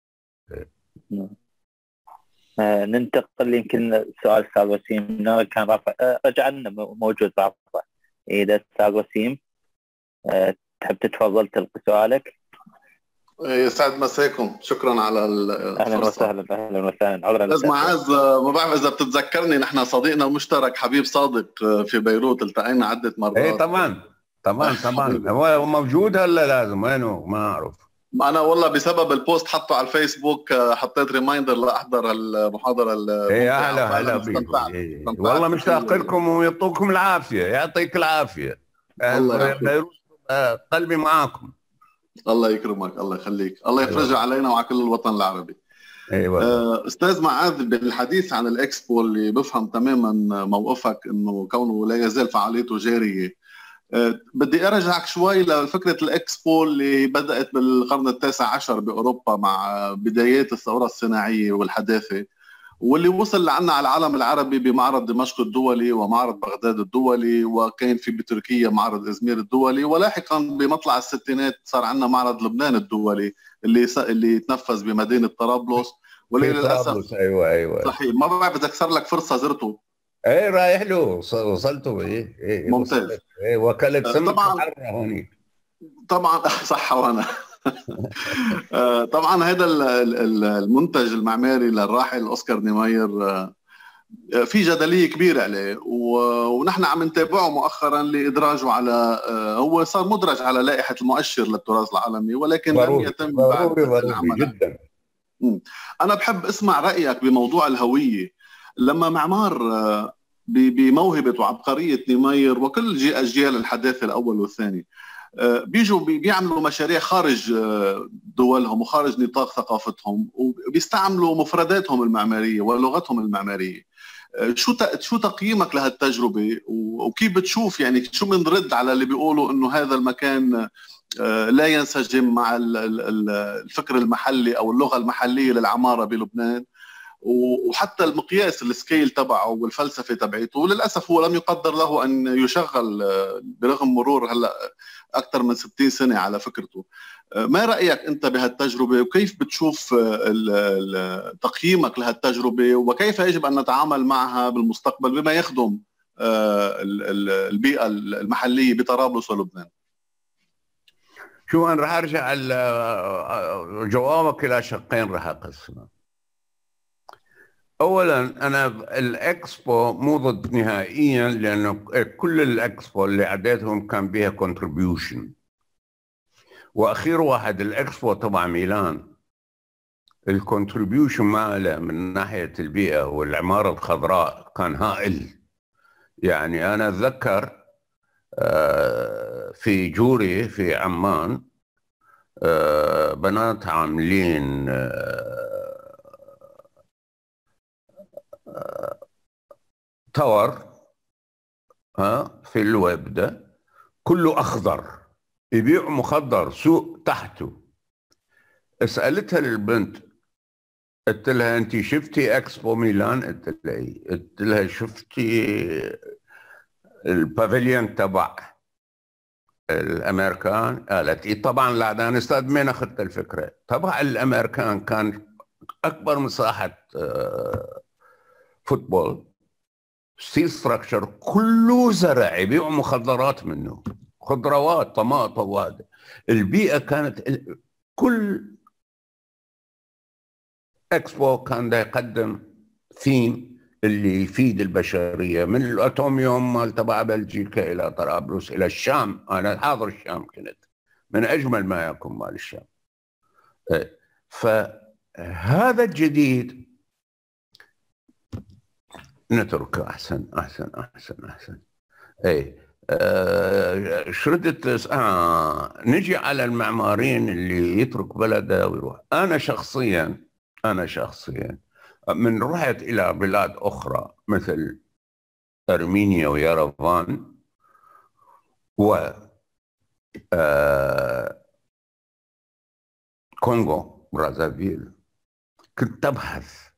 آه ننتقل يمكن سؤال استاذ وسيم كان رافع آه رجعنا موجود رافع. اذا استاذ وسيم آه تحب تتفضل تلقي سؤالك. يسعد مساكم، شكرا على الفرصه. اهلا وسهلا اهلا وسهلا. عذرا استاذ معاذ، ما بعرف اذا بتتذكرني نحن صديقنا مشترك حبيب صادق في بيروت التقينا عده مرات. ايه طبعا طبعا طبعا هو موجود هلا لازم وينه ما اعرف. أنا والله بسبب البوست حطه على الفيسبوك حطيت ريمايندر لأحضر المحاضرة. إيه أهلا هلا بيكم. إيه. والله مشتاق لكم ويعطوكم العافية يعطيك العافية. بيروت قلبي معاكم. الله يكرمك الله يخليك الله يفرجها علينا وعلى كل الوطن العربي. أيوة. أستاذ معاذ بالحديث عن الإكسبو اللي بفهم تماما موقفك إنه كونه لا يزال فعاليته جارية، أه بدي ارجعك شوي لفكره الاكسبو اللي بدات بالقرن التاسع عشر باوروبا مع بدايات الثوره الصناعيه والحداثه، واللي وصل لعنا على العالم العربي بمعرض دمشق الدولي ومعرض بغداد الدولي، وكان في بتركيا معرض ازمير الدولي، ولاحقا بمطلع الستينات صار عندنا معرض لبنان الدولي اللي اللي تنفذ بمدينه طرابلس. وللاسف ايوه ايوه صحيح ما بعرف اذا صار لك فرصه زرته. ايه رايح له وصلته. ايه ايه ممتاز. ايه وكالة سمك حرة هونيك. طبعا صح. وانا طبعا هذا المنتج المعماري للراحل اوسكار نيماير في جدليه كبيره عليه، ونحن عم نتابعه مؤخرا لادراجه على، هو صار مدرج على لائحه المؤشر للتراث العالمي، ولكن لم يتم بعد العمل جدا. انا بحب اسمع رايك بموضوع الهويه. لما معمار بموهبه وعبقريه نيماير وكل اجيال الحداثه الاول والثاني بيجوا بيعملوا مشاريع خارج دولهم وخارج نطاق ثقافتهم، وبيستعملوا مفرداتهم المعماريه ولغتهم المعماريه، شو شو تقييمك لهالتجربه، وكيف بتشوف يعني شو بنرد على اللي بيقولوا انه هذا المكان لا ينسجم مع الفكر المحلي او اللغه المحليه للعماره بلبنان، وحتى المقياس السكيل تبعه والفلسفه تبعته للاسف هو لم يقدر له ان يشغل برغم مرور هلا اكثر من ستين سنه على فكرته. ما رايك انت بهالتجربه، وكيف بتشوف تقييمك لهالتجربه، وكيف يجب ان نتعامل معها بالمستقبل بما يخدم البيئه المحليه بطرابلس ولبنان؟ شو انا راح ارجع جوابك الى شقين راح اقسمه. اولا انا الاكسبو مو ضد نهائيا، لانه كل الاكسبو اللي عديتهم كان بها كونتريبيوشن، واخير واحد الاكسبو تبع ميلان الكونتريبيوشن ماله من ناحيه البيئه والعماره الخضراء كان هائل. يعني انا اتذكر في جوري في عمان بنات عاملين تور ها في الويب ده كله اخضر، يبيعوا مخضر سوق تحته. سالتها للبنت قلت لها انت شفتي اكسبو ميلان؟ قلت لها ايه؟ قلت لها شفتي البافيليون تبع الامريكان؟ قالت ايه طبعا. لا ده انا استاذ مين اخذت الفكره. تبع الامريكان كان اكبر مساحه فوتبول ستيل ستراكشر كله زرع، يبيعوا مخدرات منه، خضروات طماطم وهذا. البيئه كانت كل اكسبو كان ده يقدم ثيم اللي يفيد البشريه، من الاتوميوم مال تبع بلجيكا الى طرابلس الى الشام. انا حاضر الشام، كنت من اجمل ما يكون مال الشام. فهذا الجديد نتركه احسن احسن احسن احسن. اي آه شردت آه نجي على المعماريين اللي يترك بلده ويروح. انا شخصيا انا شخصيا من رحت الى بلاد اخرى مثل ارمينيا ويرفان و آه كونغو برازافيل، كنت ابحث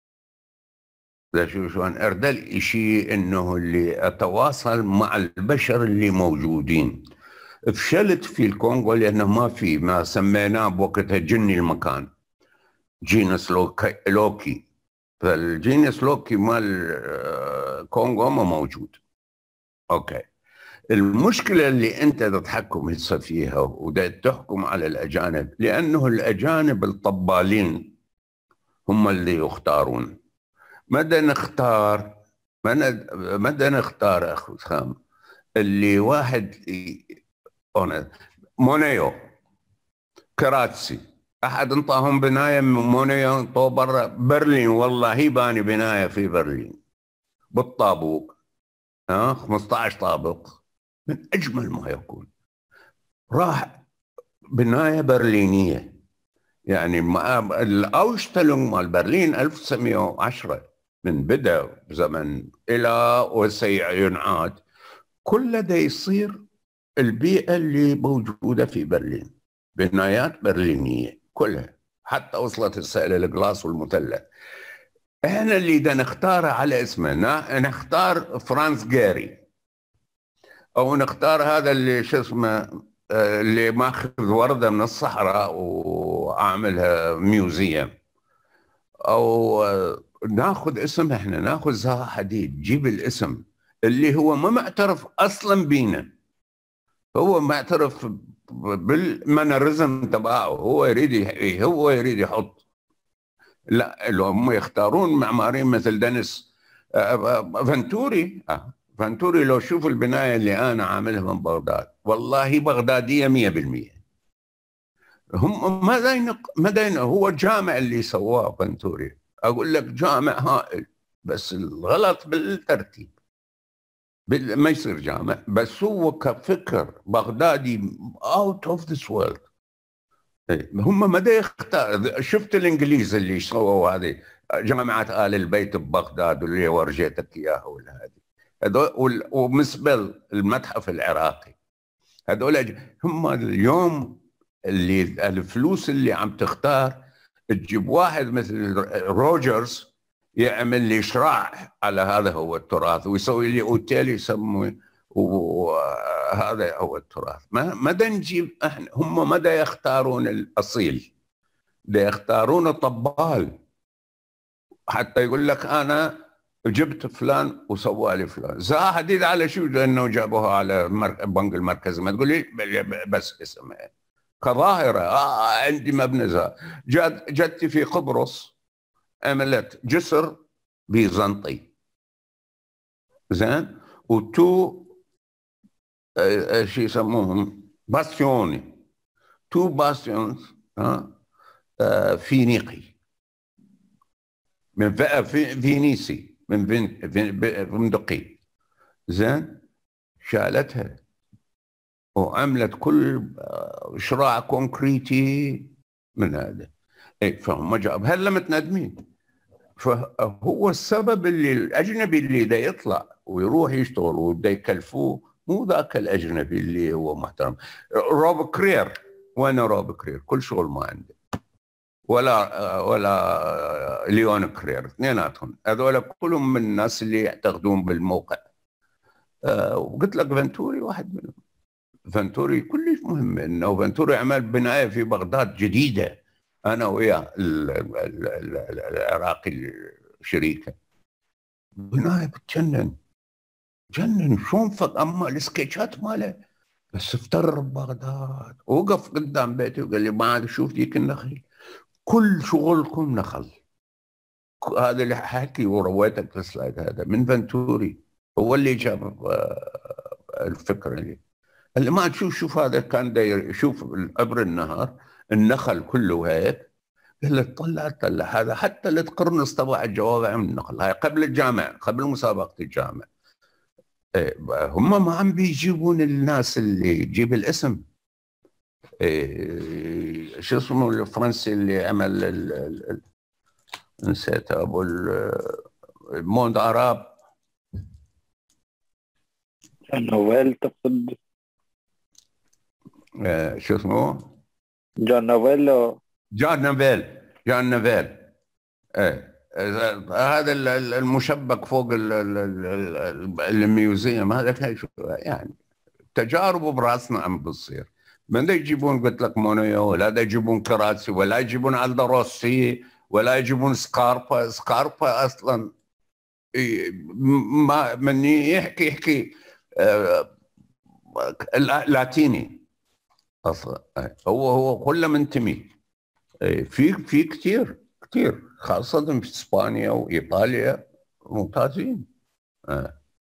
شو شو أن أردل شيء إنه اللي أتواصل مع البشر اللي موجودين. فشلت في الكونغو لأنه ما في ما سميناه بوقتها جني المكان، جينس لوكي, لوكي. فالجينس لوكي مال كونغو ما موجود. أوكي، المشكلة اللي أنت تتحكم هسه فيها ودا تحكم على الأجانب، لأنه الأجانب الطبالين هم اللي يختارون. مدى نختار مدى نختار اخو خام اللي واحد مونيو كراتسي، احد انطاهم بنايه مونيو انطوه برا برلين، والله هي باني بنايه في برلين بالطابوق ها خمسة عشر طابق من اجمل ما يكون. راح بنايه برلينيه، يعني الاوشتلونغ مال برلين ألف وتسعمئة وعشرة من بدأ زمن إلى وسيع ينعاد، كل ده يصير البيئة اللي موجودة في برلين بنايات برلينية كلها، حتى وصلت السائلة الجلاس والمثلث. احنا اللي دا نختاره على اسمه، نختار فرانس جاري او نختار هذا اللي شو اسمه اللي ماخذ وردة من الصحراء وعاملها ميوزيوم، او ناخذ اسم احنا ناخذ زها حديد، جيب الاسم اللي هو ما معترف اصلا بينا، هو معترف بالمانرزم تبعه، هو يريد هو يريد يحط. لا لو هم يختارون معماريين مثل دينيس فانتوري. فانتوري لو شوف البنايه اللي انا عاملها من بغداد والله بغداديه مية بالمية. هم ماذا ينق ماذا ينق هو الجامع اللي سواه فانتوري، اقول لك جامع هائل، بس الغلط بالترتيب، ما يصير جامع. بس هو كفكر بغدادي اوت اوف ذس وورلد. هم مدى يختار. شفت الانجليز اللي سووا هذه جامعات آل البيت ببغداد واللي ورجيتك اياها والهذه هذول، ومسبل المتحف العراقي، هذول هم اليوم اللي الفلوس اللي عم تختار تجيب واحد مثل روجرز يعمل لي شراع على هذا هو التراث ويسوي لي اوتيل يسموه وهذا هو التراث. ما مدى نجيب احنا، هم مدى يختارون الاصيل، ده يختارون الطبال حتى يقول لك انا جبت فلان وسوى لي فلان. زها حديد على شو؟ لانه جابوها على البنك المركزي. ما تقول لي بس اسمها كظاهره. آه عندي مبنى زها. جد جدتي في قبرص عملت جسر بيزنطي زين، وتو آه شو يسموهم باستيوني، تو باستيونز ها آه فينيقي من في فينيسي من فين فندقي زين، شالتها وعملت كل شراع كونكريتي من هذا. اي فهم جاب هلا متندمين. فهو السبب اللي الاجنبي اللي دا يطلع ويروح يشتغل ودا يكلفوه مو ذاك الاجنبي اللي هو محترم. روب كرير، وين روب كرير؟ كل شغل ما عنده، ولا ولا ليون كرير، اثنيناتهم هذول كلهم من الناس اللي يعتقدون بالموقع. أه وقلت لك فانتوري واحد منهم. فانتوري كلش مهم انه فانتوري عمل بنايه في بغداد جديده انا وياه العراقي شريكه، بنايه بتجنن جنن شلون فك. اما السكتشات ماله بس افتر ببغداد، وقف قدام بيتي وقال لي ما عاد شوف ديك النخل، كل شغلكم نخل. هذا اللي حكي ورويتك السلايد هذا من فانتوري، هو اللي جاب الفكره اللي اللي ما تشوف. شوف هذا كان داير يشوف قبر النهار النخل كله هيك، قال لك طلع طلع هذا حتى القرنص تبع الجوامع من النخل. هاي قبل الجامع، قبل مسابقه الجامع. إيه هم ما عم بيجيبون الناس اللي يجيب الاسم. إيه شو اسمه الفرنسي اللي عمل ال ال نسيت ابو الموند عرب، جان نوفيل تقصد؟ إيه شو اسمه؟ جان نوفيل. جان نوفيل جان نوفيل ايه هذا المشبك فوق الميوزيوم هذا يعني تجارب براسنا عم بتصير. من دا يجيبون قلت لك مونيو، ولا دا يجيبون كراتسي، ولا يجيبون الدو روسي، ولا يجيبون سكاربا. سكاربا اصلا ما مني يحكي يحكي آه لاتيني اصلا. هو هو كله منتمي. في في كثير كثير خاصة في اسبانيا وايطاليا ممتازين. آه.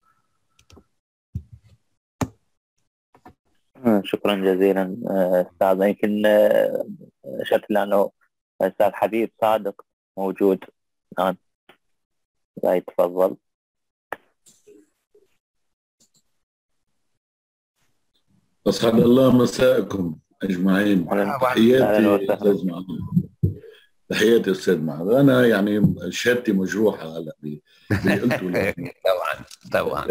شكرا جزيلا استاذ. يمكن شفت لانه الاستاذ حبيب صادق موجود الان، لا يتفضل. اسعد الله مساءكم اجمعين. تحياتي استاذ معاذ. تحياتي استاذ معاذ. انا يعني شهادتي مجروحه هلا باللي قلته. طبعا طبعا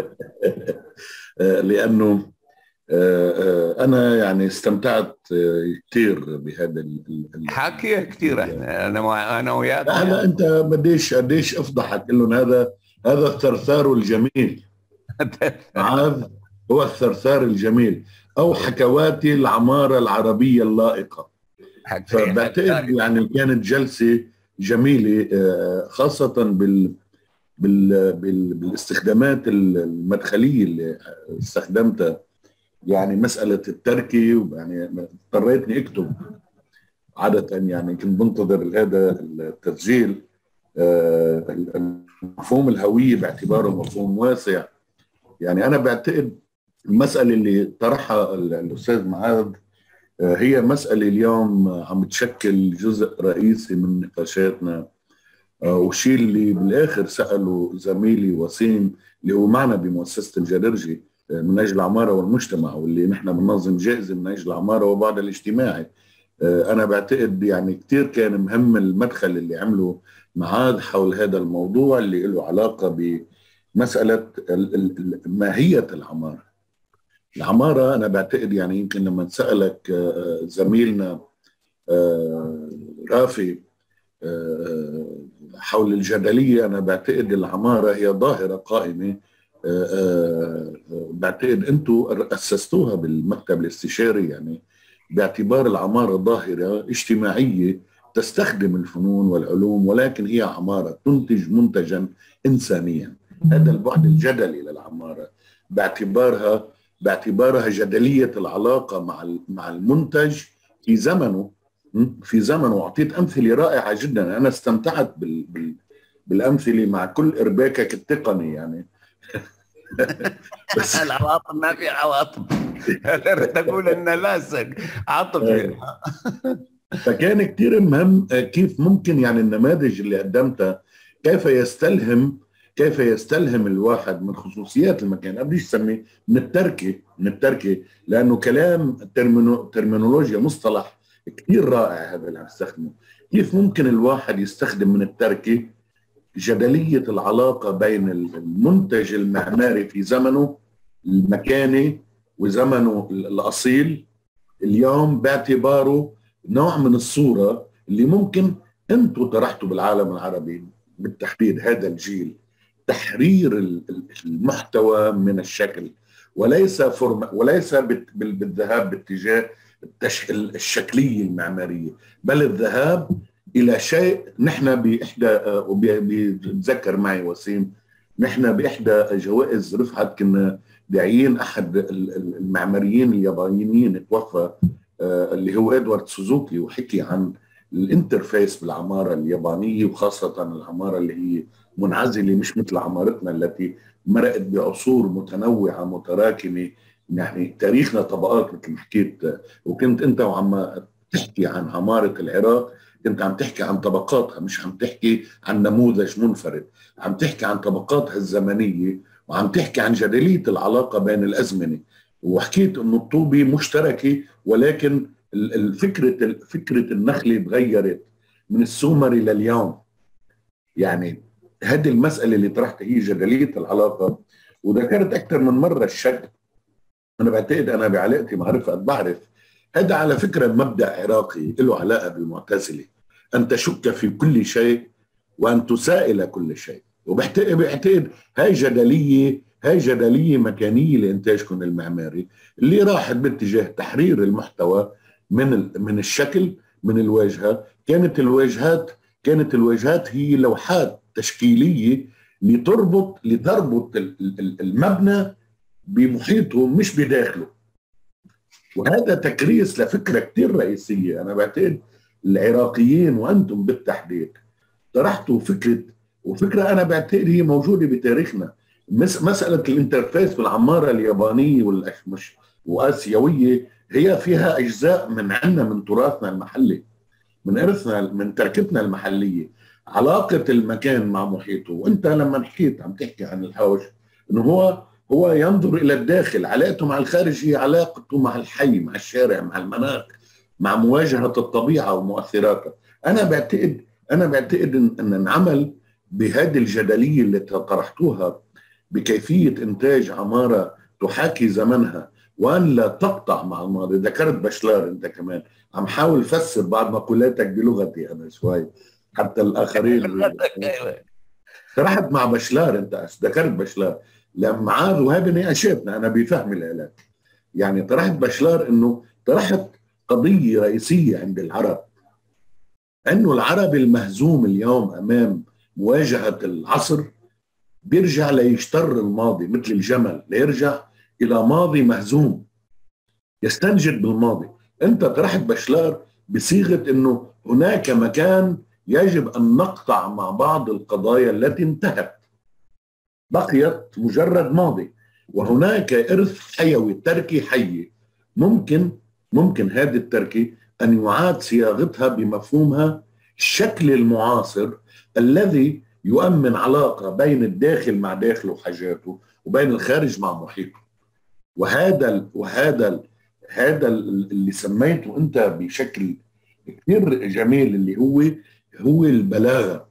لانه انا يعني استمتعت كثير بهذا حكي كثير. احنا انا انا وياك. هلا انت بديش قديش افضحك لهم. هذا هذا الثرثار الجميل. معاذ هو الثرثار الجميل او حكواتي العماره العربيه اللائقه. فبعتقد يعني كانت جلسه جميله خاصه بال بال بالاستخدامات المدخليه اللي استخدمتها يعني مساله التركي، يعني اضطريتني اكتب عاده، يعني كنت بنتظر هذا التسجيل. مفهوم الهويه باعتباره مفهوم واسع، يعني انا بعتقد المساله اللي طرحها الاستاذ معاذ هي مساله اليوم عم تشكل جزء رئيسي من نقاشاتنا، والشيء اللي بالاخر ساله زميلي وسيم اللي هو معنا بمؤسسه الجررجي من اجل العماره والمجتمع، واللي نحن بننظم جائزه من اجل العماره وبعد الاجتماعي. انا بعتقد يعني كثير كان مهم المدخل اللي عمله معاذ حول هذا الموضوع اللي له علاقه بمساله ماهيه العماره. العماره انا بعتقد يعني يمكن لما سالك زميلنا رافي حول الجدليه، انا بعتقد العماره هي ظاهره قائمه، بعتقد انتم اسستوها بالمكتب الاستشاري، يعني باعتبار العماره ظاهره اجتماعيه تستخدم الفنون والعلوم، ولكن هي عماره تنتج منتجا انسانيا. هذا البعد الجدلي للعماره باعتبارها باعتبارها جدليه العلاقه مع مع المنتج في زمنه في زمنه واعطيت امثله رائعه جدا. انا استمتعت بال بال بالامثله مع كل ارباكك التقني يعني. بس العواطف ما في عواطف. تقول ان لاسق عاطفي. فكان كثير مهم كيف ممكن يعني النماذج اللي قدمتها كيف يستلهم كيف يستلهم الواحد من خصوصيات المكان. أنا بديش اسميه من التركه من التركه لانه كلام ترمينو ترمينولوجيا مصطلح كثير رائع هذا اللي عم يستخدمه. كيف ممكن الواحد يستخدم من التركه جدليه العلاقه بين المنتج المعماري في زمنه المكاني وزمنه الاصيل اليوم باعتباره نوع من الصوره اللي ممكن انتم طرحتوا بالعالم العربي بالتحديد هذا الجيل تحرير المحتوى من الشكل، وليس فرم وليس بالذهاب باتجاه الشكليه المعماريه، بل الذهاب الى شيء. نحن باحدى وبيتذكر معي وسيم، نحن باحدى جوائز رفعت كنا داعيين احد المعماريين اليابانيين توفى اللي هو ادوارد سوزوكي، وحكي عن الانترفيس بالعماره اليابانيه، وخاصه العماره اللي هي منعزله مش مثل عمارتنا التي مرقت بعصور متنوعه متراكمه. يعني تاريخنا طبقات مثل ما حكيت، وكنت انت وعم تحكي عن عماره العراق كنت عم تحكي عن طبقاتها، مش عم تحكي عن نموذج منفرد، عم تحكي عن طبقاتها الزمنيه، وعم تحكي عن جدليه العلاقه بين الازمنه. وحكيت انه الطوبه مشتركه، ولكن الفكره فكره النخله تغيرت من السومري لليوم. يعني هذه المساله اللي طرحتها هي جدليه العلاقه. وذكرت اكثر من مره الشك. انا بعتقد انا بعلاقتي مع رفعت بعرف هذا على فكره مبدا عراقي له علاقه بالمعتزله، ان تشك في كل شيء وان تسائل كل شيء. وبعتقد بعتقد هاي جدليه هاي جدليه مكانيه لانتاجكم المعماري اللي راحت باتجاه تحرير المحتوى من من الشكل من الواجهه. كانت الواجهات كانت الواجهات هي لوحات تشكيليه لتربط لتربط المبنى بمحيطه مش بداخله. وهذا تكريس لفكره كثير رئيسيه. انا بعتقد العراقيين وانتم بالتحديد طرحتوا فكره، وفكره انا بعتقد هي موجوده بتاريخنا، مساله الانترفيس بالعماره اليابانيه والمش واسيويه هي فيها اجزاء من عنا من تراثنا المحلي، من ارثنا من تركتنا المحليه، علاقه المكان مع محيطه. وانت لما حكيت عم تحكي عن الحوش انه هو هو ينظر الى الداخل، علاقته مع الخارج هي علاقته مع الحي، مع الشارع، مع المناخ، مع مواجهه الطبيعه ومؤثراتها. انا بعتقد انا بعتقد ان, أن العمل بهذه الجدليه اللي طرحتوها بكيفيه انتاج عماره تحاكي زمنها وان لا تقطع مع الماضي. ذكرت بشلار، انت كمان عم حاول فسر بعض مقولاتك بلغتي انا شوي حتى الاخرين. رحت مع بشلار، انت ذكرت بشلار لما معاذ، وهذه نقاشاتنا انا بفهم العلاج. يعني طرحت بشلار انه طرحت قضيه رئيسيه عند العرب، انه العربي المهزوم اليوم امام مواجهه العصر بيرجع ليشتر الماضي مثل الجمل، ليرجع الى ماضي مهزوم. يستنجد بالماضي. انت طرحت بشلار بصيغه انه هناك مكان يجب ان نقطع مع بعض القضايا التي انتهت، بقيت مجرد ماضي، وهناك ارث حيوي تركي حي ممكن ممكن هذه التركي ان يعاد صياغتها بمفهومها الشكل المعاصر الذي يؤمن علاقه بين الداخل مع داخله وحاجاته وبين الخارج مع محيطه. وهذا ال وهذا ال هذا ال اللي سميته انت بشكل كثير جميل اللي هو هو البلاغه،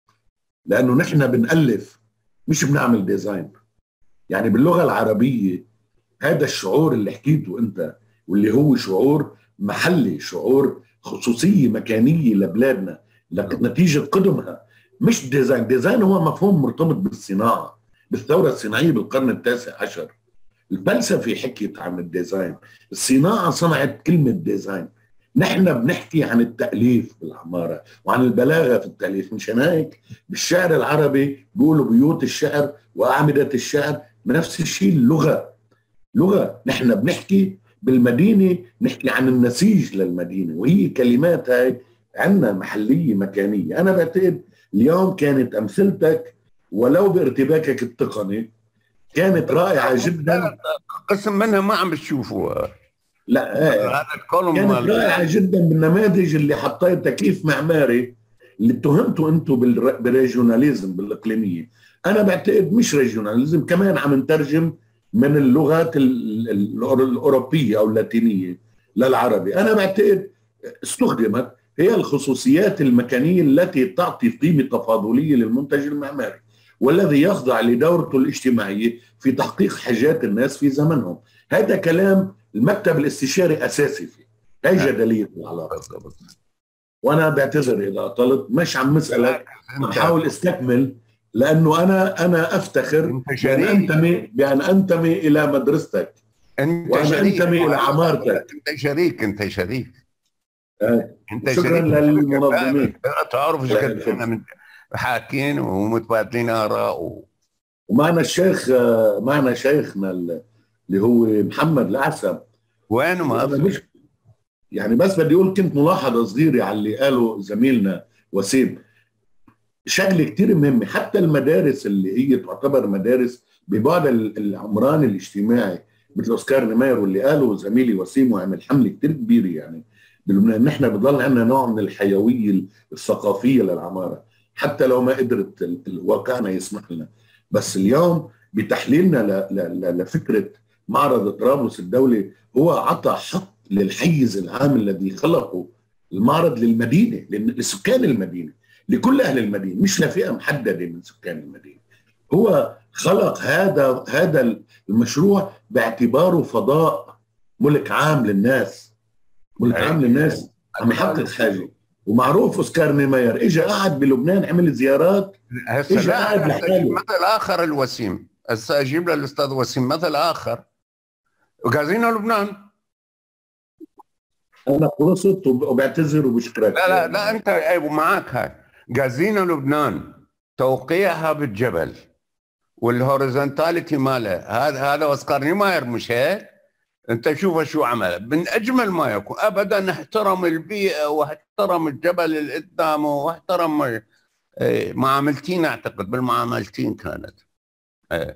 لانه نحن بنألف مش بنعمل ديزاين. يعني باللغه العربيه هذا الشعور اللي حكيته انت واللي هو شعور محلي، شعور خصوصيه مكانيه لبلادنا نتيجه قدمها، مش ديزاين. ديزاين هو مفهوم مرتبط بالصناعه، بالثوره الصناعيه بالقرن التاسع عشر. الفلسفه حكيت عن الديزاين، الصناعه صنعت كلمه ديزاين. نحن بنحكي عن التأليف بالعمارة وعن البلاغة في التأليف. مشان هيك بالشعر العربي بيقولوا بيوت الشعر وأعمدة الشعر، نفس الشيء اللغة. لغة نحن بنحكي بالمدينة، نحكي عن النسيج للمدينة، وهي كلمات هاي عندنا محلية مكانية. أنا بعتقد اليوم كانت أمثلتك ولو بارتباكك التقني كانت رائعة جدا. قسم منها ما عم بتشوفوها. لا هذا الكولوم كانت رائعة جدا بالنماذج اللي حطيتها كيف معماري اللي اتهمتوا انتم بالريجوناليزم بالاقليميه. انا بعتقد مش ريجوناليزم، كمان عم نترجم من اللغات الاوروبيه او اللاتينيه للعربي. انا بعتقد استخدمت هي الخصوصيات المكانيه التي تعطي قيمه تفاضليه للمنتج المعماري، والذي يخضع لدورته الاجتماعيه في تحقيق حاجات الناس في زمنهم. هذا كلام المكتب الاستشاري اساسي فيه، هي جدليه العلاقه. وانا بعتذر اذا اطلت، مش عم مسالك، بحاول استكمل، لانه انا انا افتخر بان انتمي بان انتمي الى مدرستك، وانا انتمي الى عمارتك. انت شريك انت شريك آه. انت شكرا شريك للمنظمين. تعرف احنا حاكين ومتبادلين اراء و... ومعنا الشيخ معنا شيخنا اللي هو محمد الأعسم. وينه ما مش يعني، بس بدي اقول كنت ملاحظه صغيره على اللي قاله زميلنا وسيم. شغله كثير مهمه، حتى المدارس اللي هي تعتبر مدارس ببعد العمران الاجتماعي مثل اوسكار نيمير واللي قاله زميلي وسيم وعمل حمله كثير كبيره، يعني بلبنان نحن بضل عندنا نوع من الحيويه الثقافيه للعماره حتى لو ما قدرت واقعنا يسمح لنا. بس اليوم بتحليلنا لفكره معرض طرابلس الدولي هو عطى حق للحيز العام الذي خلقه المعرض للمدينه، لسكان المدينه، لكل اهل المدينه، مش لفئه محدده من سكان المدينه. هو خلق هذا هذا المشروع باعتباره فضاء ملك عام للناس، ملك عام للناس عم يحقق حاجه. ومعروف اوسكار نيمير اجى قعد بلبنان عمل زيارات، اجى قعد لحاله. مثل اخر الوسيم، هسه اجيب للاستاذ وسيم مثل اخر. وجازينا لبنان، انا خلصت وبعتذر وبشكرك. لا لا لا انت عيب معك. هاي جازينا لبنان توقيعها بالجبل والهوريزونتاليتي مالها، هذا هذا اوسكار نيمير مش هيك؟ انت شوف شو عمل من اجمل ما يكون. ابدا احترم البيئه واحترم الجبل اللي قدامه واحترم معاملتين، اعتقد بالمعاملتين كانت. ايه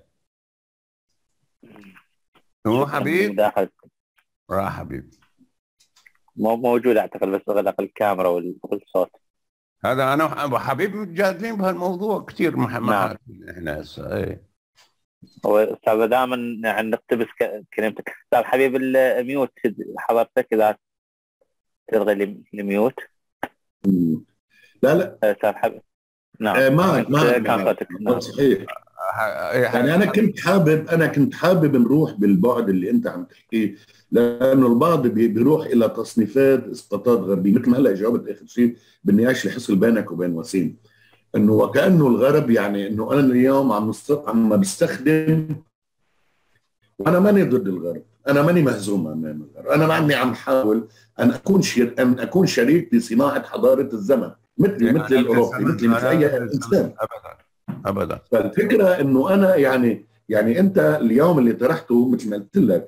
هو حبيب راح حبيب مو موجود اعتقد، بس غلق الكاميرا والصوت. هذا انا وحبيب متجادلين بهالموضوع كثير مع نعم. احنا هسه ايه هو استاذ دائما يعني نقتبس كلمتك. استاذ حبيب الميوت حضرتك اذا تلغي الميوت. لا لا استاذ حبيب نعم آه ما ما كان صوتك صحيح. يعني انا كنت حابب انا كنت حابب نروح بالبعد اللي انت عم تحكيه، لانه البعض بيروح الى تصنيفات اسقاطات غربيه، مثل ما هلا جاوبت اخر شيء بالنقاش اللي حصل بينك وبين وسيم، انه وكانه الغرب يعني انه انا اليوم عم عم بستخدم، وانا ماني ضد الغرب، انا ماني مهزوم امام الغرب، انا معني عم حاول ان اكون شر... ان اكون شريك في صناعه حضاره الزمن مثلي مثل الاوروبي مثلي مثل اي انسان. ابدا ابدا. فالفكره انه انا يعني يعني انت اليوم اللي طرحته مثل ما قلت لك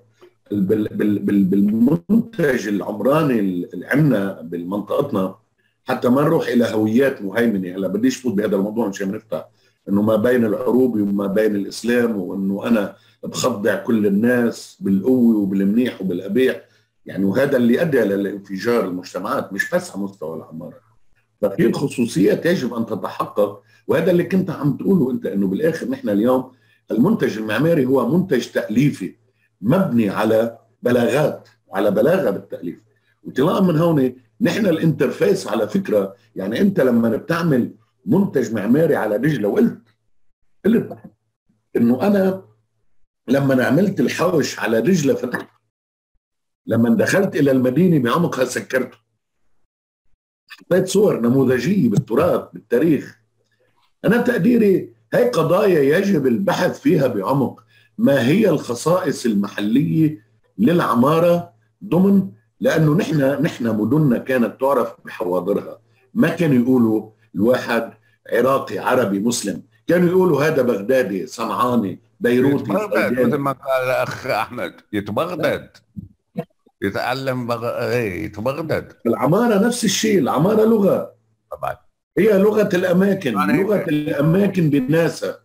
بال بال بال بالمنتج العمراني اللي عندنا بمنطقتنا، حتى ما نروح الى هويات مهيمنه. هلا بديش فوت بهذا الموضوع مشان نفتح انه ما بين العروبي وما بين الاسلام، وانه انا بخضع كل الناس بالقوه وبالمنيح وبالقبيح يعني، وهذا اللي ادى لانفجار المجتمعات مش بس على مستوى العماره. ففي الخصوصيات يجب ان تتحقق، وهذا اللي كنت عم تقوله انت، انه بالاخر نحن اليوم المنتج المعماري هو منتج تاليفي مبني على بلاغات، على بلاغه بالتاليف. وانطلاقا من هون نحن الانترفيس على فكره، يعني انت لما بتعمل منتج معماري على دجله، وقلت قلت انه انا لما عملت الحوش على دجله فتحت، لما دخلت الى المدينه بعمقها سكرته، حطيت صور نموذجيه بالتراث بالتاريخ. انا تقديري هي قضايا يجب البحث فيها بعمق. ما هي الخصائص المحليه للعماره ضمن، لانه نحن نحن مدننا كانت تعرف بحواضرها. ما كانوا يقولوا الواحد عراقي عربي مسلم، كانوا يقولوا هذا بغدادي صنعاني بيروتي يتبغدد مثل ما قال الاخ احمد، يتبغدد يتعلم بغ... ايه يتبغدد. العماره نفس الشيء، العماره لغه طبعا، هي لغه الاماكن، لغه الاماكن بناسها.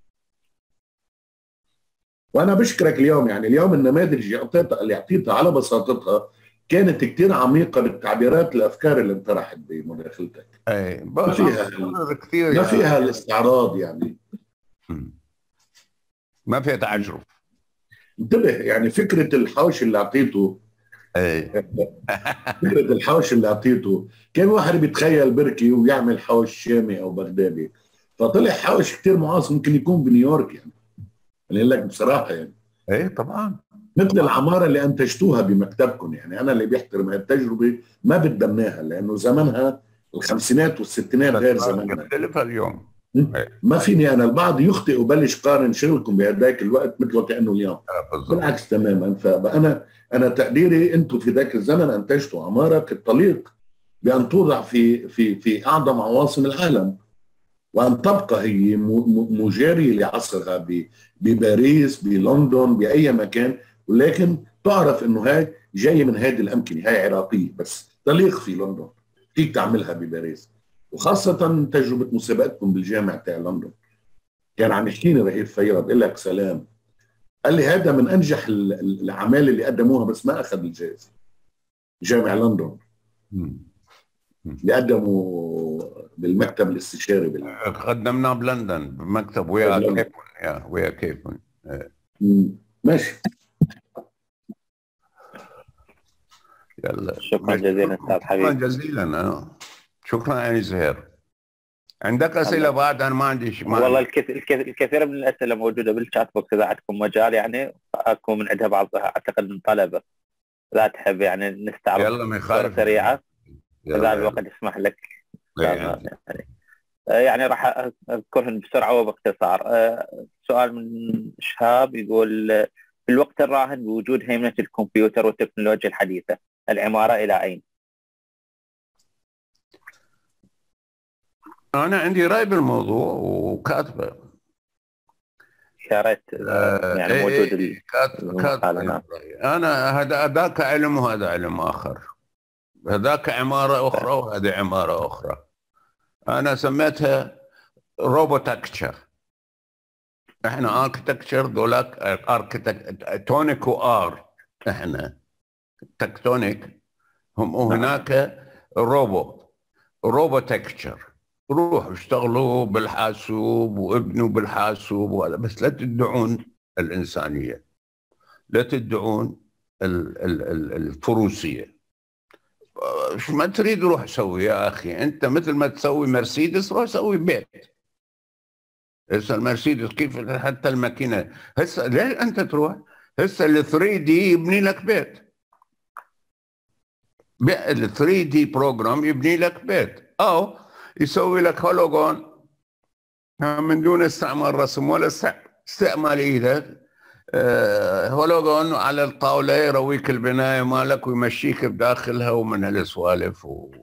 وانا بشكرك اليوم، يعني اليوم النماذج اللي اعطيتها اللي اعطيتها على بساطتها كانت كثير عميقه بالتعبيرات، الافكار اللي انطرحت بمداخلتك. اي ما فيها كثير، ما فيها الاستعراض يعني، ما فيها تعجرف. انتبه يعني فكره الحوش اللي اعطيته، اي فكره الحوش اللي اعطيته كان واحد بيتخيل بركي ويعمل حوش شامي او بغدادي، فطلع حوش كثير معاصر، ممكن يكون بنيويورك يعني. اقول لك بصراحه يعني ايه طبعا، مثل العماره اللي انتجتوها بمكتبكم. يعني انا اللي بيحترم هالتجربه ما بتبناها، لانه زمنها الخمسينات والستينات غير زمننا، مختلفه اليوم. ما فيني انا البعض يخطئ وبلش قارن شغلكم بهذاك الوقت مثل كانه اليوم. بالعكس تماما. فانا انا تقديري انتم في ذاك الزمن انتجتوا عماره تليق بان توضع في في في اعظم عواصم العالم، وان تبقى هي مجاريه لعصرها بباريس بلندن باي مكان، ولكن تعرف انه هاي جايه من هذه الامكنه، هاي عراقيه بس تليق في لندن، فيك تعملها بباريس. وخاصه تجربه مسابقتكم بالجامع تاع لندن، كان عم يحكيني رهيف فياض، قال لك سلام، قال لي هذا من انجح الاعمال اللي قدموها بس ما اخذ الجائزه. جامع لندن اللي قدموا بالمكتب الاستشاري بال... قدمناه بلندن بمكتب ويا كيفن، يا ويا كيفن. ماشي. يلا شكرا جزيلا استاذ حبيب. شكرا جزيلا. شكرا يعني زهير. عندك اسئله بعد؟ انا ما عندي شيء. والله الكثير الكثير من الاسئله موجوده بالشات بوكس، اذا عندكم مجال يعني اكو من عندها بعض اعتقد من طلبه، لا تحب يعني نستعرض يلا ما يخالف سريعه اذا الوقت يسمح لك. يعني. يعني راح اذكرهن بسرعه وباختصار. سؤال من شهاب يقول في الوقت الراهن بوجود هيمنه الكمبيوتر والتكنولوجيا الحديثه، العماره الى اين؟ انا عندي راي بالموضوع وكاتبه. يا ريت يعني إيه موجود إيه كاتب كاتب. انا هذا ذاك علم وهذا علم اخر، هذاك عماره اخرى وهذه عماره اخرى. انا سميتها روبوتكتشر. احنا اركتكتشر ذولاك اركتك تونيك وار، احنا تكتونيك هم، وهناك روبو روبوتكتشر. روحوا اشتغلوا بالحاسوب وابنوا بالحاسوب وهذا، بس لا تدعون الانسانيه، لا تدعون الفروسيه. شو ما تريد روح سوي يا اخي، انت مثل ما تسوي مرسيدس روح سوي بيت. هسه المرسيدس كيف حتى الماكينه هسه ليه انت تروح هسه ال ثري دي يبني لك بيت، ال ثري دي بروجرام يبني لك بيت، او يسوي لك هولوجون من دون استعمال رسم ولا استعمال ايدك، هولوجون على الطاوله يرويك البنايه مالك ويمشيك بداخلها ومن هالسوالف، و...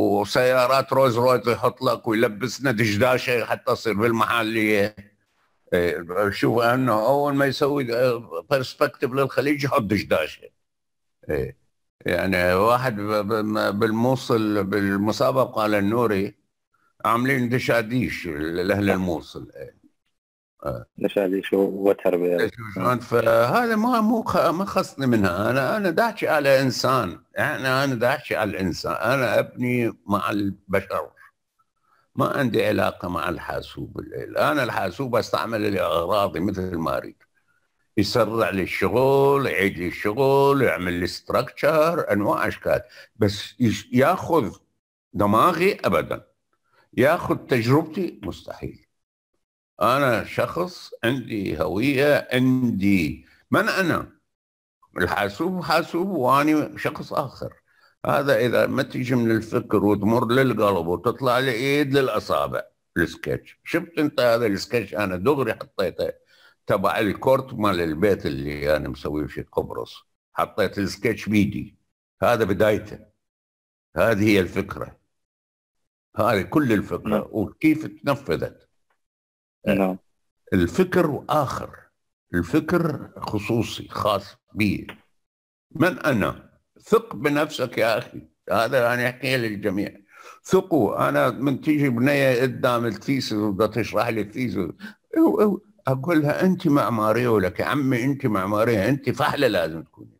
وسيارات روز رويس يحط لك ويلبسنا دشداشه حتى تصير بالمحليه. إيه، شوف انه اول ما يسوي برسبكتيف للخليج يحط دشداشه. إيه، يعني واحد بالموصل بالمسابقه على النوري عاملين دشاديش لاهل الموصل. دشاديش وتربيه. فهذا ما مو ما خصني منها. انا انا دا احكي على انسان، يعني انا دا احكي على الانسان. انا ابني مع البشر، ما عندي علاقه مع الحاسوب. انا الحاسوب استعمله لاغراضي مثل ما اريد، يسرع لي الشغل، يعيد لي الشغل، يعمل لي ستراكشر، انواع اشكال، بس ياخذ دماغي ابدا، ياخذ تجربتي مستحيل. انا شخص عندي هويه، عندي من انا. الحاسوب حاسوب واني شخص اخر. هذا اذا ما تيجي من الفكر وتمر للقلب وتطلع الايد للاصابع. السكتش، شفت انت هذا السكتش انا دغري حطيته تبع الكورت مال البيت اللي انا مسويه في قبرص، حطيت السكتش بيدي. هذا بدايته، هذه هي الفكره، هذه كل الفكره. م. وكيف تنفذت. نعم. الفكر آخر، الفكر خصوصي خاص بي. من أنا؟ ثق بنفسك يا أخي. هذا أنا أحكيه للجميع. ثقوا. أنا من تيجي بنية قدام الثيسس وبدها تشرح لي الثيسس، أقول لها أنت معمارية، ولك يا عمي أنت معمارية، أنت فحلة لازم تكوني.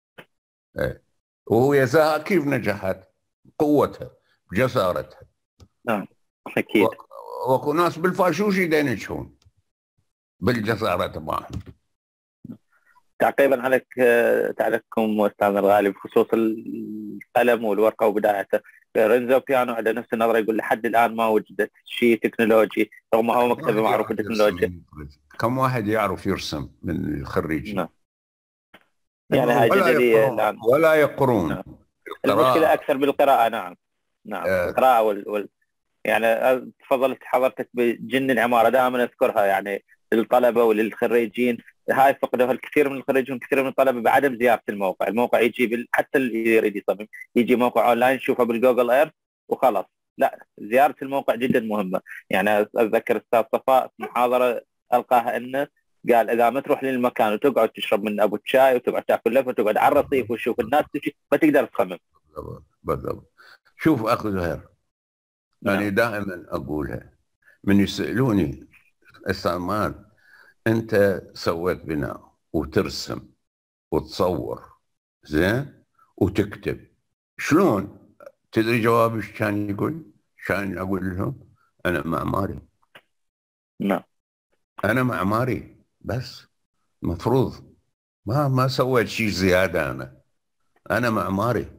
وهو يزاها كيف نجحت؟ قوتها، بجسارتها. نعم أكيد. واكو ناس بالفاشوشي دا ينجحون بالجسارة تبعهم. تعقيبا عليك تعليقكم استاذ الغالي بخصوص القلم والورقه وبدايته. رينزو بيانو على نفس النظره، يقول لحد الان ما وجدت شيء تكنولوجي رغم هو مكتبه معروف بالتكنولوجيا. كم واحد يعرف يرسم من الخريجين؟ نعم. يعني هاي جدليه الان ولا يقرون. نعم. المشكله اكثر بالقراءه. نعم نعم آه. القراءه وال... وال... يعني تفضلت حضرتك بجن العماره دائما اذكرها، يعني للطلبه وللخريجين. هاي فقدوها الكثير من الخريجين والكثير من الطلبه بعدم زياره الموقع. الموقع يجي بال... حتى اللي يريد يصمم يجي موقع اونلاين يشوفه بالجوجل ايرث وخلاص. لا، زياره الموقع جدا مهمه. يعني اتذكر استاذ صفاء في محاضره القاها انه قال اذا ما تروح للمكان وتقعد تشرب من ابو الشاي وتقعد تاكل لفه وتقعد على الرصيف وتشوف الناس تمشي ما تقدر تصمم. بالضبط. شوف اخو زهير، يعني نعم. دائما اقولها من يسالوني استاذ انت سويت بناء وترسم وتصور زين وتكتب، شلون؟ تدري جوابي ايش كان يقول؟ كان اقول لهم انا معماري. نعم انا معماري بس مفروض ما ما سويت شيء زياده. انا انا معماري.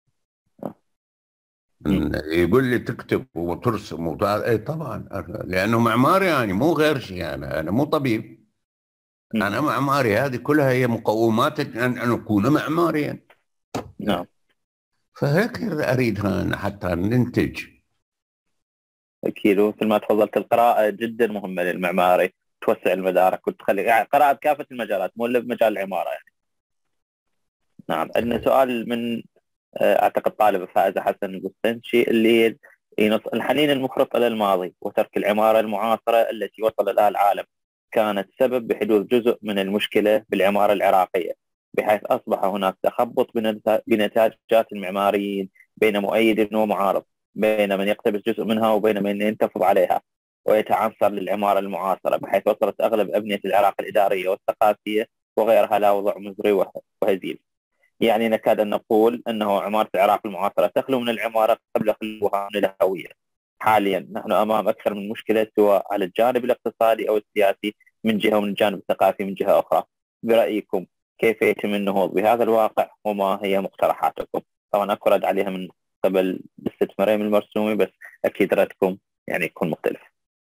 يقول لي تكتب وترسم وتع... اي طبعا لانه معماري يعني مو غير شيء. انا انا مو طبيب، انا معماري. هذه كلها هي مقومات ان ان اكون معماريا. نعم. فهيك اريدها أنا حتى ننتج. اكيد. ومثل ما تفضلت القراءه جدا مهمه للمعماري، توسع المدارك وتخلي يعني قراءه بكافه المجالات مو الا بمجال العماره يعني. نعم. عندنا سؤال من اعتقد طالبه فائزه حسن القسطنطي اللي ينص الحنين المفرط الى الماضي وترك العماره المعاصره التي وصل لها العالم كانت سبب بحدوث جزء من المشكله بالعماره العراقيه، بحيث اصبح هناك تخبط بنتاجات المعماريين بين مؤيد ومعارض، بين من يقتبس جزء منها وبين من ينتفض عليها ويتعنصر للعماره المعاصره، بحيث وصلت اغلب ابنيه العراق الاداريه والثقافيه وغيرها لا وضع مزري وهزيل. يعني نكاد أن نقول أنه عمارة العراق المعاصرة تخلو من العمارة قبل خلوها من الهوية. حاليا نحن أمام أكثر من مشكلة سواء على الجانب الاقتصادي أو السياسي من جهة ومن الجانب الثقافي من جهة أخرى. برأيكم كيف يتم النهوض بهذا الواقع وما هي مقترحاتكم؟ طبعا أكو رد عليها من قبل الست مريم المرسومي، بس أكيد ردكم يعني يكون مختلف.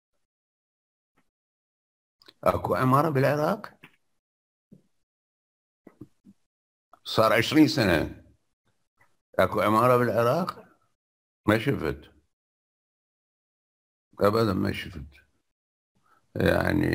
أكو عمارة بالعراق؟ صار عشرين سنة اكو عمارة بالعراق؟ ما شفت ابدا، ما شفت. يعني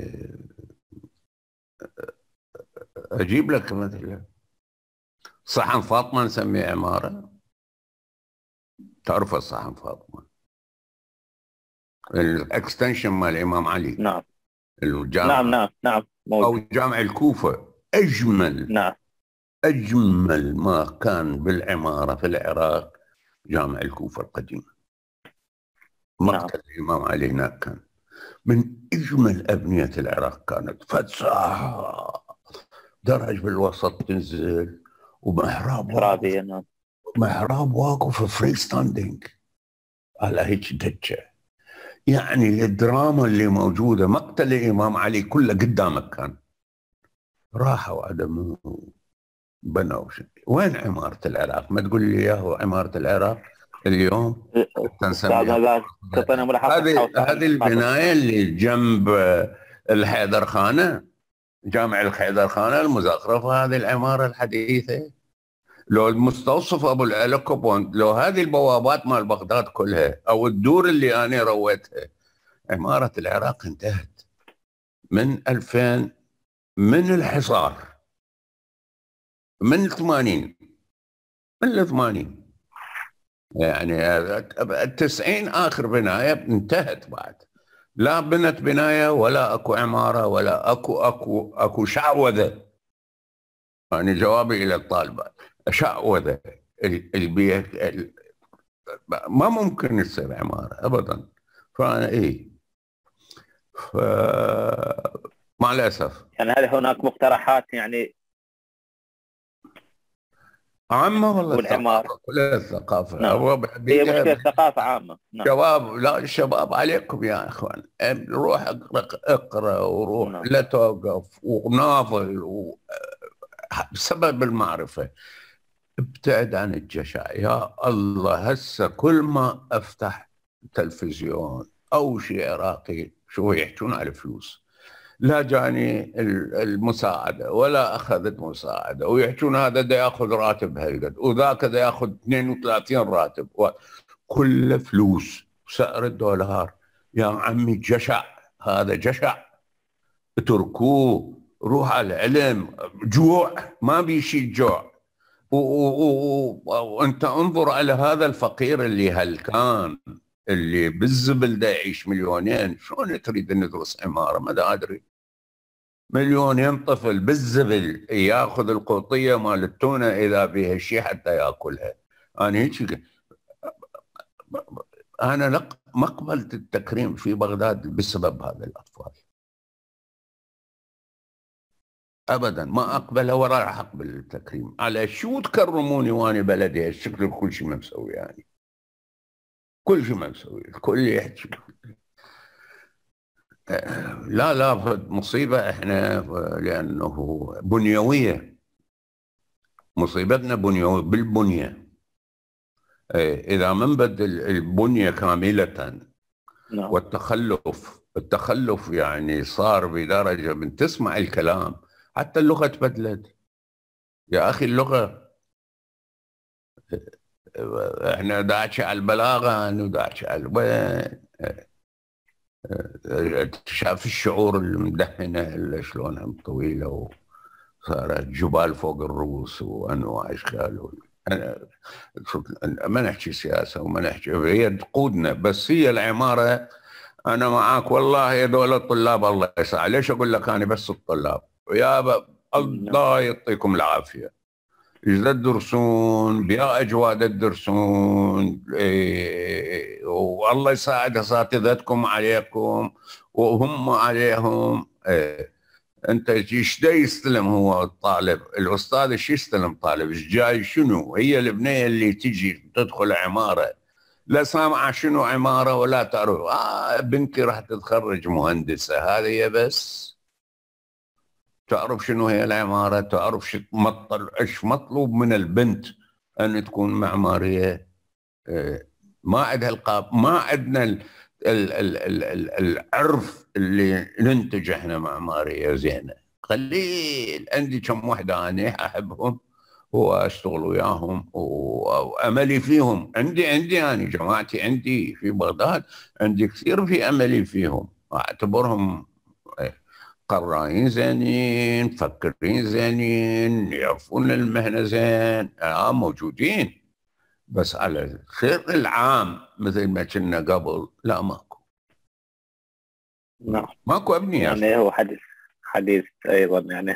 اجيب لك مثلا صحن فاطمة نسميه عمارة. تعرف الصحن فاطمة الاكستنشن مال الامام علي؟ نعم الجامعة نعم نعم نعم أو موجود. جامع الكوفة. أجمل نعم أجمل ما كان بالعمارة في العراق جامع الكوفة القديم. مقتل الإمام علي هناك كان من أجمل أبنية العراق، كانت فتحة درج بالوسط تنزل ومحراب محرابي. واقف نعم محراب واقف فري ستاندينج على هيك دجة. يعني الدراما اللي موجودة، مقتل الإمام علي كله قدامك كان، راحوا عدموا بنوا. وين عمارة العراق؟ ما تقول لي ياهو عمارة العراق اليوم هذه هذه البناية اللي جنب الحيدر خانة، جامع الحيدر خانة المزخرفة، هذه العمارة الحديثة. لو المستوصف ابو العلا كوبون، لو هذه البوابات مال بغداد كلها او الدور اللي انا رويتها، عمارة العراق انتهت من ألفين، من الحصار، من الثمانين، من الثمانين يعني التسعين اخر بنايه انتهت بعد. لا بنت بنايه ولا اكو عماره ولا اكو اكو اكو شعوذه. يعني جوابي الى الطالبه شعوذه البيت ما ممكن يصير عماره ابدا. فانا ايه ف مع الاسف يعني هل هناك مقترحات يعني عامة ولا والعمارة؟ الثقافة؟ كلها الثقافة. نعم. هي مشكلة ثقافة عامة. نعم. شباب، لا الشباب عليكم يا اخوان، روح اقرا اقرا وروح. نعم. لا توقف ونافل و... بسبب المعرفة. ابتعد عن الجشع يا الله. هسه كل ما افتح تلفزيون او شيء عراقي شو يحكون على الفلوس، لا جاني المساعدة ولا أخذت مساعدة، ويحكون هذا دا يأخذ راتب هالقد وذاك دا يأخذ اثنين وثلاثين راتب، كل فلوس. سعر الدولار يا عمي جشع، هذا جشع. اتركوه، روح على العلم. جوع ما بيشي جوع. وانت انظر على هذا الفقير اللي هلكان اللي بالزبل دا يعيش مليونين، شلون تريد ندرس عمارة؟ ما ادري. مليونين طفل بالزبل ياخذ القوطيه مال التونه اذا بها شيء حتى ياكلها. انا هيك انا ما قبلت التكريم في بغداد بسبب هذا الاطفال ابدا، ما اقبله ولا راح اقبل التكريم. على شو تكرموني وانا بلدي هالشكل كل شيء ما مسوي، يعني كل شيء ما مسوي، الكل يحكي. لا لا مصيبة احنا، لأنه بنيوية، مصيبتنا بنيوية بالبنية. إذا ما نبدل البنية كاملة والتخلف التخلف يعني صار بدرجة من تسمع الكلام حتى اللغة تبدلت. يا أخي اللغة، احنا داعش على البلاغة أنا داعش على وين. شاف الشعور المدهنة اللي شلونها طويلة وصارت جبال فوق الرؤوس وأنواع أشكال. أنا ما نحكي سياسة وما نحكي، هي تقودنا بس هي العمارة. أنا معاك والله يا دولة الطلاب الله يسعى. ليش أقول لك أنا بس الطلاب يا الله يعطيكم العافية. إذا تدرسون بيا أجواد تدرسون إيه، والله يساعد أساتذتكم عليكم وهم عليهم. إيه. أنت إيش دا يستلم هو الطالب؟ الأستاذ إيش يستلم طالب؟ إيش جاي شنو؟ هي البنية اللي تجي تدخل عمارة لا سامعة شنو عمارة ولا تعرف. آه بنتي راح تتخرج مهندسة، هذه بس تعرف شنو هي العمارة، تعرف شو مطل ايش مطلوب من البنت ان تكون معمارية. ما عندها القاب، ما عندنا ال ال ال ال ال العرف اللي ننتج احنا معمارية زينة. قليل. عندي كم وحدة انا احبهم واشتغل وياهم واملي فيهم. عندي عندي انا جماعتي عندي في بغداد، عندي كثير في املي فيهم، اعتبرهم قراين زينين، مفكرين زينين، يعرفون المهنة زين، آه موجودين. بس على الخير العام مثل ما كنا قبل لا ماكو. نعم ماكو ابنيه يعني هو حديث حديث ايضا يعني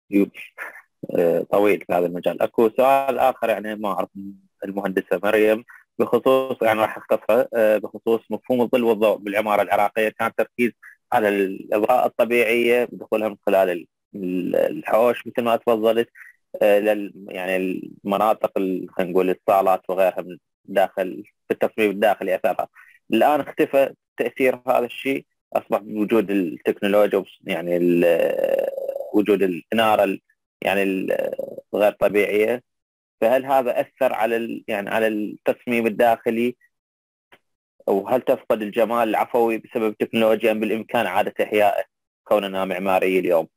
طويل في هذا المجال. اكو سؤال اخر يعني ما اعرف المهندسه مريم بخصوص يعني راح اختصره بخصوص مفهوم الظل والضوء بالعماره العراقيه. كان تركيز على الاضاءه الطبيعيه بدخولها من خلال الحوش مثل ما تفضلت لل يعني المناطق خلينا نقول الصالات وغيرها من داخل في التصميم الداخلي اثرها. الان اختفى تاثير هذا الشيء، اصبح بوجود التكنولوجيا يعني وجود الاناره يعني الغير طبيعيه. فهل هذا اثر على يعني على التصميم الداخلي، او هل تفقد الجمال العفوي بسبب التكنولوجيا ام بالامكان اعاده احيائه كوننا معماري اليوم؟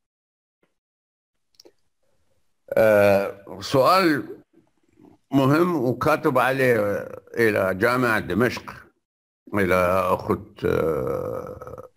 آه سؤال مهم وكاتب عليه الى جامعه دمشق الى اخت آه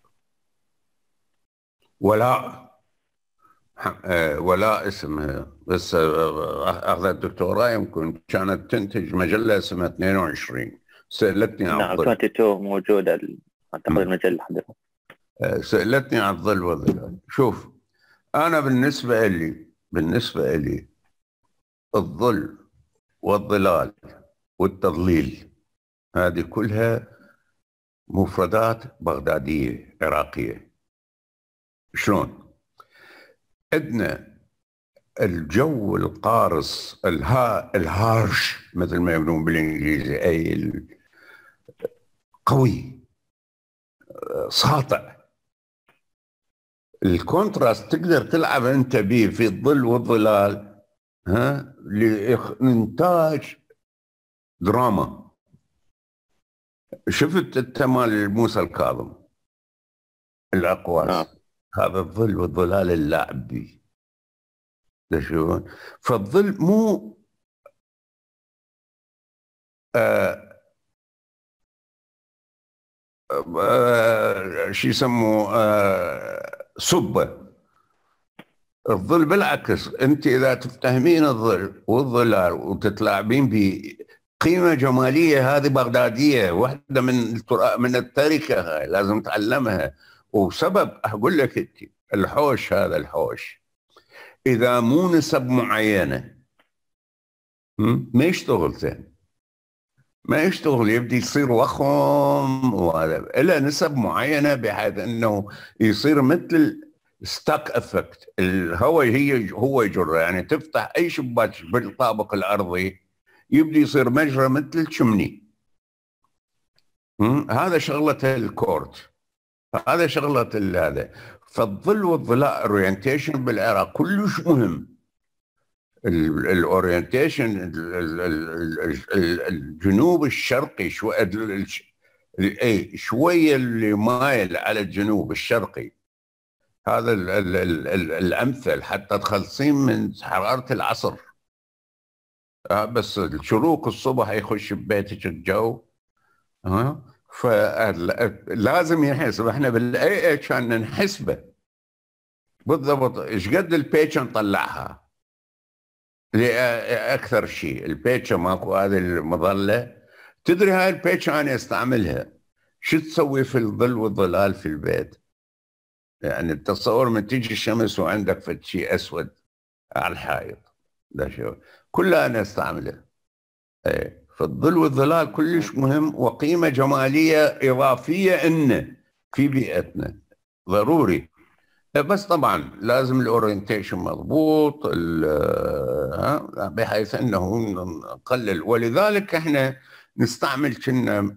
ولاء آه ولاء اسمها، بس آه اخذت دكتوراه يمكن كانت تنتج مجله اسمها اثنين وعشرين. سالتني عن نعم الظل. اثنين وعشرين موجوده اعتقد المجله حدثت. آه سالتني عن الظل والظلال. شوف انا بالنسبه لي بالنسبه لي الظل والظلال والتضليل هذه كلها مفردات بغدادية عراقية. شلون؟ عندنا الجو القارص الها الهارش مثل ما يقولون بالانجليزي، اي قوي ساطع. الكونتراست تقدر تلعب انت به في الظل والظلال ها لإنتاج دراما. شفت انت مال موسى الكاظم الاقواس آه. هذا الظل والظلال اللاعب به شلون؟ فالظل مو آه آه شو يسموه آه سبه. الظل بالعكس، انت اذا تفتهمين الظل والظلال وتتلاعبين به قيمة جمالية هذه بغدادية، واحدة من من التركة هاي لازم تعلمها. وسبب أقول لك انت الحوش هذا الحوش إذا مو نسب معينة ما يشتغل زين، ما يشتغل، يبدي يصير وخم وهذا إلى نسب معينة بحيث أنه يصير مثل ستاك افكت، الهواء هي هو يجر. يعني تفتح أي شباك بالطابق الأرضي يبدي يصير مجرى مثل الشمني. هذا شغلة الكورت، هذا شغلة هذا. فالظل والظلال اورينتيشن بالعراق كلش مهم. الاورينتيشن الجنوب الشرقي شوي اي شويه اللي مايل على الجنوب الشرقي هذا ال ال ال ال الامثل حتى تخلصين من حراره العصر. آه بس الشروق الصبح يخش ببيتك الجو. ها فلازم ينحسب. احنا بالاي اي كان نحسبه بالضبط ايش قد البيتشا نطلعها لاكثر شيء. البيتشا ماكو هذه المظله، تدري هاي البيتشا انا استعملها شو تسوي في الظل والظلال في البيت. يعني التصور من تيجي الشمس وعندك فد شيء اسود على الحائط ده شو كلها انا استعملها. ايه فالظل والظلال كلش مهم وقيمه جماليه اضافيه إن في بيئتنا ضروري. بس طبعا لازم الاورينتيشن مضبوط بحيث انه نقلل. ولذلك احنا نستعمل كنا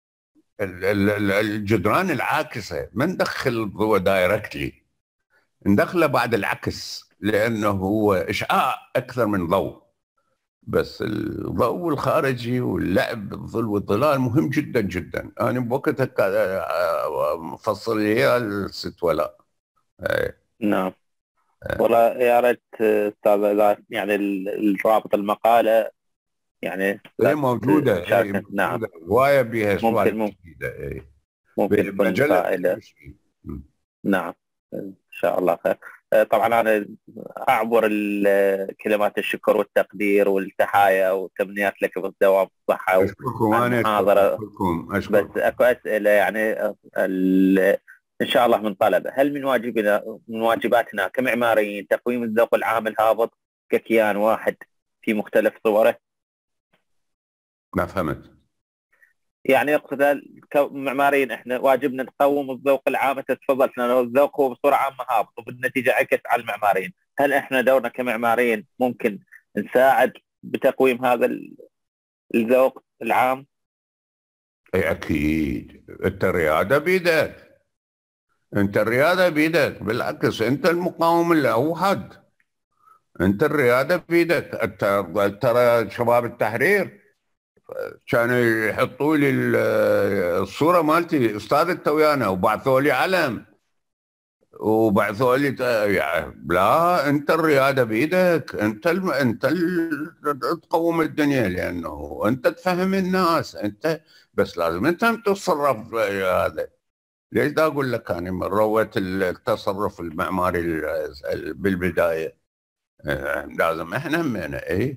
الجدران العاكسه، ما ندخل الضوء دايركتلي، ندخله بعد العكس لانه هو اشعاع اكثر من ضوء. بس الضوء الخارجي واللعب بالظل والظلال مهم جدا جدا. انا بوقتها مفصل لي الست ولاء. نعم والله يا ريت استاذ يعني الرابط المقاله يعني هي موجوده. اي نعم هوايه بها ممكن ممكن اي ممكن تكون فائده. نعم ان شاء الله خير. طبعا انا اعبر كلمات الشكر والتقدير والتحايا والتمنيات لك بالدوام الصحه والمحاضره. بس اكو اسئله يعني إن شاء الله من طلبة. هل من واجبنا من واجباتنا كمعماريين تقويم الذوق العام الهابط ككيان واحد في مختلف صوره؟ ما فهمت. يعني اقصد كمعماريين احنا واجبنا نقوم الذوق العام، تفضلت لنا الذوق هو بصورة عامة هابط وبالنتيجة عكس على المعماريين. هل احنا دورنا كمعماريين ممكن نساعد بتقويم هذا الذوق العام؟ اي اكيد، انت الرياده بيدك، انت الرياده بيدك، بالعكس انت المقاوم الاوحد، انت الرياده بيدك. ترى شباب التحرير كانوا يحطوا لي الصوره مالتي استاذ التويانه وبعثوا لي علم وبعثوا لي يعني لا، انت الرياده بايدك، انت الم... انت ال... تقوم الدنيا، لانه انت تفهم الناس، انت بس لازم انت تتصرف. هذا ليش دا اقول لك انا من روه التصرف المعماري بالبدايه لازم احنا همنا. اي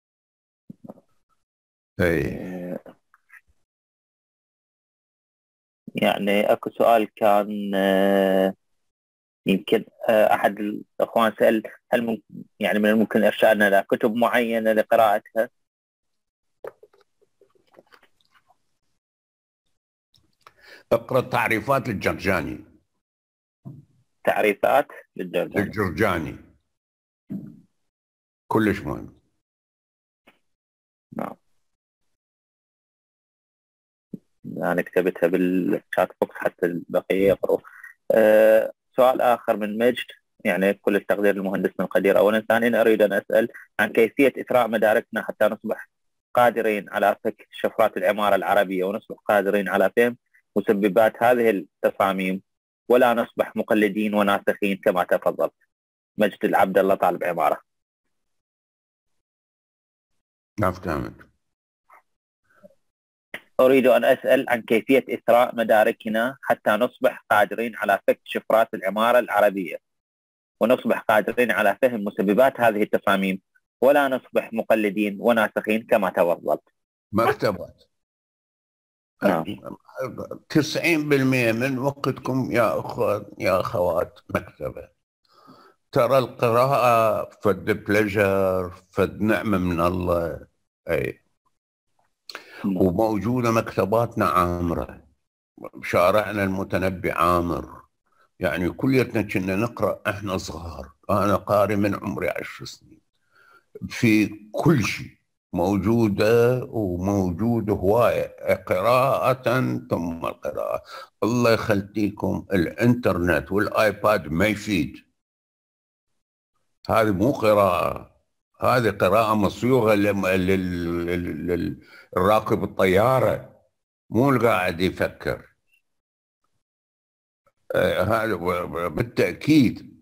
اي يعني اكو سؤال كان يمكن احد الاخوان سال هل ممكن يعني من الممكن ارشادنا لكتب معينه لقراءتها؟ اقرا تعريفات للجرجاني. تعريفات للجرجاني للجرجاني كلش مهم. نعم، انا كتبتها بالشات بوكس حتى البقيه يقروا. أه سؤال آخر من مجد، يعني كل التقدير للمهندس من قدير. أولا، ثانيا أريد أن أسأل عن كيفية إثراء مداركنا حتى نصبح قادرين على فك شفرات العمارة العربية ونصبح قادرين على فهم مسببات هذه التصاميم ولا نصبح مقلدين وناسخين كما تفضلت. مجد العبد الله، طالب عمارة. نعم فهمت. أريد أن أسأل عن كيفية إثراء مداركنا حتى نصبح قادرين على فك شفرات العمارة العربية ونصبح قادرين على فهم مسببات هذه التصاميم ولا نصبح مقلدين وناسخين كما تفضلت. مكتبات. نعم. تسعين بالمئة من وقتكم يا أخوان يا أخوات مكتبة. ترى القراءة فد بلجر، فد نعمة من الله. أي وموجودة مكتباتنا عامرة، شارعنا المتنبي عامر، يعني كليتنا كنا نقرأ احنا صغار. أنا قارئ من عمري عشر سنين، في كل شيء موجودة، وموجود هواية قراءة ثم القراءة. الله يخليكم الانترنت والآيباد ما يفيد، هذه مو قراءة، هذه قراءة مصيوغة للراكب الطيارة، مو القاعد يفكر. هذا بالتأكيد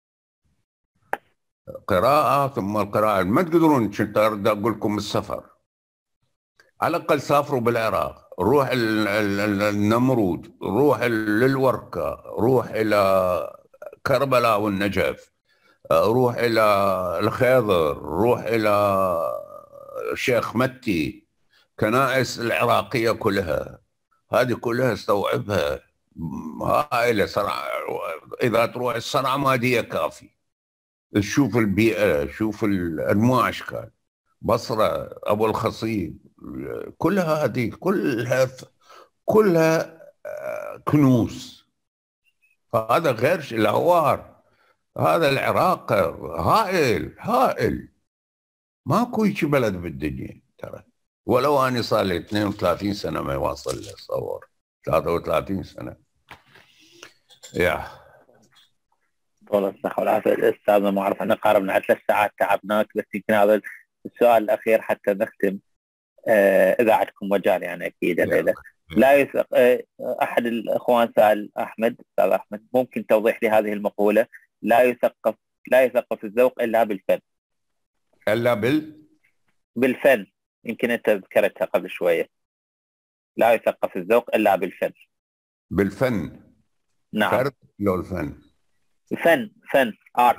قراءة ثم القراءة. ما تقدرون، كنت أريد أقول لكم السفر، على الأقل سافروا بالعراق، روح النمرود، روح للورقة، روح إلى كربلاء والنجف، روح إلى الخيضر، روح إلى شيخ متي، كنائس العراقية كلها، هذه كلها استوعبها هائلة صراحة. إذا تروح الصنعاء مادية كافي، تشوف البيئة، شوف أنواع أشكال، بصرة، أبو الخصيب، كلها هذه كلها كلها كنوز. هذا غير الهوار، هذا العراق هائل هائل، ماكو شي بلد بالدنيا ترى، ولو أنا صار لي اثنين وثلاثين سنة ما يواصل لي تصور ثلاثة وثلاثين سنة. يا والله الصحة والعافية الأستاذ. ما أعرف، أنا قاربنا على ثلاث ساعات تعبناك، بس يمكن هذا السؤال الأخير حتى نختم. آه إذا عندكم مجال يعني أكيد الليلة. لا يثق آه أحد الأخوان سأل أحمد، أستاذ أحمد، ممكن توضيح لي هذه المقولة؟ لا يثقف لا يثقف الذوق إلا بالفن. إلا بال بالفن، يمكن أنت ذكرتها قبل شوية. لا يثقف الذوق إلا بالفن. بالفن. نعم. فرق لو الفن. فن فن آرت.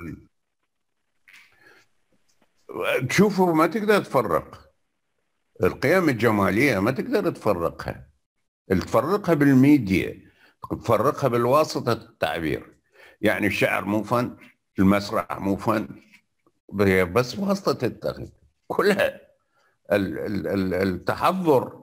تشوفوا ما تقدر تفرق القيم الجمالية، ما تقدر تفرقها، تفرقها بالميديا. تفرقها بالواسطة التعبير. يعني الشعر مو فن، المسرح مو فن، بس واسطة التغيير كلها. التحضر،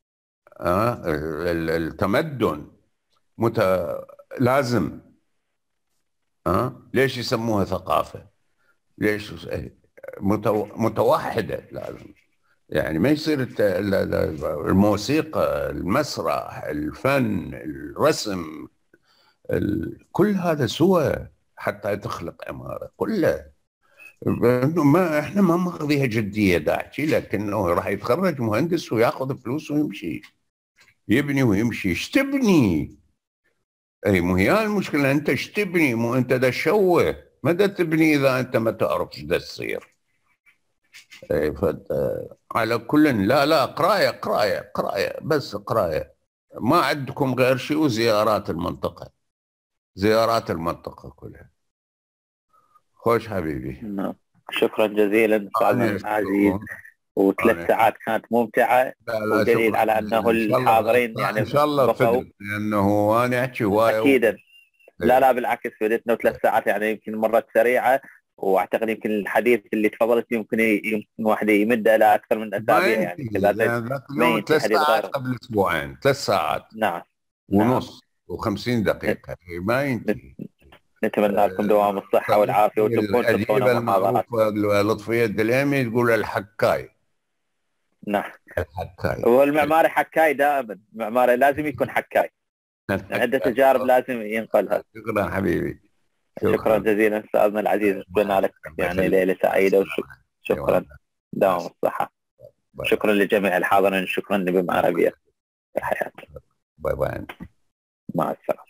التمدن مت... لازم. أه؟ ليش يسموها ثقافة؟ ليش متو... متوحدة لازم. يعني ما يصير الموسيقى، المسرح، الفن، الرسم، ال... كل هذا سوى حتى تخلق عمارة كلها. ما احنا ما ماخذيها جدية داعي، لكنه راح يتخرج مهندس وياخذ فلوس ويمشي يبني ويمشي. ايش تبني؟ اي مو هي المشكلة، انت ايش تبني؟ مو انت دا تشوه، ما دا تبني اذا انت ما تعرف ايش دا تصير. على كل، لا لا قرايه قرايه قرايه بس قرايه، ما عندكم غير شيء، وزيارات المنطقه، زيارات المنطقه كلها. خوش حبيبي. نعم شكرا جزيلا استاذنا العزيز، وثلاث ساعات كانت ممتعه، ودليل على انه الحاضرين يعني ان شاء الله فدت، لانه انا احكي هوايه اكيد. لا لا بالعكس فدتنا، وثلاث ساعات يعني يمكن مرت سريعه، واعتقد يمكن الحديث اللي تفضلت يمكن يمكن واحد يمده الى اكثر من اسابيع يعني كذا. ثلاث ساعات قبل اسبوعين، ثلاث ساعات نعم ونص وخمسين دقيقه ما ينتهي. نتمنى لكم دوام الصحه والعافيه، وتكون تعطونا محاضرات. لطفيه الدليمي تقول الحكاي. نعم الحكاي هو المعماري حكاي دائما، المعماري لازم يكون حكاي، عده تجارب لازم ينقلها. شكرا حبيبي. شكرا, شكرا جزيلا استاذنا العزيز، اتمنى لك يعني ليله سعيده، وشكرا دوام الصحه. شكرا لجميع الحاضرين، شكرا لبم عربيه. الحياه. باي باي. مع السلامه.